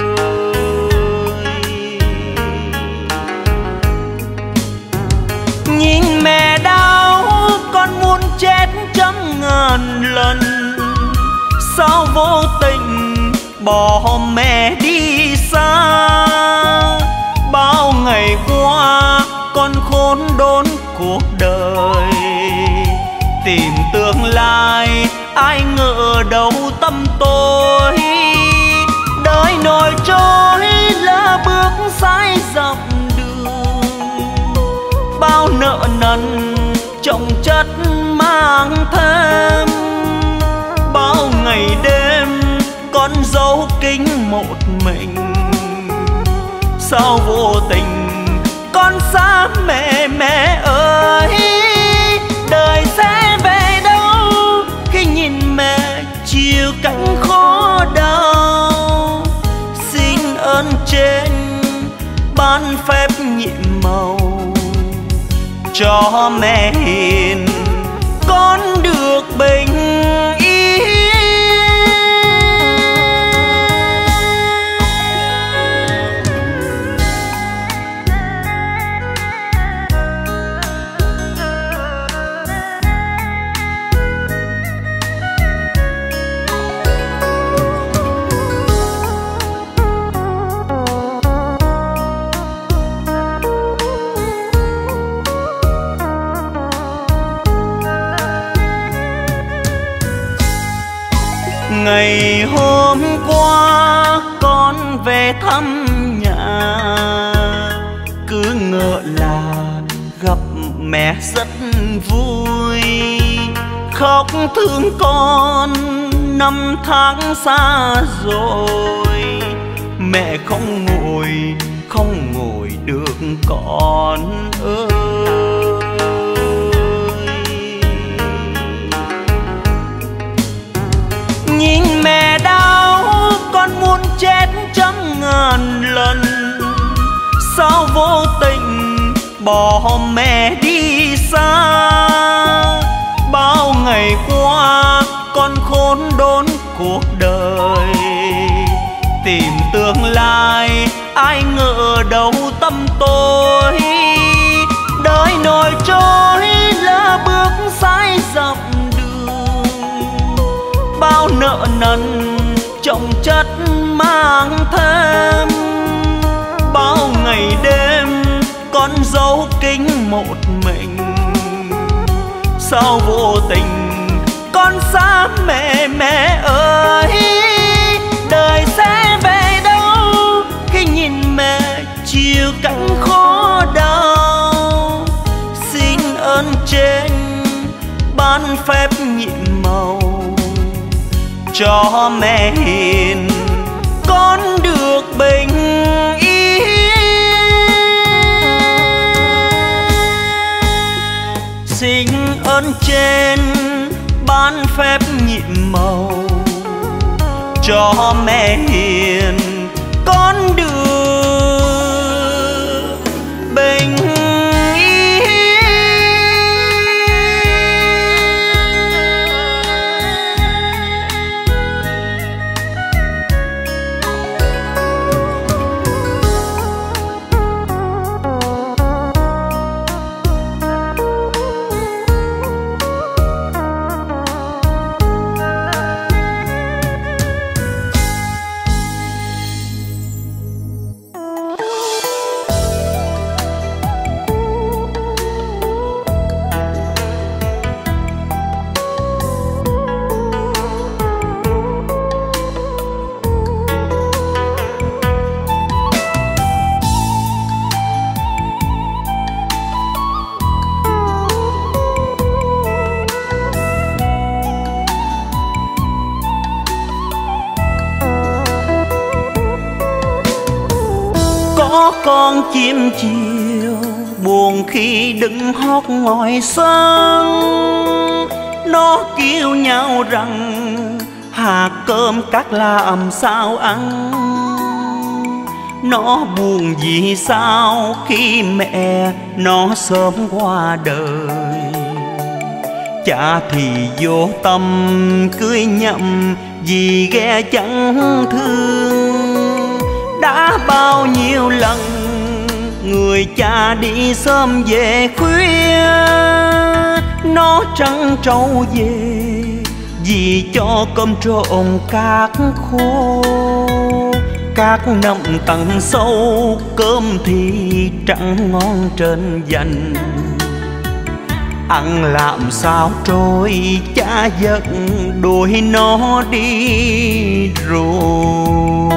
Nhìn mẹ đau con muốn chết trăm ngàn lần, sao vô tình bỏ mẹ đi xa. Bao ngày qua con khốn đốn cuộc đời, tìm tương lai ai ngờ đâu tâm tôi. Đời nổi trôi lỡ bước sai dặm đường, bao nợ nần chồng chất mang thêm. Bao ngày đêm con dấu kính một mình, sao vô tình con xa mẹ. Mẹ ơi, đời sẽ về đâu khi nhìn mẹ chịu cảnh khó đau. Xin ơn trên ban phép nhiệm màu, cho mẹ hiền con được bình yên. Ngày hôm qua con về thăm nhà, cứ ngỡ là gặp mẹ rất vui. Khóc thương con năm tháng xa rồi, mẹ không ngồi được con ơi. Nhìn mẹ đau con muốn chết trăm ngàn lần, sao vô tình bỏ mẹ đi xa. Bao ngày qua con khốn đốn cuộc đời, tìm tương lai ai ngờ đâu tâm tôi. Đời nổi trôi lỡ bước sai dặm đường, bao nợ nần chồng chất mang thêm. Bao ngày đêm con dấu kính một mình, sao vô tình con xa mẹ. Mẹ ơi, đời sẽ về đâu khi nhìn mẹ chịu cảnh khó đau. Xin ơn trên ban phép nhiệm màu, cho mẹ hiền con được bình yên. Xin ơn trên ban phép nhiệm màu, cho mẹ hiền con được bình yên. có con chim chiều buồn khi đứng hót ngoài sân. Nó kêu nhau rằng hạt cơm cát làm sao ăn. Nó buồn vì sao khi mẹ nó sớm qua đời. Cha thì vô tâm cưới nhầm vì ghé chẳng thương. Đã bao nhiêu lần người cha đi sớm về khuya. Nó trắng trâu về vì cho cơm trộn cát khô. Cát nằm tầng sâu, cơm thì trắng ngon trên dành. Ăn làm sao trôi, cha giật đuổi nó đi rồi.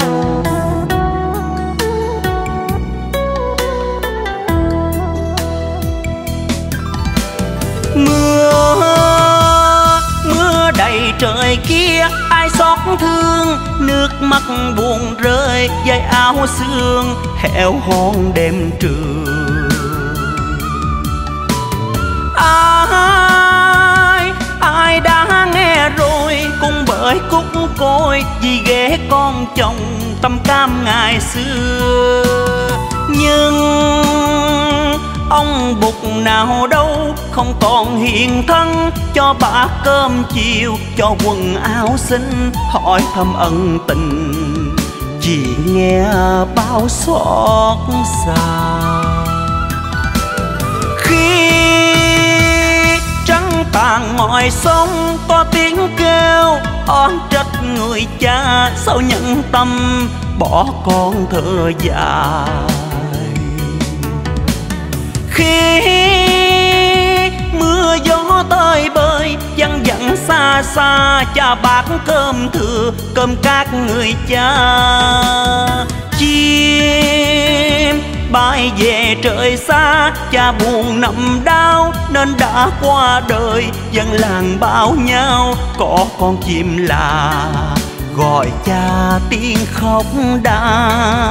Mưa đầy trời kia ai xót thương. Nước mắt buồn rơi dây áo sương hẹo hon đêm trường. Ai đã nghe rồi cũng bởi cúc côi vì ghé con chồng tâm cam ngày xưa. Nhưng ông bụt nào đâu không còn hiện thân, cho bát cơm chiều cho quần áo xinh, hỏi thăm ân tình chỉ nghe bao xót xa. Khi trắng tàn ngoài sông có tiếng kêu oan trách người cha sao nhận tâm bỏ con thơ dài. Khi mưa gió tơi bời văng vẳng xa xa, cha bát cơm thừa cơm cát người cha. Chim bay về trời xa, cha buồn nằm đau nên đã qua đời. Dân làng bao nhau có con chim là gọi cha tiếng khóc đã.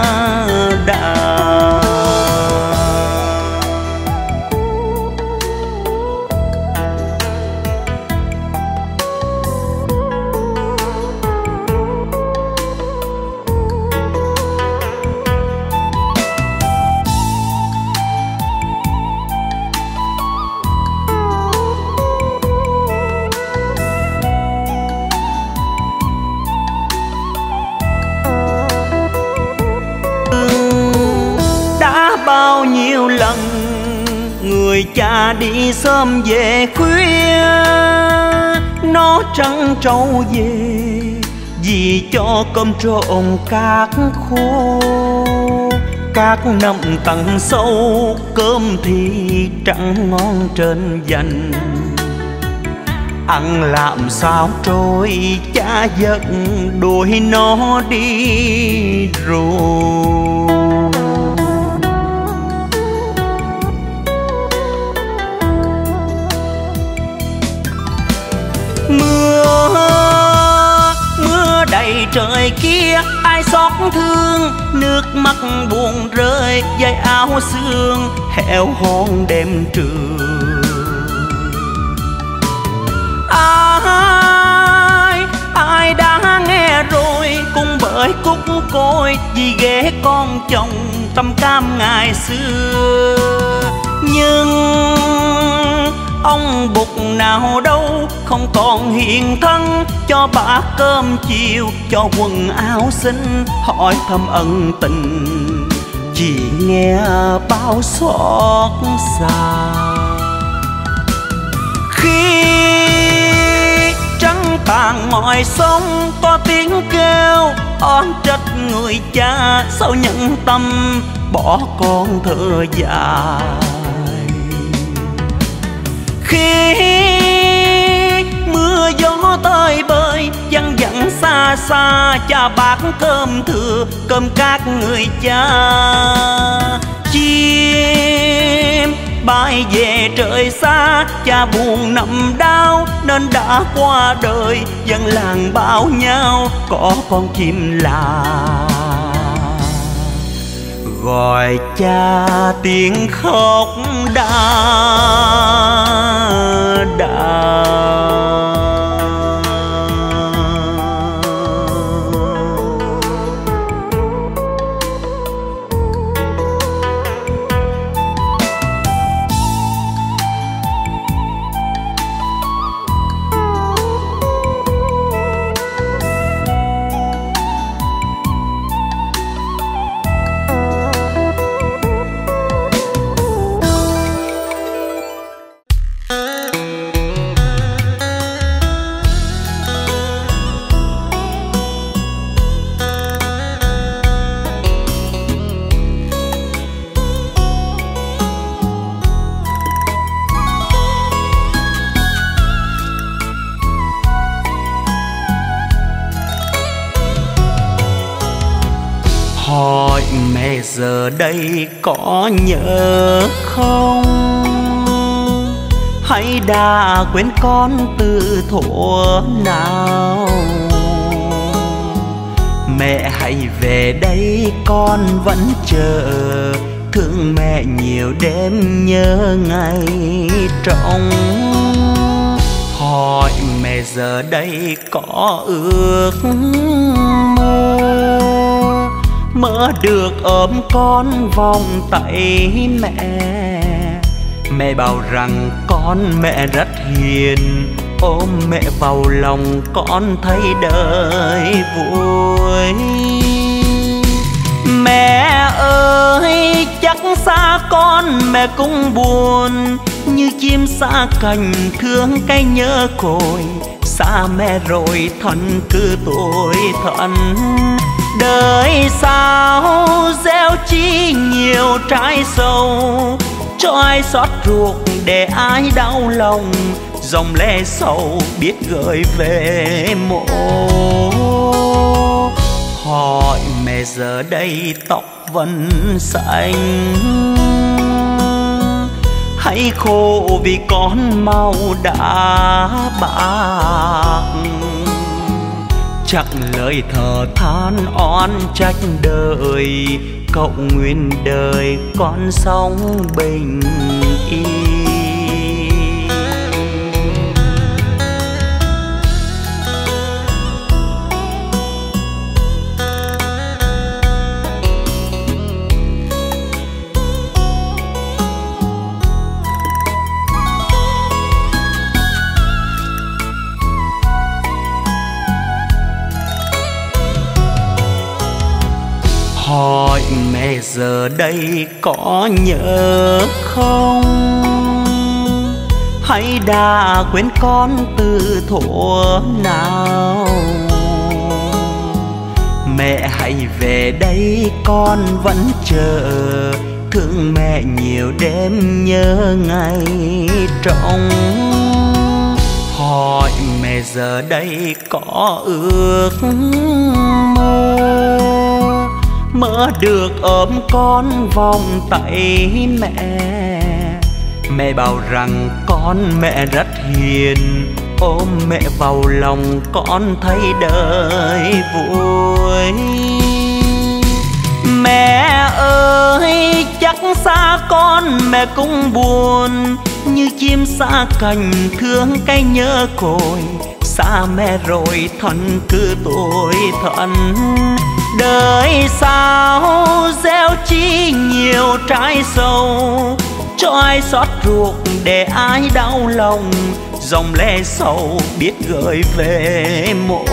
Bao nhiêu lần người cha đi sớm về khuya. Nó trắng trâu về vì cho cơm trộn cát khô. Cát nằm tầng sâu, cơm thì trắng ngon trên dành. Ăn làm sao trôi, cha giật đuổi nó đi rồi. Mưa đầy trời kia ai xót thương. Nước mắt buồn rơi dây áo sương hẹo hon đêm trường. Ai đã nghe rồi cũng bởi cúc côi vì ghé con chồng tâm cam ngày xưa. Nhưng ông bụt nào đâu không còn hiện thân, cho bát cơm chiều cho quần áo xinh, hỏi thăm ân tình chỉ nghe bao xót xa. Khi trắng tàn ngoài sông có tiếng kêu oan trách người cha sao nhận tâm bỏ con thơ dài. Khi mưa gió tơi bời văng vẳng xa xa, cha bát cơm thừa cơm cát người cha. Chim bay về trời xa, cha buồn nằm đau nên đã qua đời. Dân làng bao nhau có con chim là gọi cha tiếng khóc đã. Hỏi mẹ giờ đây có nhớ không, hay đã quên con từ thuở nào? Mẹ hãy về đây con vẫn chờ, thương mẹ nhiều đêm nhớ ngày trông. Hỏi mẹ giờ đây có ước mơ được ôm con vòng tay mẹ. Mẹ bảo rằng con mẹ rất hiền, ôm mẹ vào lòng con thấy đời vui. Mẹ ơi chắc xa con mẹ cũng buồn, như chim xa cành thương cái nhớ cội. Xa mẹ rồi thân cứ tuổi thân, đời sao gieo chi nhiều trái sầu. Cho ai xót ruột để ai đau lòng, dòng lệ sầu biết gửi về mộ. Hỏi mẹ giờ đây tóc vẫn xanh, hãy khổ vì con mau đã bạc. Chắc lời thở than oán trách đời, cậu nguyện đời con sống bình yên. Hỏi mẹ giờ đây có nhớ không, hay đã quên con từ thuở nào? Mẹ hãy về đây con vẫn chờ, thương mẹ nhiều đêm nhớ ngày trông. Hỏi mẹ giờ đây có ước mơ được ôm con vòng tay mẹ. Mẹ bảo rằng con mẹ rất hiền, ôm mẹ vào lòng con thấy đời vui. Mẹ ơi chắc xa con mẹ cũng buồn, như chim xa cành thương cái nhớ cội. Xa mẹ rồi thân cứ tuổi thân, đời sao gieo chi nhiều trái sầu. Cho ai xót ruột để ai đau lòng, dòng lệ sầu biết gửi về mộ.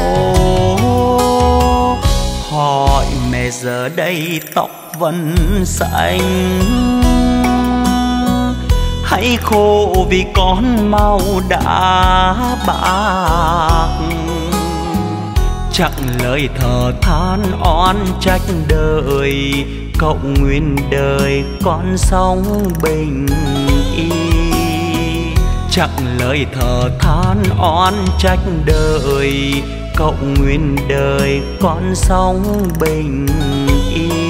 Hỏi mẹ giờ đây tóc vẫn xanh, hãy khổ vì con mau đã bạc. Chắc lời thở than oán trách đời, cậu nguyện đời con sống bình yên. Chắc lời thở than oán trách đời, cậu nguyện đời con sống bình yên.